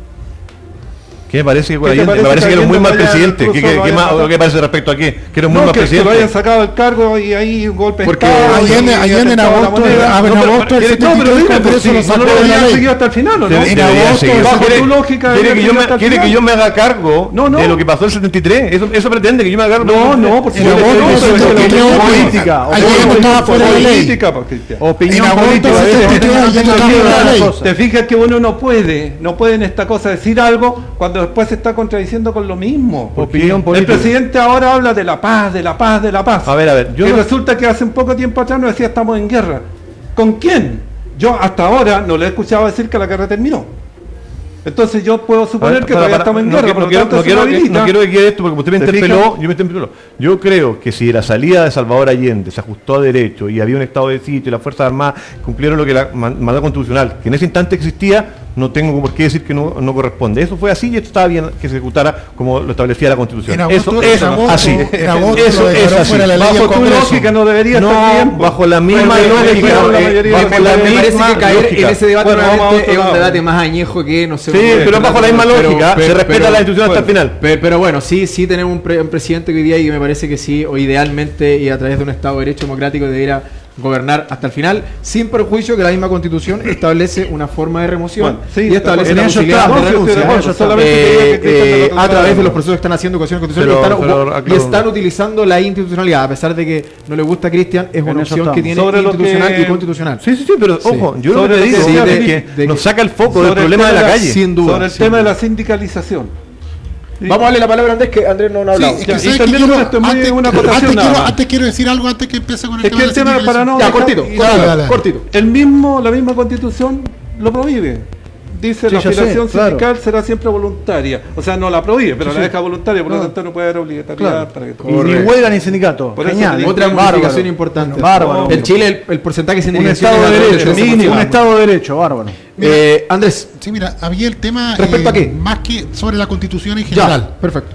¿Qué me parece que con ¿Qué te Allende? Me parece parece que que era un muy Allende mal vaya presidente. ¿Qué, incluso qué, lo qué haya más, sacado? ¿Qué parece respecto a qué? Que era un muy No, mal que, que lo presidente. hayan sacado del cargo y ahí un golpe de Porque Estado, Allende- y- y Allende en atentado a la agosto, moneda. ah, en No, pero- agosto del no, pero setenta y tres, dime, Congreso pues, sí, lo no sacó lo de la deberían ley. seguir hasta el final, ¿o no? Debe- En deberían agosto, seguir. bajo ¿Quiere- tu lógica, ¿Quiere deberían que yo seguir me, hasta el quiere que final. yo me haga cargo No, no. de lo que pasó el setenta y tres? Eso, eso pretende que yo me haga cargo. No, no, por En supuesto, agosto no, del pero- setenta y tres, pero- Allende política, Allende opinión estaba fuera de la ley. política, pues, Cristian. En Opinión agosto política. del a veces setenta y tres, no Allende tengo estaba que fuera de la ver ley. las cosas. Te fijas que uno no puede, no puede en esta cosa decir algo cuando después se está contradiciendo con lo mismo. Opinión El política. presidente ahora habla de la paz, de la paz, de la paz. A ver, a ver, yo y no- resulta que hace un poco tiempo atrás nos decía estamos en guerra. ¿Con quién? Yo hasta ahora no le he escuchado decir que la guerra terminó. Entonces yo puedo A suponer ver, que para, todavía para, estamos en no, guerra. quiero- por no lo quiero, tanto, no eso quiero no que, habilita. no quiero que quede esto porque como usted me ¿Te interpeló, fijas? yo me interpeló. Yo creo que si la salida de Salvador Allende se ajustó a derecho y había un estado de sitio y las Fuerzas Armadas cumplieron lo que la man- mandato constitucional, que en ese instante existía, no tengo por qué decir que no, no corresponde. Eso fue así y esto estaba bien que se ejecutara como lo establecía la Constitución. En agosto- eso es en agosto- así. en agosto eso lo es declaró así. fuera de la ley Bajo el tu Congreso. lógica no debería No, estar bien. bajo la misma Pero- lógica, pero la eh, mayoría de bajo los la Me países- parece misma que caer lógica. en ese debate Bueno, vamos a nuevamente otro es un lado. debate más añejo que no sé. Sí, cómo- pero bajo la misma lógica, se respeta la institución hasta el final. Pero, pero bueno, sí, sí tenemos un, pre- un presidente que hoy día y me parece que sí, o idealmente y a través de un Estado de Derecho democrático debería gobernar hasta el final, sin perjuicio que la misma Constitución establece una forma de remoción Bueno, sí, y establece en la eso posibilidad estamos, de yo estoy de renuncia acuerdo, yo solamente quería que eh, Cristian eh, lo a aclarara. través de los procesos que están haciendo Constitución Constitucional Pero- y están, pero y aclaro- están utilizando la institucionalidad, a pesar de que no le gusta a Cristian, es En una eso opción que estamos. tiene Sobre lo institucional que- y constitucional. Sí, sí, sí, pero Sí. ojo, yo lo Sobre que lo digo que sí, es de- que de nos que- saca el foco sobre del el problema de tema la de la- calle. Sin duda. Sobre el sin tema de duda. la sindicalización. Vamos a darle la palabra a Andrés, que Andrés no, no ha Sí, hablado. es Ya, que y sabes que también quiero- esto es muy antes, una acotación antes nada quiero, más. antes quiero decir algo antes que empiece con el Es tema que de el tema la para no Ya, dejar- cortito, y- cortito, dale, dale. cortito. El mismo, la misma constitución lo prohíbe. Dice Sí, la ya sé, afiliación claro. sindical será siempre voluntaria. O sea, no la prohíbe, pero Sí, la sí. deja voluntaria, por lo Claro. tanto no puede haber obligatoriedad Claro. para que Y ni Correcto. huelga ni sindicato. Por eso Genial. te digo- Otra Bárbaro. modificación importante. Bárbaro. En Chile el, el porcentaje de Un sindicalización Estado de es alrededor Derecho, del trece por ciento. un Estado de Derecho, bárbaro. Eh, Andrés, Sí, mira, había el tema ¿Respecto eh, a qué? más que sobre la Constitución en general. ya, perfecto.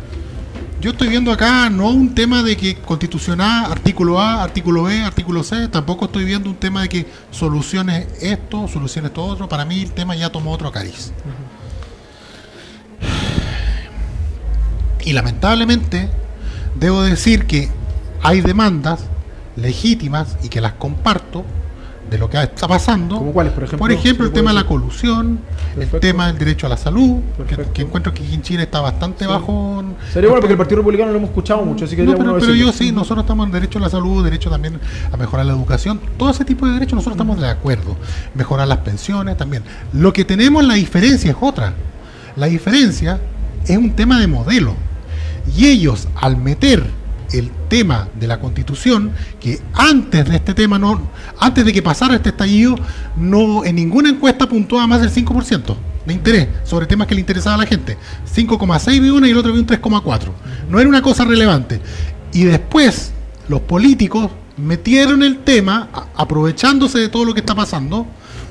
Yo estoy viendo acá no un tema de que Constitución A, artículo A, artículo B, artículo C, tampoco estoy viendo un tema de que soluciones esto, soluciones esto otro. Para mí el tema ya tomó otro cariz. Y lamentablemente debo decir que hay demandas legítimas y que las comparto de lo que está pasando. ¿Cómo cuáles, por ejemplo? Por ejemplo, el ¿Se tema de puede la colusión, Perfecto. el tema del derecho a la salud, que, Perfecto. que encuentro que aquí en Chile está bastante Sí. bajo. Sería bueno porque el Partido Republicano lo hemos escuchado mucho, así que No, sería pero, bueno pero yo decirlo. sí, nosotros estamos en derecho a la salud, derecho también a mejorar la educación, todo ese tipo de derechos nosotros estamos de acuerdo. Mejorar las pensiones también. Lo que tenemos, la diferencia es otra. La diferencia es un tema de modelo. Y ellos, al meter el tema de la Constitución, que antes de este tema, no, antes de que pasara este estallido, no en ninguna encuesta puntuaba más del cinco por ciento de interés sobre temas que le interesaba a la gente. cinco coma seis vi una y el otro vi un tres coma cuatro. No era una cosa relevante. Y después los políticos metieron el tema, a- aprovechándose de todo lo que está pasando,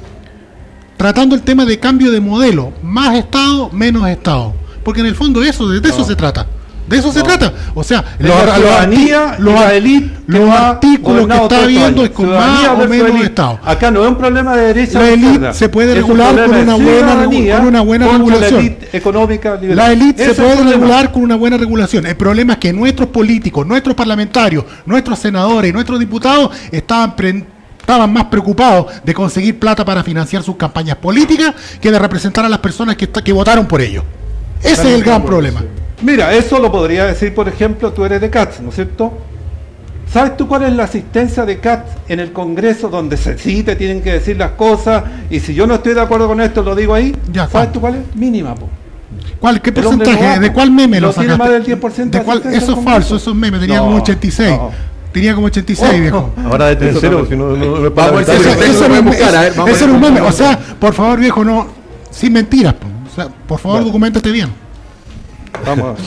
tratando el tema de cambio de modelo, más Estado, menos Estado. Porque en el fondo eso, de, de eso se trata. De eso se trata. O sea, Es la ciudadanía y los, la élite que los ha artículos que gobernado está todos estos viendo años. es con Ciudadanía más o versus menos élite. Estado. Acá no es un problema de derecha La o élite izquierda. se puede Es un regular problema con de una buena regu- ciudadanía con una buena contra regulación. La élite económica liberal. La élite Ese se es el puede problema. regular con una buena regulación. El problema es que nuestros políticos, nuestros parlamentarios, nuestros senadores y nuestros diputados estaban pre- estaban más preocupados de conseguir plata para financiar sus campañas políticas que de representar a las personas que, está- que votaron por ellos. Ese es el gran problema. Mira, eso lo podría decir, por ejemplo, tú eres de C A T S, ¿no es cierto? ¿Sabes tú cuál es la asistencia de C A T S en el Congreso donde se, sí te tienen que decir las cosas y si yo no estoy de acuerdo con esto lo digo ahí? Ya, ¿Sabes ¿cuánto? tú cuál es? Mínima, po. ¿Cuál, ¿Qué El hombre porcentaje? no va, ¿De cuál meme no lo tiene sacaste? más del diez por ciento ¿De cuál? asistencia Eso al es Congreso. falso, eso es meme. Tenía No, como ochenta y seis. no. Tenía como ochenta y seis, viejo. Ahora de tercero, si no, no, no es Vamos a ver si parlamentario. Eso, eso eso lo era un, podemos buscar, a ver, eso- vamos a eso ver era un cómo- meme. O sea, por favor, viejo, no. Sin mentiras. po. O sea, por favor, documentate bien. Vamos a ver.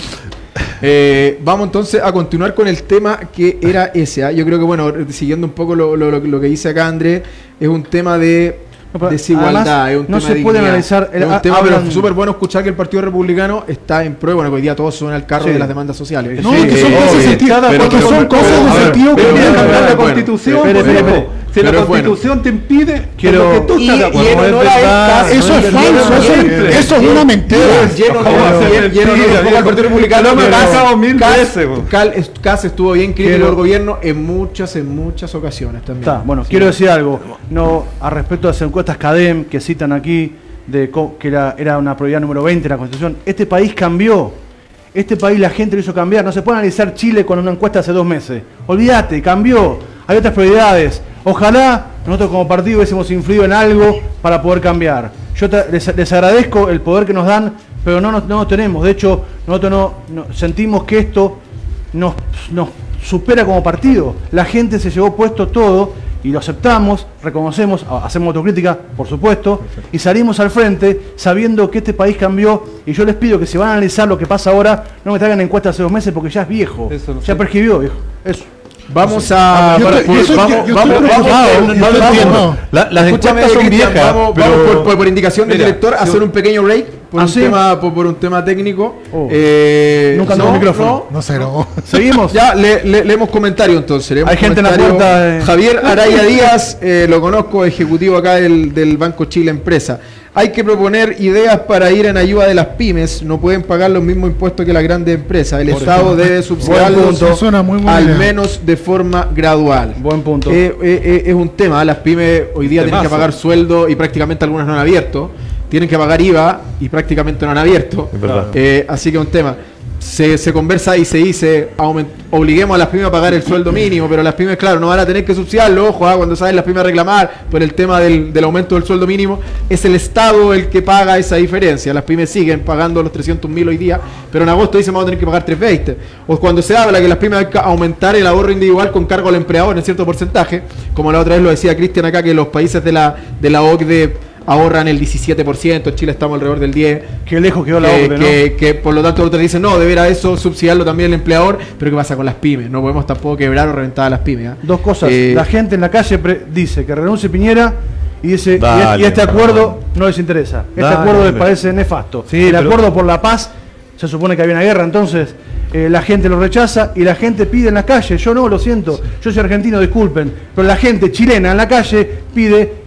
Eh, vamos entonces a continuar con el tema que era ese. ¿ah? Yo creo que, bueno, siguiendo un poco lo, lo- lo- lo que dice acá Andrés, es un tema de No, pero desigualdad, además, es un no tema se de puede dignidad. analizar el- es un ha- tema, pero hablan- súper bueno escuchar que el Partido Republicano está en prueba. Bueno, que hoy día todos suenan al carro Sí. de las demandas sociales. No, Sí, es que son eh, cosas de obvio, sentido. cada Porque cual- son cosas pero, de a ver, sentido pero común. tienes que cambiar la Bueno, Constitución, espere, por espere, ejemplo. espere. Si la Pero es bueno. Constitución te impide, Quiero- con lo que tú Y, estás de y acuerdo. en No es honor a verdad, él, Eso es lleno- falso, eso es- lleno- eso es una mentira. Lleno ¿Cómo va a ser lleno- lleno mentira, un poco al viejo? Partido Republicano. Lo hemos pero pasado mil Kass- veces, po. Cal- es- Kass estuvo bien crítico Quiero- del gobierno en muchas, en muchas ocasiones también. Está, bueno, Sí. quiero decir algo. No, a respecto de las encuestas CADEM que citan aquí, de co- que era, era una prioridad número veinte en la Constitución. Este país cambió. Este país la gente lo hizo cambiar. No se puede analizar Chile con una encuesta hace dos meses. Olvídate, cambió. Hay otras prioridades. Ojalá nosotros como partido hubiésemos influido en algo para poder cambiar. Yo te- les, les agradezco el poder que nos dan, pero no, nos- no lo tenemos. De hecho, nosotros no, no- sentimos que esto nos, nos supera como partido. La gente se llevó puesto todo y lo aceptamos, reconocemos, a- hacemos autocrítica, por supuesto, y salimos al frente sabiendo que este país cambió. Y yo les pido que si van a analizar lo que pasa ahora, no me traigan encuestas hace dos meses porque ya es viejo. Eso no ya sé. prescribió, viejo. Eso. Vamos a. Yo para- estoy- yo soy- vamos, yo estoy vamos, preocupado, vamos, no vamos, lo vamos, entiendo. La- las Escúchame, encuestas son Cristian, viejas, vamos, pero- vamos por, por- por indicación del Mira, director a yo- hacer un pequeño break por, ¿Ah, un, sí? tema, por, por un tema técnico. Oh. Eh, Nunca no, tuvo micrófono. no. No sé, no. ¿Seguimos? Ya, le, le- leemos comentario entonces. leemos Hay gente en la comentario. puerta, eh. Javier Araya Díaz, eh, lo conozco, ejecutivo acá del, del Banco Chile Empresa. Hay que proponer ideas para ir en ayuda de las pymes. No pueden pagar los mismos impuestos que las grandes empresas. El Estado debe subsidiarlos punto. Suena muy buena al idea. menos de forma gradual. Buen punto. Eh, eh, eh, es un tema. Las pymes hoy día tienen que Temazo. pagar sueldo y prácticamente algunas no han abierto. Tienen que pagar I V A y prácticamente no han abierto. Es verdad. Eh, así que es un tema. Se, se conversa y se dice, aument- obliguemos a las pymes a pagar el sueldo mínimo, pero las pymes, claro, no van a tener que subsidiarlo. Ojo, ah, cuando salen las pymes a reclamar por el tema del, del aumento del sueldo mínimo, es el Estado el que paga esa diferencia. Las pymes siguen pagando los trescientos mil hoy día, pero en agosto dicen vamos a tener que pagar trescientos veinte. O cuando se habla que las pymes hay que aumentar el ahorro individual con cargo al empleador en cierto porcentaje, como la otra vez lo decía Cristian acá, que los países de la, de la O C D E ahorran el diecisiete por ciento, en Chile estamos alrededor del diez por ciento. Qué lejos quedó la que, O C D E, ¿no? que, que por lo tanto otros dicen, no, deberá eso subsidiarlo también el empleador, pero ¿qué pasa con las pymes? No podemos tampoco quebrar o reventar a las pymes. ¿ah? Dos cosas. Eh, La gente en la calle pre- dice que renuncie Piñera y dice y- Dale, y este no. acuerdo no les interesa. Este Dale, acuerdo les hombre. parece nefasto. Sí, el pero- acuerdo por la paz, se supone que había una guerra, entonces eh, la gente lo rechaza y la gente pide en la calle. Yo no, lo siento. Yo soy argentino, disculpen. Pero la gente chilena en la calle pide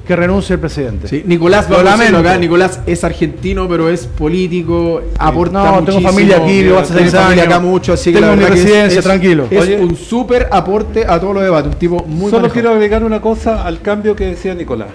que renuncie el presidente. Sí, Nicolás, Lo vamos a decirlo lamento. acá, Nicolás es argentino, pero es político, aporta No, tengo muchísimo. familia aquí, vivo hace Tiene seis familia años. acá mucho, así que Tengo la mi verdad que es- residencia, es, tranquilo. Es Oye. un súper aporte a todos los debates, un tipo muy Solo manejado. quiero agregar una cosa al cambio que decía Nicolás.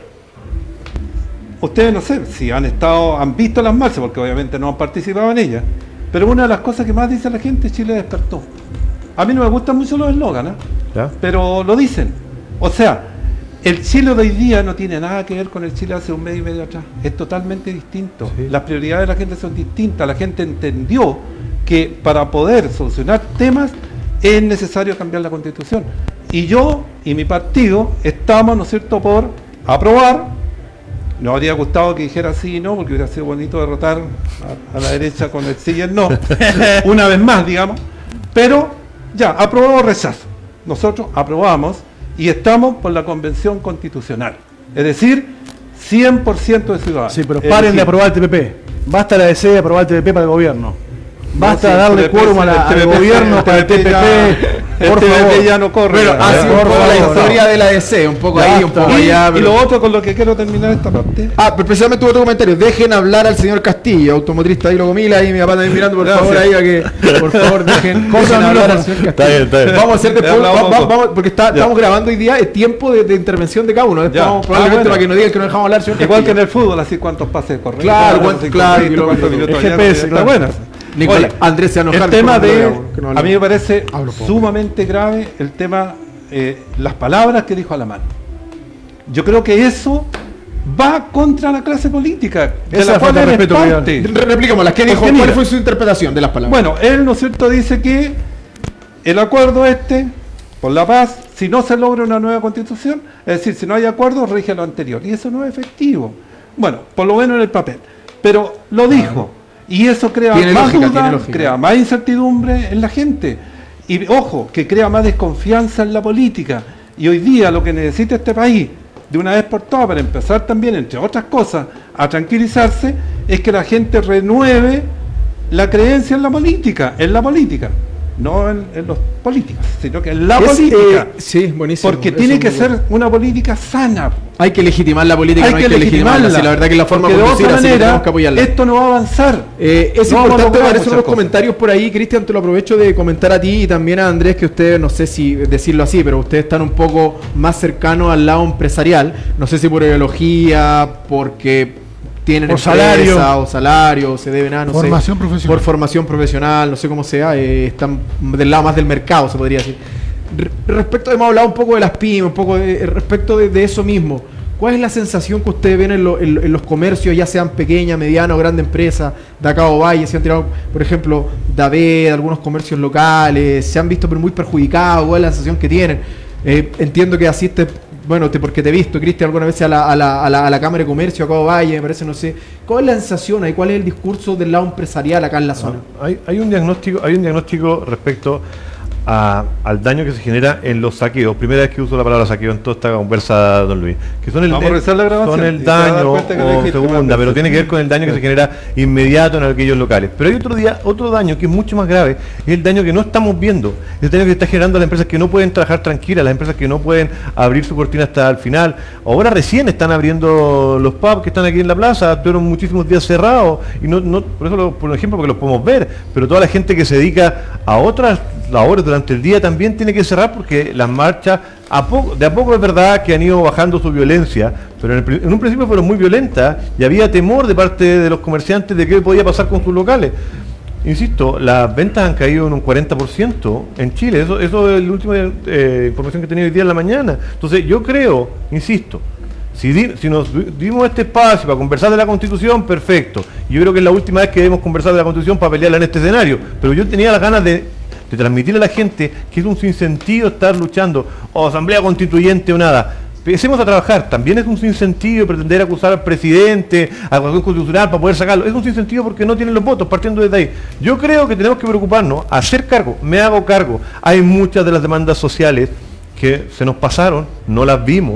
Ustedes no sé si han estado, han visto las marchas, porque obviamente no han participado en ellas, pero una de las cosas que más dice la gente, Chile despertó. A mí no me gustan mucho los eslóganes, ¿Ya? pero lo dicen. O sea, el Chile de hoy día no tiene nada que ver con el Chile hace un mes y medio atrás. Es totalmente distinto. Sí. Las prioridades de la gente son distintas. La gente entendió que para poder solucionar temas es necesario cambiar la Constitución. Y yo y mi partido estamos, ¿no es cierto?, por aprobar. Nos habría gustado que dijera sí y no, porque hubiera sido bonito derrotar a, a la derecha con el sí y el no. Una vez más, digamos. Pero ya, aprobado o rechazo. Nosotros aprobamos y estamos por la Convención Constitucional. Es decir, cien por ciento de ciudadanos. Sí, pero Es paren de decir, aprobar el T P P. Basta la D C de aprobar el T P P para el gobierno. Basta sí, de darle el T P P quórum a la- el al T P P gobierno para el T P P. ya- Por el T P P favor. ya no corre. Bueno, ya. ha sido un por poco la favor, historia de la D C, un poco ahí, un poco Y, allá. y pero- lo otro con lo que quiero terminar esta parte. Ah, pero precisamente hubo otro comentario. Dejen hablar al señor Castillo, automotrista Dairo Gomila, y mi papá también mirando, por Gracias. favor, ahí a que, por favor, dejen, dejen hablar al señor Castillo. Está bien, está bien. Vamos a hacer después, Habla va- vos, va- vos. vamos, porque está, estamos grabando hoy día, es tiempo de, de intervención de cada uno. Después Ya. vamos, Ah, probablemente bueno. para que nos digan que no dejamos hablar al señor Igual que Castillo. en el fútbol, así cuántos pases correctos. Claro, cuántos cuánto- claro, incorrectos, cuántos kilómetros. minutos El ya, G P S, está claro. buena. Nicolás, Oye, Andrés se va a enojar el tema después de, cuando no- que no a hablemos. mí me parece Hablo poco. sumamente grave el tema, eh, las palabras que dijo Alamán. Yo creo que eso va contra la clase política, de Esa la cual falta de él es respeto, parte. Re- Repliquémoslas, ¿qué dijo? Porque ¿Cuál mira, fue su interpretación de las palabras? Bueno, él, ¿no es cierto?, dice que el acuerdo este, por la paz, si no se logra una nueva constitución, es decir, si no hay acuerdo, rige lo anterior. Y eso no es efectivo. Bueno, por lo menos en el papel. Pero lo dijo. Y eso crea Tiene más lógica, duda, tiene lógica. crea más incertidumbre en la gente. Y ojo, que crea más desconfianza en la política. Y hoy día lo que necesita este país, de una vez por todas, para empezar también, entre otras cosas, a tranquilizarse, es que la gente renueve la creencia en la política, en la política, no en, en los políticos, sino que en la Es, política. eh, sí, buenísimo. Porque Eso tiene es que muy ser bueno. una política sana. Hay que legitimar la política, Hay no que hay que legitimarla. legitimarla. Sí, la verdad que es la forma Porque de de conducir, otra así que manera, tenemos que apoyarla. esto no va a avanzar. Eh, es No vamos a importante, lograr aparecen muchas unos cosas. comentarios por ahí, Cristian, te lo aprovecho de comentar a ti y también a Andrés, que ustedes, no sé si decirlo así, pero ustedes están un poco más cercanos al lado empresarial, no sé si por ideología, porque tienen Por empresa salario. o salario, o se deben a, no Formación sé, profesional. por formación profesional, no sé cómo sea, eh, están del lado más del mercado, se podría decir. Re- Respecto, hemos hablado un poco de las pymes, un poco de, respecto de, de eso mismo. ¿Cuál es la sensación que ustedes ven en, lo- en- en los comercios, ya sean pequeñas, medianas o grandes empresas, de acá o Valle? Se han tirado, por ejemplo, David, algunos comercios locales, se han visto pero muy perjudicados. ¿Cuál es la sensación que tienen? Eh, entiendo que asiste, bueno, te, porque te he visto, Cristian, alguna vez a la, a, la, a, la, a la Cámara de Comercio acá o Valle, me parece, no sé. ¿Cuál es la sensación ahí? ¿Cuál es el discurso del lado empresarial acá en la zona? Hay, hay un diagnóstico, hay un diagnóstico respecto a- al daño que se genera en los saqueos. Primera vez que uso la palabra saqueo en toda esta conversa, don Luis. Que son el, Vamos a revisar la grabación son y el se va a dar daño cuenta que lo o dijiste segunda, más pero veces. tiene que ver con el daño que se genera inmediato en aquellos locales. Pero hay otro día, otro daño que es mucho más grave, es el daño que no estamos viendo. Es el daño que está generando a las empresas que no pueden trabajar tranquilas, las empresas que no pueden abrir su cortina hasta el final. Ahora recién están abriendo los pubs que están aquí en la plaza, tuvieron muchísimos días cerrados, y no, no, por eso, lo- por ejemplo, porque los podemos ver, pero toda la gente que se dedica a otras labores durante el día también tiene que cerrar, porque las marchas, a poco, de a poco es verdad que han ido bajando su violencia, pero en, el pri- en un principio fueron muy violentas y había temor de parte de los comerciantes de qué podía pasar con sus locales. Insisto, las ventas han caído en un cuarenta por ciento en Chile, eso, eso es la última eh, información que he tenido hoy día en la mañana. Entonces yo creo, insisto, si, di- si nos di- dimos este espacio para conversar de la Constitución, perfecto. Yo creo que es la última vez que debemos conversar de la Constitución para pelearla en este escenario, pero yo tenía las ganas de de transmitirle a la gente que es un sinsentido estar luchando, o asamblea constituyente o nada. Empecemos a trabajar. También es un sinsentido pretender acusar al presidente, a la Constitución Constitucional para poder sacarlo. Es un sinsentido porque no tienen los votos, partiendo desde ahí. Yo creo que tenemos que preocuparnos, hacer cargo, me hago cargo. Hay muchas de las demandas sociales que se nos pasaron, no las vimos,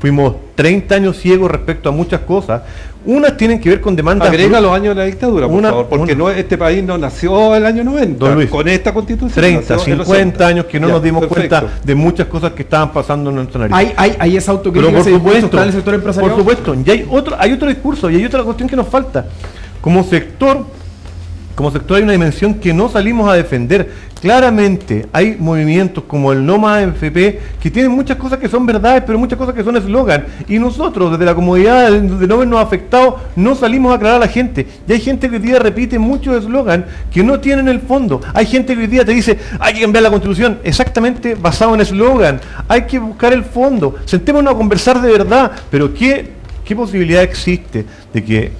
fuimos treinta años ciegos respecto a muchas cosas. Unas tienen que ver con demandas... Agrega los años de la dictadura, por Una- favor, porque una- no, este país no nació el año noventa, Don Luis, con esta constitución. treinta, nació en los cincuenta ochenta. años que no Ya, nos dimos perfecto. cuenta de muchas cosas que estaban pasando en nuestra nariz. Hay, hay, hay esa Pero autocrítica, por ese discurso supuesto, está en el sector empresarial. por supuesto, y hay otro, hay otro discurso y hay otra cuestión que nos falta. Como sector, como sector hay una dimensión que no salimos a defender. Claramente hay movimientos como el No Más A F P que tienen muchas cosas que son verdades, pero muchas cosas que son eslogan. Y nosotros, desde la comodidad de de no vernos afectados, no salimos a aclarar a la gente. Y hay gente que hoy día repite muchos eslogan que no tienen el fondo. Hay gente que hoy día te dice, hay que cambiar la constitución, exactamente basado en eslogan. Hay que buscar el fondo. Sentémonos a conversar de verdad. Pero ¿qué, qué posibilidad existe de que,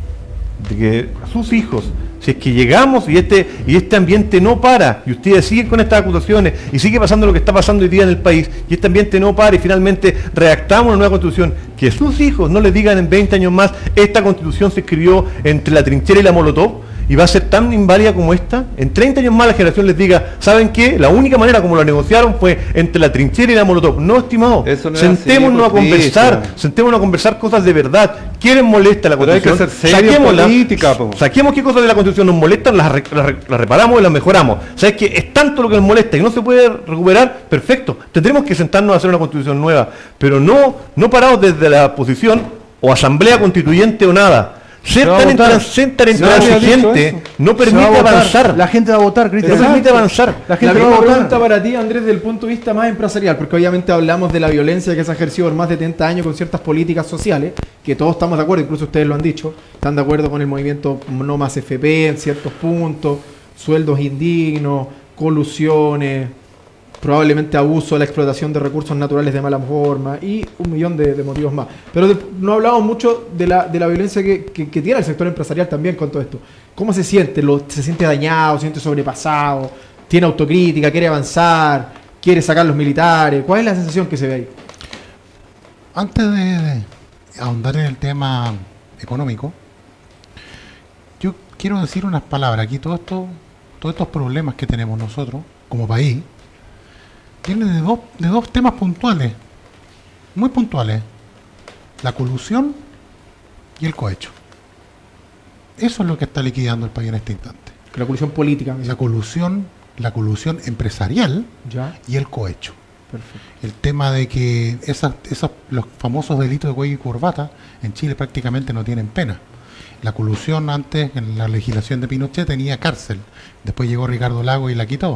de que sus hijos, si es que llegamos y este, y este ambiente no para, y ustedes siguen con estas acusaciones, y sigue pasando lo que está pasando hoy día en el país, y este ambiente no para, y finalmente redactamos una nueva constitución, que sus hijos no les digan en veinte años más, esta constitución se escribió entre la trinchera y la molotov, y va a ser tan inválida como esta, en treinta años más la generación les diga, ¿saben qué? La única manera como lo negociaron fue entre la trinchera y la molotov. No, estimado, Eso no es sentémonos así, a conversar, Patricio. sentémonos a conversar cosas de verdad. ¿Qué les molesta la Pero hay que constitución? ser serio en Saquémosla, política, po. saquemos qué cosas de la constitución nos molestan, las, re- las re- las reparamos y las mejoramos. ¿Sabes que es tanto lo que nos molesta y no se puede recuperar? Perfecto. Tendremos que sentarnos a hacer una constitución nueva, pero no, no parados desde la posición o asamblea constituyente o nada. Ser Se va a tan, votar. intran- ser tan Se va a dicho intransigente eso. no Se va permite a votar. avanzar. La gente va a votar, No Cristian. permite avanzar. La La gente va a misma votar. pregunta para ti, Andrés, desde el punto de vista más empresarial, porque obviamente hablamos de la violencia que se ha ejercido por más de treinta años con ciertas políticas sociales, que todos estamos de acuerdo, incluso ustedes lo han dicho, están de acuerdo con el movimiento No Más F P en ciertos puntos, sueldos indignos, colusiones, probablemente abuso de la explotación de recursos naturales de mala forma y un millón de, de motivos más. Pero de- no hablamos mucho de la, de la violencia que, que- que tiene el sector empresarial también con todo esto. ¿Cómo se siente? ¿Lo, ¿Se siente dañado? ¿Se siente sobrepasado? ¿Tiene autocrítica? ¿Quiere avanzar? ¿Quiere sacar los militares? ¿Cuál es la sensación que se ve ahí? Antes de, de ahondar en el tema económico, yo quiero decir unas palabras. Aquí todo esto, todos estos problemas que tenemos nosotros como país vienen de dos, de dos temas puntuales, muy puntuales: la colusión y el cohecho. Eso es lo que está liquidando el país en este instante. La colusión política. La colusión, la colusión empresarial Ya, y el cohecho. perfecto. El tema de que esas, esas, los famosos delitos de cuello y corbata en Chile prácticamente no tienen pena. La colusión antes, en la legislación de Pinochet, tenía cárcel. Después llegó Ricardo Lago y la quitó.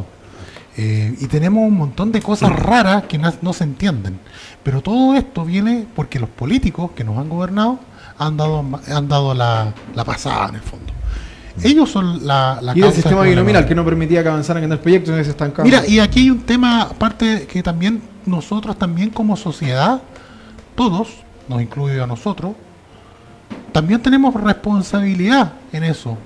Eh, y tenemos un montón de cosas raras que no, no se entienden. Pero todo esto viene porque los políticos que nos han gobernado han dado, han dado la, la pasada en el fondo. Ellos son la, la Y del causa sistema del problema. binominal que no permitía que avanzaran en el proyecto, sino que se estancaba. Mira, y aquí hay un tema aparte que también nosotros también como sociedad, todos, nos incluye a nosotros, también tenemos responsabilidad en eso.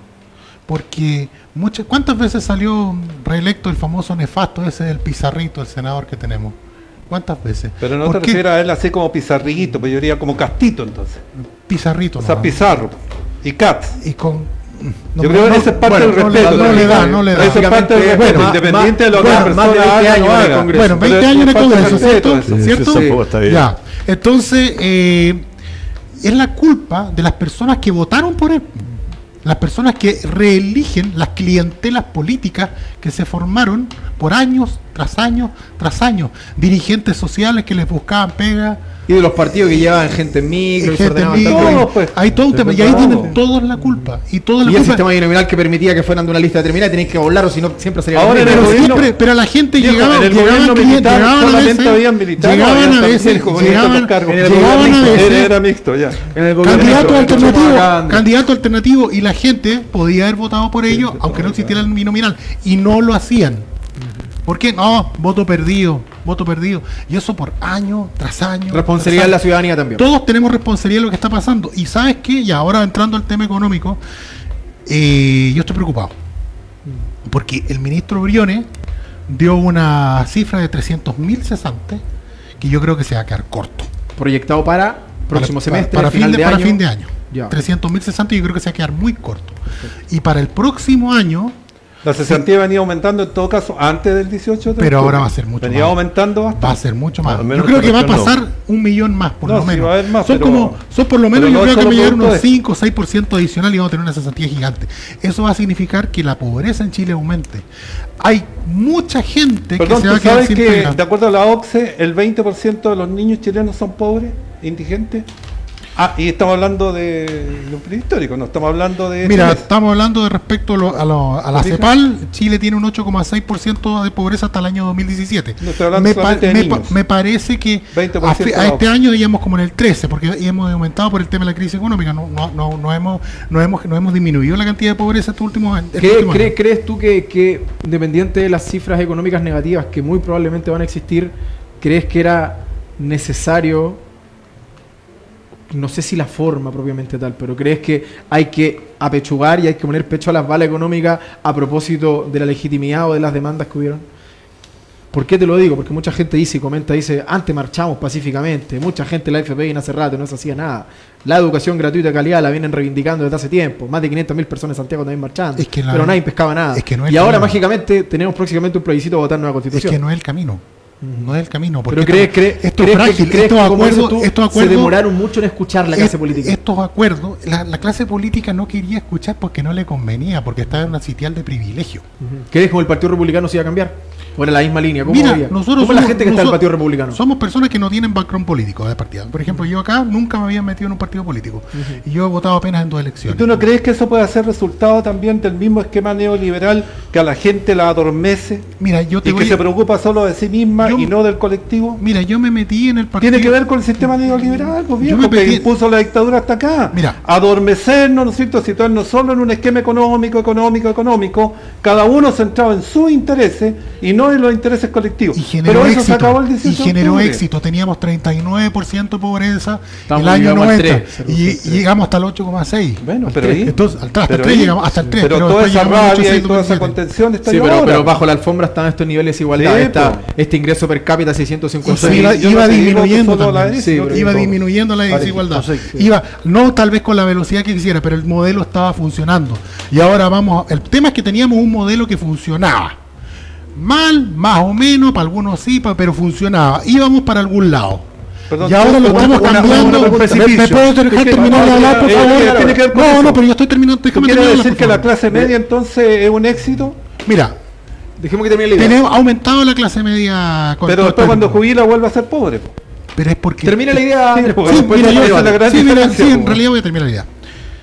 Porque muchas, ¿cuántas veces salió reelecto el famoso nefasto ese del Pizarrito, el senador que tenemos? ¿Cuántas veces? Pero no ¿Por te qué? refieres a él así como Pizarrito, pues yo diría como Castito entonces. Pizarrito, O sea, no. Pizarro y Katz. Y con... no, Yo creo que no, esa es parte bueno, del no le- respeto. No le da, también. no le da. Esa es parte del Básicamente, respeto, bueno, independiente de lo que bueno, la persona más de veinte haga o años no en el haga. Congreso. Bueno, Pero veinte es años de parte del Congreso, respeto ¿cierto? eso. Sí, ¿Cierto? eso tampoco está bien. Ya. Entonces, eh, es la culpa de las personas que votaron por él. Las personas que reeligen las clientelas políticas que se formaron por años, tras años, tras años. Dirigentes sociales que les buscaban pega. Y de los partidos que llevaban gente en micro y se gente ordenaban micro, tanto. Todos, pues. hay todo un tema, y ahí Todo. tienen todos la culpa. Y toda la Y el culpa. sistema binominal que permitía que fueran de una lista determinada y tenías que volar o si no siempre salía Ahora la en el Pero misma. gobierno- siempre, pero la gente Viejo, llegaba, en el llegaban gobierno clientes, militar llegaban a solamente veces, habían militares, llegaban había a también veces, cinco bonitos llegaban, los cargos. En el llegaban gobierno a mixto, Él veces, era mixto ya. En el gobierno candidato mixto, alternativo, mucho más acá, Andrés. candidato alternativo, y la gente podía haber votado por ellos, aunque no existiera el binominal, y no lo hacían. ¿Por qué? No, voto perdido, voto perdido. Y eso por año tras año. Responsabilidad de tras la año. ciudadanía también. Todos tenemos responsabilidad de lo que está pasando. Y ¿sabes qué? Y ahora entrando al tema económico, eh, yo estoy preocupado. Porque el ministro Briones dio una cifra de trescientos mil cesantes que yo creo que se va a quedar corto. Proyectado para próximo Para- semestre, para, final fin de, de para año. fin de año. Ya. trescientos mil cesantes yo creo que se va a quedar muy corto. Y para el próximo año, La cesantía venía aumentando en todo caso antes del dieciocho de pero octubre. ahora va a ser mucho Venía más. aumentando bastante. va a ser mucho más. Al Yo menos creo que va a esta cuestión pasar un millón más, por No, lo sí menos. va a haber más, son pero- como, son por lo menos, pero yo no creo es que solo me llegar producto unos de- cinco o seis por ciento adicional y vamos a tener una cesantía gigante. Eso va a significar que la pobreza en Chile aumente. Hay mucha gente Perdón, que se va ¿tú a quedar sabes sin que, pega. de acuerdo a la O C D E, el veinte por ciento de los niños chilenos son pobres, indigentes? Ah, y estamos hablando de lo prehistórico, no estamos hablando de... Mira, chiles. estamos hablando de respecto a, lo- a, lo- a la ¿Te fijas? CEPAL. Chile tiene un ocho coma seis por ciento de pobreza hasta el año dos mil diecisiete. No estoy hablando me, pa- solamente de me pa- niños. me parece que veinte por a, ciento fe- a de la este O C D E. año íbamos como en el trece, porque hemos aumentado por el tema de la crisis económica. No, no, no, no hemos, no, hemos, no hemos disminuido la cantidad de pobreza estos últimos años. estos ¿Cree- últimos cree- años. ¿Crees tú que, que, independiente de las cifras económicas negativas que muy probablemente van a existir, crees que era necesario, no sé si la forma propiamente tal, pero crees que hay que apechugar y hay que poner pecho a las balas económicas a propósito de la legitimidad o de las demandas que hubieron? ¿Por qué te lo digo? Porque mucha gente dice y comenta, dice, antes marchamos pacíficamente, mucha gente la F P I hace rato no se hacía nada. La educación gratuita de calidad la vienen reivindicando desde hace tiempo. Más de quinientas mil personas en Santiago también marchando. Es que la- pero nadie pescaba nada. es que no es y ahora camino. mágicamente tenemos próximamente un plebiscito a votar nueva Es constitución. que no es el camino. No es el camino. porque pero crees, esto- crees, esto crees es frágil. que, crees estos que, como dices acuerdos, tú, estos se acuerdos demoraron mucho en escuchar la clase Es- política. Estos acuerdos, la, la clase política no quería escuchar porque no le convenía, porque estaba en una sitial de privilegio. Ujú. ¿Crees que como el Partido Republicano se iba a cambiar? ¿O era la misma línea? ¿Cómo Mira, había? nosotros ¿Cómo es la somos- gente que está en el nosotros- Partido Republicano? Somos personas que no tienen background político de partida. Por ejemplo, yo acá nunca me había metido en un partido político. Y yo he votado apenas en dos ¿Y elecciones. tú no crees que eso puede ser resultado también del mismo esquema neoliberal que a la gente la adormece Mira, yo te y voy que a- se preocupa solo de sí misma Yo- y no del colectivo? Mira, yo me metí en el partido. Tiene que ver con el sistema neoliberal, pues, viejo, me que metí- impuso la dictadura hasta acá. Mira. Adormecernos, ¿no es cierto?, situarnos solo en un esquema económico, económico, económico, cada uno centrado en sus intereses y no en los intereses colectivos. Y generó Pero eso se éxito. acabó el y dieciocho de generó octubre. éxito. Teníamos treinta y nueve por ciento de pobreza Estamos el año llegamos al noventa. tres, y, y llegamos hasta el ocho coma seis. Bueno, Al pero tres. ahí, Entonces, al tres, hasta pero el tres ahí- llegamos, hasta el tres. pero, después toda esa llegamos al ocho, rabia y seis, toda esa dos mil siete. contención está Sí, ahí pero, ahora. pero bajo la alfombra están estos niveles de desigualdad. Sí, Esta- po. este ingreso per cápita seiscientos cincuenta Sí, iba, yo iba no te digo que disminuyendo solo la también. derecha, Sí, yo pero te iba digo disminuyendo la Parejo, desigualdad. no sé. Iba, no tal vez con la velocidad que quisiera, pero el modelo estaba funcionando. Y ahora vamos, a- el tema es que teníamos un modelo que funcionaba. Mal, más o menos, para algunos sí, pa- pero funcionaba. Íbamos para algún lado. Perdón, y ahora lo una- estamos una- cambiando. una- un ¿Me, precipicio. me puedo dejar Es que- terminar de no, hablar, por eh, favor? eh, tiene que ver con No, eso. no, pero yo estoy terminando. ¿Tú Déjame quieres terminar, decir por que la favor. clase media entonces es un éxito? Mira, Dejemos que termine la idea. tenemos, ha aumentado la clase media. con Pero todo después esto. cuando jubila vuelve a ser pobre. po. Pero es porque. Termina la idea, Sí, Andrés, porque sí, después mira, no yo- hay esa es la debate. gran Sí, mira, diferencia, sí, en po. realidad voy a terminar la idea.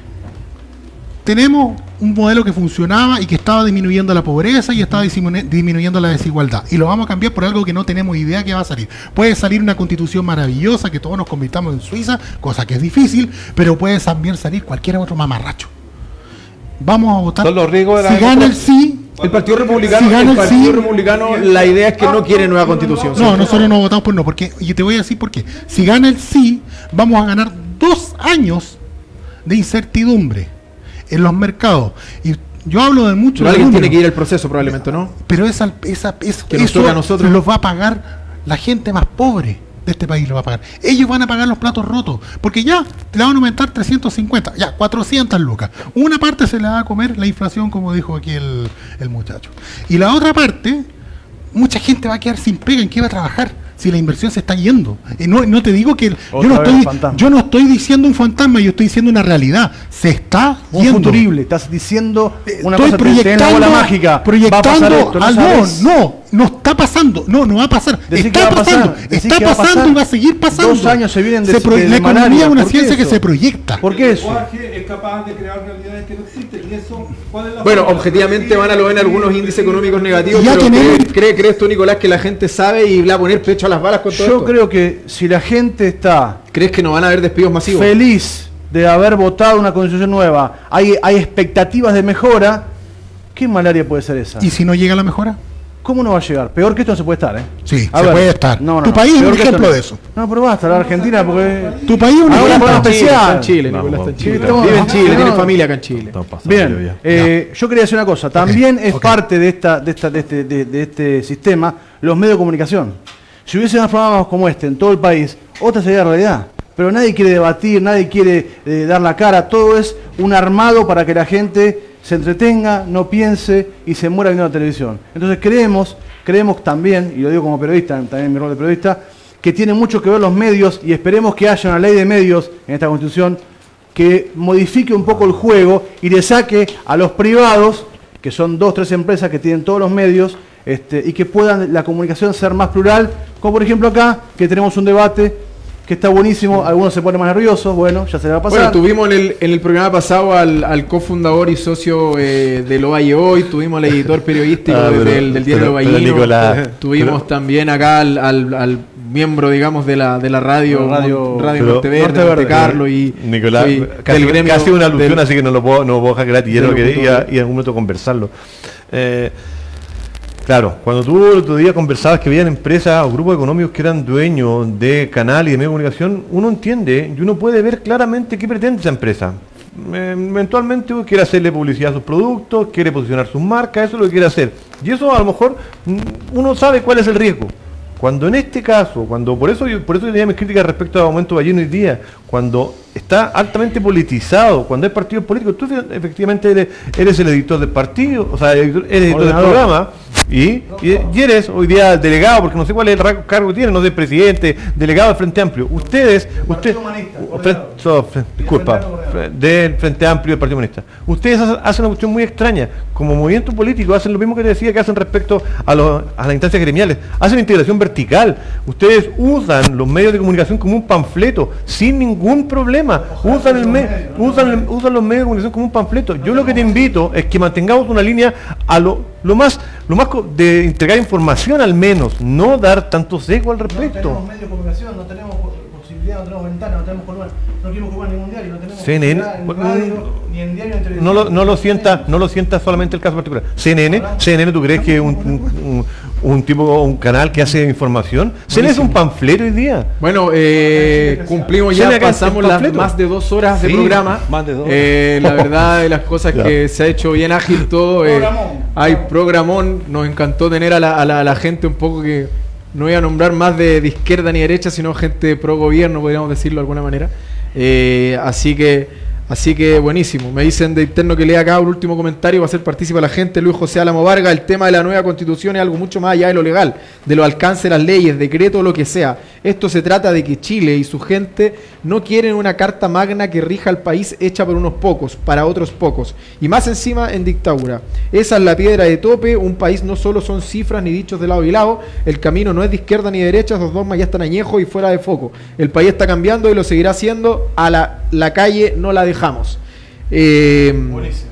Tenemos un modelo que funcionaba y que estaba disminuyendo la pobreza y estaba disiminu- disminuyendo la desigualdad. Y lo vamos a cambiar por algo que no tenemos idea que va a salir. Puede salir una constitución maravillosa, que todos nos convirtamos en Suiza, cosa que es difícil, pero puede también salir cualquier otro mamarracho. Vamos a votar. Son los riesgos de la si gana el democracia. sí, El Partido Republicano, Si gana el el Partido sí- Republicano, la idea es que no quiere nueva constitución. no, nosotros no votamos por no, porque, y te voy a decir por qué. Si gana el sí, vamos a ganar dos años de incertidumbre en los mercados. Y yo hablo de mucho. Pero alguien tiene que ir al proceso probablemente, ¿no? Pero esa, esa, esa- Que nos eso toca a nosotros. lo va a pagar la gente más pobre de este país, lo va a pagar. Ellos van a pagar los platos rotos, porque ya te la van a aumentar trescientos cincuenta, ya cuatrocientas lucas. Una parte se la va a comer la inflación, como dijo aquí el, el muchacho. Y la otra parte, mucha gente va a quedar sin pega. ¿En qué va a trabajar? Si la inversión se está yendo. Y no, no te digo que... Yo Otra no, vez estoy, el fantasma. yo no estoy diciendo un fantasma, yo estoy diciendo una realidad. Se está Un yendo. futurible, estás diciendo una Estoy cosa, te- tenés la proyectando, bola mágica, va a proyectando, pasar esto, ah, no, sabes. no, no está pasando, no, no va a pasar, Decís que está va a pasar, pasando, decís está que va a pasando pasar. y va a seguir pasando. Dos años se vienen de- Se pro- de- de La economía malaria, es una ¿por qué ciencia que eso? se proyecta. ¿Por qué eso? El lenguaje es capaz de crear realidades que no existen y eso, ¿cuál es la Bueno, forma? objetivamente van a lo ven algunos índices económicos negativos, Ya pero tenemos- ¿cree- cree- ¿crees tú, Nicolás, que la gente sabe y va a poner pecho a las balas con todo Yo esto? creo que si la gente está ¿Crees que no van a haber despidos masivos? feliz de haber votado una constitución nueva, hay, hay expectativas de mejora, ¿qué malaria puede ser esa? ¿Y si no llega la mejora? ¿Cómo no va a llegar? Peor que esto no se puede estar, ¿eh? Sí, A se ver. puede estar. No, no, Tu no. país es un Peor que esto ejemplo no. de eso. No, pero basta, la Argentina, porque... Tu país es un Ahora ejemplo. podemos Está en Chile, especial. está en Chile, No, Nicolás, está en sí, Chile. estamos- Vive en Chile, no, tiene no. familia acá en Chile. Estamos pasando yo Bien, ya. eh, yo quería decir una cosa, también es ok. parte de, esta, de, esta, de, este, de, de este sistema los medios de comunicación. Si hubiese más programas como este en todo el país, otra sería la realidad. Pero nadie quiere debatir, nadie quiere eh, dar la cara, todo es un armado para que la gente se entretenga, no piense y se muera viendo la televisión. Entonces creemos, creemos también, y lo digo como periodista, también en mi rol de periodista, que tiene mucho que ver los medios, y esperemos que haya una ley de medios en esta Constitución que modifique un poco el juego y le saque a los privados, que son dos, tres empresas que tienen todos los medios, este, y que puedan la comunicación ser más plural, como por ejemplo acá, que tenemos un debate que está buenísimo, algunos se ponen más nerviosos, bueno, ya se le va a pasar. Bueno, tuvimos en el, en el programa pasado al, al cofundador y socio eh, de Lo Valle Hoy, tuvimos al editor periodístico Ah, pero- del, del diario pero- Lo pero, Vallino, Nicolás, tuvimos pero- también acá al, al, al miembro, digamos, de la, de la radio, La radio- radio pero- Norte Verde, Norte Verde, Monte Carlo y, Nicolás, y casi, del gremio casi una alusión, del- así que no lo puedo, no lo puedo dejar gratis. Y del lo quería locutor. y en algún momento conversarlo. Eh, claro, cuando tú el otro día conversabas que habían empresas o grupos económicos que eran dueños de canal y de medio de comunicación, uno entiende y uno puede ver claramente qué pretende esa empresa. Eh, eventualmente uno quiere hacerle publicidad a sus productos, quiere posicionar sus marcas, eso es lo que quiere hacer. Y eso a lo mejor mm, uno sabe cuál es el riesgo. Cuando en este caso, cuando por eso yo, por eso yo tenía mis críticas respecto al aumento Balleno hoy día, cuando está altamente politizado, cuando hay partidos políticos, tú efectivamente eres, eres el editor del partido, o sea, editor- eres editor del Ordenador. programa, y, y, y eres hoy día delegado, porque no sé cuál es el ra- cargo que tiene, no sé, presidente, delegado del Frente Amplio. Ustedes, usted, Humanista, u- fren- so, fren- disculpa, fre- del Frente Amplio y del Partido Comunista. Ustedes ha- hacen una cuestión muy extraña, como movimiento político, hacen lo mismo que te decía que hacen respecto a, los- a las instancias gremiales, hacen integración vertical. Ustedes usan los medios de comunicación como un panfleto, sin ningún problema. Usan, el me- usan, el- usan los medios de comunicación como un panfleto. Yo lo que te invito es que mantengamos una línea a lo, lo más, lo más co- de entregar información al menos, no dar tanto seco al respecto. medios de comunicación, no tenemos posibilidad, no tenemos ventana, no tenemos columna, no queremos jugar ningún diario, no tenemos C N N, posibilidad en bueno, radio, ni en diario, ni en televisión. No lo, no lo sienta, no lo sienta solamente el caso particular. C N N, C N N, ¿tú crees que es un, un, un- un tipo, un canal que hace información? C N N es un panfleto hoy día. Bueno, eh, cumplimos Sí, ya, acá pasamos el las panfleto. más de dos horas de Sí, programa. más de dos. Eh, la verdad de las cosas Ya. que se ha hecho bien ágil todo. eh, Programón. hay programón, nos encantó tener a la, a, la, a la gente un poco que no voy a nombrar más de, de izquierda ni derecha, sino gente pro gobierno, podríamos decirlo de alguna manera. Eh, así que Así que buenísimo. Me dicen de interno que lea acá un último comentario, va a ser partícipe la gente. Luis José Álamo Vargas, el tema de la nueva constitución es algo mucho más allá de lo legal, de los alcances de las leyes, decreto o lo que sea. Esto se trata de que Chile y su gente no quieren una carta magna que rija al país hecha por unos pocos, para otros pocos. Y más encima en dictadura. Esa es la piedra de tope. Un país no solo son cifras ni dichos de lado y lado. El camino no es de izquierda ni de derecha, esos dogmas ya están añejos y fuera de foco. El país está cambiando y lo seguirá haciendo. A la, la calle no la dejamos. Eh, Buenísimo.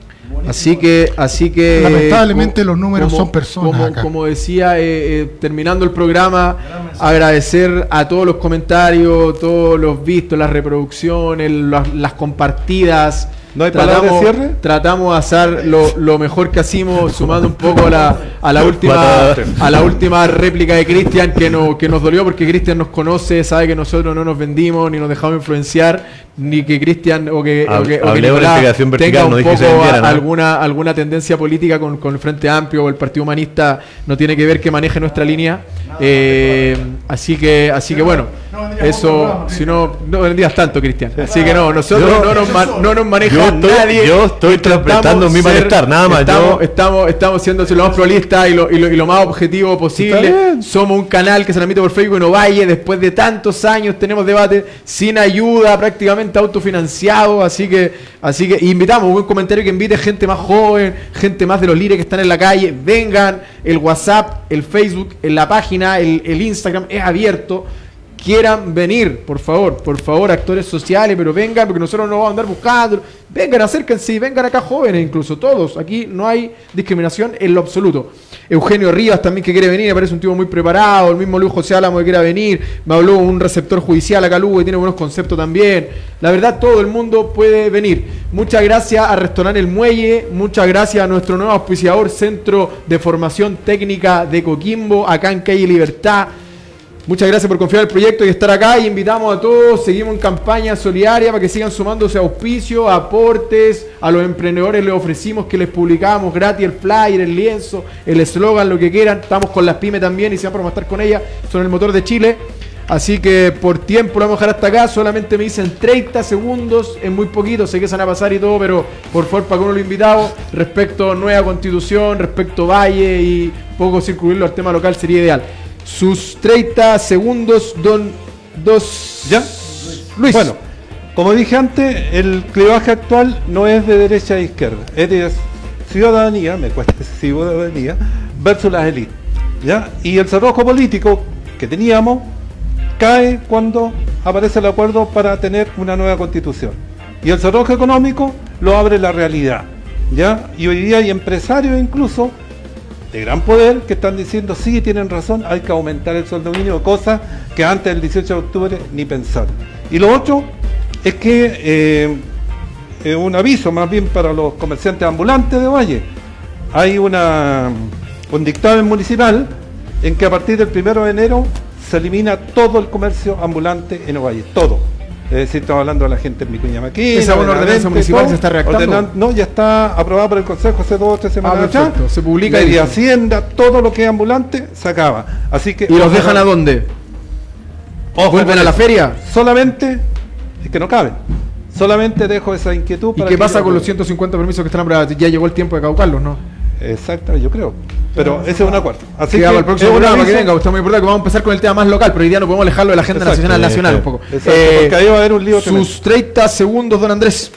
Así que, así que Lamentablemente co- los números como- son personas Como, acá. como decía, eh, eh, terminando el programa, agradecer a todos los comentarios, todos los vistos, las reproducciones, las, las compartidas. ¿No hay palabras de cierre? Tratamos de hacer lo, lo mejor que hicimos, sumando un poco a la, a la última a la última réplica de Cristian que, no, que nos dolió, porque Cristian nos conoce, sabe que nosotros no nos vendimos ni nos dejamos influenciar, ni que Cristian o que, o que, o que Hablé de Nicolás investigación vertical, tenga no un dije que se poco vendiera, a- ¿no? alguna, alguna tendencia política con, con el Frente Amplio o el Partido Humanista, no tiene que ver que maneje nuestra línea. Eh, así que, así que bueno, eso, si no, no vendrías tanto, Cristian. Así que no, nosotros Yo- no, nos ma- no nos maneja Yo estoy- nadie. yo estoy Intentamos interpretando mi ser- malestar, nada más, Estamos, yo- estamos, estamos siendo lo más prolista y lo, y, lo, y lo más objetivo Está posible. bien. Somos un canal que se transmite por Facebook en Ovalle. Después de tantos años tenemos debate sin ayuda, prácticamente autofinanciado. Así que, así que invitamos, un buen comentario que invite gente más joven, gente más de los líderes que están en la calle. Vengan, el WhatsApp, el Facebook, en la página, el, el Instagram es abierto. Quieran venir, por favor, por favor, actores sociales, pero vengan, porque nosotros no vamos a andar buscando. Vengan, acérquense, vengan acá jóvenes, incluso todos. Aquí no hay discriminación en lo absoluto. Eugenio Rivas también que quiere venir, me parece un tipo muy preparado. El mismo Luis José Álamo que quiera venir. Me habló un receptor judicial acá, Lugo, que tiene buenos conceptos también. La verdad, todo el mundo puede venir. Muchas gracias a Restaurante El Muelle, muchas gracias a nuestro nuevo auspiciador, Centro de Formación Técnica de Coquimbo, acá en Calle Libertad. Muchas gracias por confiar en el proyecto y estar acá, y invitamos a todos, seguimos en campaña solidaria para que sigan sumándose auspicios, aportes. A los emprendedores les ofrecimos que les publicamos gratis el flyer, el lienzo, el eslogan, lo que quieran. Estamos con las pymes también y se van a promotar con ellas, son el motor de Chile. Así que por tiempo lo vamos a dejar hasta acá, solamente me dicen treinta segundos, es muy poquito, sé que se van a pasar y todo, pero por favor para que uno lo invitado, respecto a nueva constitución, respecto a Valle y poco circularlo al tema local sería ideal. Sus treinta segundos, don dos. ¿Ya? Luis. Bueno, como dije antes, el clivaje actual no es de derecha e izquierda, es de ciudadanía, me cuesta ciudadanía, versus las élites. ¿Ya? Y el cerrojo político que teníamos cae cuando aparece el acuerdo para tener una nueva constitución. Y el cerrojo económico lo abre la realidad. ¿Ya? Y hoy día hay empresarios incluso de gran poder que están diciendo sí, tienen razón, hay que aumentar el sueldo mínimo, cosa que antes del dieciocho de octubre ni pensar. Y lo otro es que eh, eh, un aviso más bien para los comerciantes ambulantes de Valle. Hay una, un dictamen municipal en que a partir del primero de enero se elimina todo el comercio ambulante en Ovalle, todo. Es decir, estamos hablando de la gente en Vicuña Maquina. ¿Esa buena ordenanza municipal se está redactando? Ordenan, no, ya está aprobada por el Consejo hace dos o tres semanas ah, atrás. Se publica y de Hacienda, todo lo que es ambulante se acaba. Así que, ¿y los dejan a dónde? Ojo, ¿vuelven a la feria? Solamente, es que no caben. Solamente dejo esa inquietud. ¿Y para qué que pasa lo... con los ciento cincuenta permisos que están aprobados? Ya llegó el tiempo de caducarlos, ¿no? Exacto, yo creo. Pero ese es un acuerdo. Así que que el próximo es programa aviso... que venga, está muy importante que vamos a empezar con el tema más local, pero hoy día no podemos alejarlo de la agenda Exacto, nacional, eh, nacional eh, un poco. Exacto, Eh, porque ahí va a haber un lío sus tremendo. treinta segundos, don Andrés.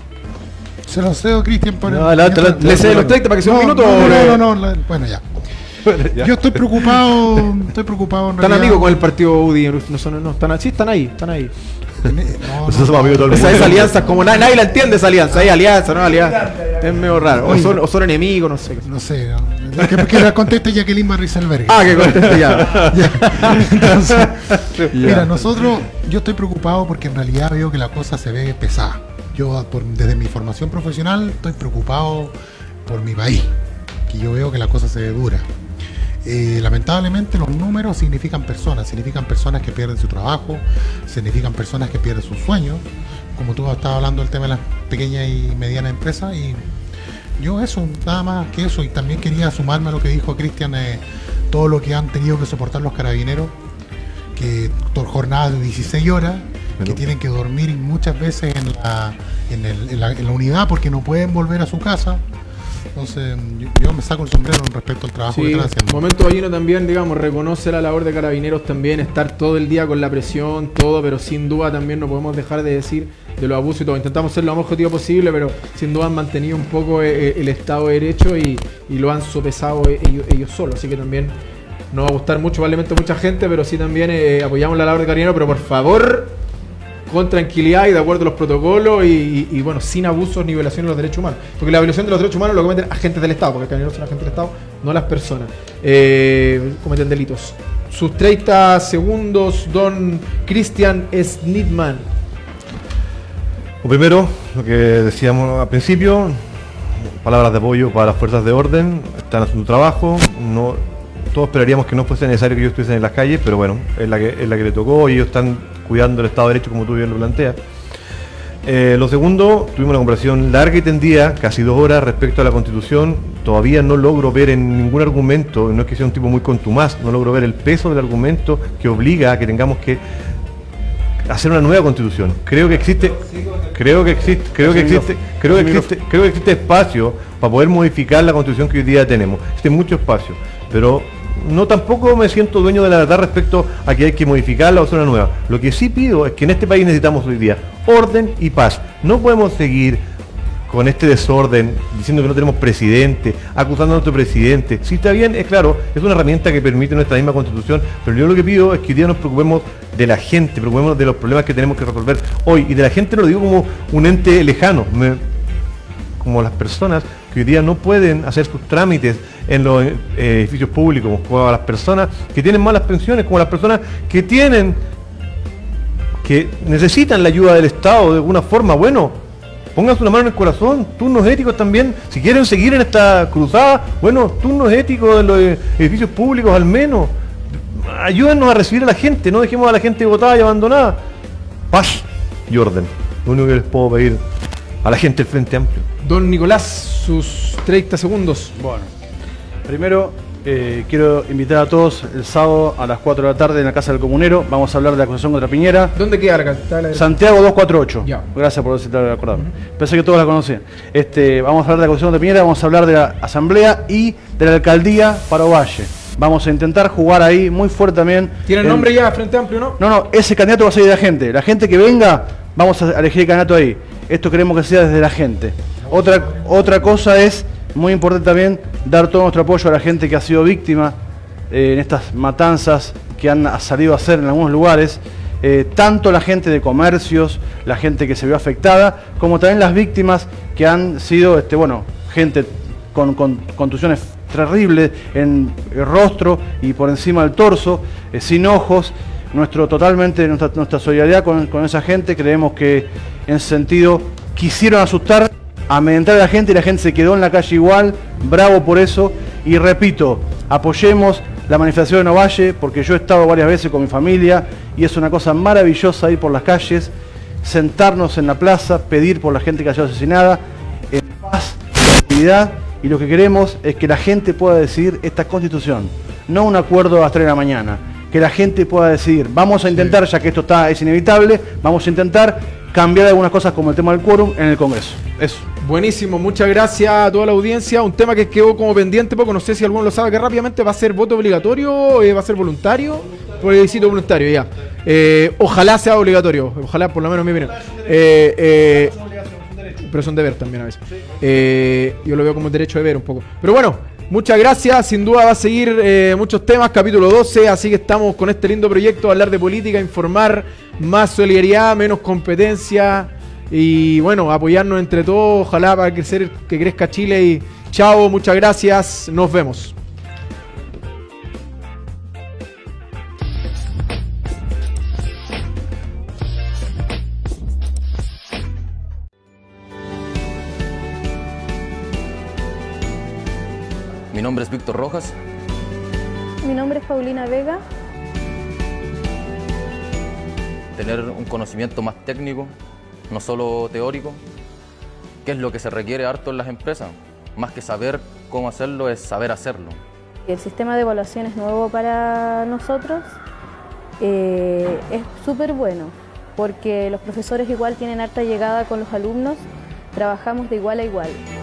Se lo cedo, Cristian, por No, el... la- la- la- ¿Le cede los treinta para que sea no, un minuto? no, o no, le- no, no, no, la- bueno, ya. Ya. Yo estoy preocupado, estoy preocupado en Están realidad. amigos con el partido U D I, no, son, no están, sí, están ahí, están ahí. No, Nosotros somos amigos de todo el Esa, mundo. esa alianza, como nadie, nadie la entiende esa alianza, hay alianza, no alianza. Es medio raro. O son, o son enemigos, no sé. no sé, no. que, que la conteste Jacqueline Marriselberg. Ah, que conteste ya. Entonces, mira, nosotros, yo estoy preocupado porque en realidad veo que la cosa se ve pesada. Yo, por- desde mi formación profesional, estoy preocupado por mi país, que yo veo que la cosa se ve dura. Eh, lamentablemente los números significan personas, significan personas que pierden su trabajo, significan personas que pierden sus sueños, como tú estabas hablando del tema de las pequeñas y medianas empresas, y yo eso, nada más que eso, y también quería sumarme a lo que dijo Cristian, eh, todo lo que han tenido que soportar los carabineros, que por jornadas de dieciséis horas, que tienen que dormir muchas veces en la, en, el- en la, en la unidad porque no pueden volver a su casa. Entonces yo, yo me saco el sombrero respecto al trabajo que Sí, están haciendo. Momento Ballino también, digamos, reconoce la labor de Carabineros también, estar todo el día con la presión, todo, pero sin duda también no podemos dejar de decir de los abusos y todo. Intentamos ser lo más objetivo posible, pero sin duda han mantenido un poco eh, el Estado de Derecho y, y lo han sopesado eh, ellos, ellos solos. Así que también no va a gustar mucho, probablemente a mucha gente, pero sí también eh, apoyamos la labor de Carabineros, pero por favor, con tranquilidad y de acuerdo a los protocolos y, y- y, bueno, sin abusos ni violaciones de los derechos humanos. Porque la violación de los derechos humanos lo cometen agentes del Estado, porque el Carabineros son agentes del Estado, no las personas. Eh, cometen delitos. Sus treinta segundos, don Christian Snitman. Lo primero, lo que decíamos al principio, palabras de apoyo para las fuerzas de orden, están haciendo un trabajo, no, todos esperaríamos que no fuese necesario que ellos estuviesen en las calles, pero bueno, es la que, es la que le tocó y ellos están cuidando el Estado de Derecho como tú bien lo planteas. Eh, lo segundo, tuvimos una conversación larga y tendida, casi dos horas, respecto a la Constitución. Todavía no logro ver en ningún argumento, no es que sea un tipo muy contumaz, no logro ver el peso del argumento que obliga a que tengamos que hacer una nueva Constitución. Creo que existe, creo que existe, creo que existe, creo que existe, creo que existe espacio para poder modificar la Constitución que hoy día tenemos. Existe mucho espacio, pero no tampoco me siento dueño de la verdad respecto a que hay que modificarla o hacer una nueva. Lo que sí pido es que en este país necesitamos hoy día orden y paz. No podemos seguir con este desorden, diciendo que no tenemos presidente, acusando a nuestro presidente. Si está bien, es claro, es una herramienta que permite nuestra misma Constitución, pero yo lo que pido es que hoy día nos preocupemos de la gente, preocupemos de los problemas que tenemos que resolver hoy. Y de la gente no lo digo como un ente lejano, me- como las personas que hoy día no pueden hacer sus trámites en los eh, edificios públicos, como las personas que tienen malas pensiones, como las personas que tienen, que necesitan la ayuda del Estado de alguna forma. Bueno, pónganse una mano en el corazón, turnos éticos también, si quieren seguir en esta cruzada, bueno, turnos éticos en los eh, edificios públicos al menos, ayúdennos a recibir a la gente, no dejemos a la gente botada y abandonada. Paz y orden, lo único que les puedo pedir a la gente del Frente Amplio. Don Nicolás, sus treinta segundos. Bueno, primero eh, quiero invitar a todos el sábado a las cuatro de la tarde en la Casa del Comunero. Vamos a hablar de la acusación contra Piñera. ¿Dónde queda la capital? La- Santiago doscientos cuarenta y ocho. Ya. Gracias por citar acordarme. Pensé que todos la conocían. Este, vamos a hablar de la acusación de Piñera, vamos a hablar de la Asamblea y de la Alcaldía para Ovalle. Vamos a intentar jugar ahí muy fuerte también. ¿Tiene el en... nombre ya, Frente Amplio, no? No, no, ese candidato va a ser de la gente. La gente que venga, vamos a elegir el candidato ahí. Esto queremos que sea desde la gente. Otra, otra cosa es, muy importante también, dar todo nuestro apoyo a la gente que ha sido víctima eh, en estas matanzas que han salido a hacer en algunos lugares. Eh, tanto la gente de comercios, la gente que se vio afectada, como también las víctimas que han sido, este, bueno, gente con, con contusiones terribles en el rostro y por encima del torso, eh, sin ojos. Nuestro, totalmente nuestra, nuestra solidaridad con, con esa gente. Creemos que en ese sentido quisieron asustar, amedrentar a la gente y la gente se quedó en la calle igual. Bravo por eso. Y repito, apoyemos la manifestación de Ovalle, porque yo he estado varias veces con mi familia y es una cosa maravillosa ir por las calles, sentarnos en la plaza, pedir por la gente que ha sido asesinada, en paz, en tranquilidad, y lo que queremos es que la gente pueda decidir esta Constitución, no un acuerdo a las tres de la mañana, que la gente pueda decidir. Vamos a intentar, ya que esto está, es inevitable, vamos a intentar cambiar algunas cosas como el tema del quórum en el Congreso. Eso. Buenísimo, muchas gracias a toda la audiencia. Un tema que quedó como pendiente, poco, no sé si alguno lo sabe, que rápidamente va a ser voto obligatorio, eh, va a ser voluntario, plebiscito voluntario, ya. Eh, ojalá sea obligatorio, ojalá, por lo menos mi opinión. Eh, eh, pero son deber también a veces. Eh, yo lo veo como un derecho de ver un poco. Pero bueno, muchas gracias, sin duda va a seguir eh, muchos temas, capítulo doce, así que estamos con este lindo proyecto, hablar de política, informar, más solidaridad, menos competencia. Y bueno, apoyarnos entre todos, ojalá para crecer, que crezca Chile. Y chao, muchas gracias, nos vemos. Mi nombre es Víctor Rojas. Mi nombre es Paulina Vega. Tener un conocimiento más técnico, no solo teórico, que es lo que se requiere harto en las empresas. Más que saber cómo hacerlo, es saber hacerlo. El sistema de evaluación es nuevo para nosotros, eh, es súper bueno, porque los profesores igual tienen harta llegada con los alumnos, trabajamos de igual a igual.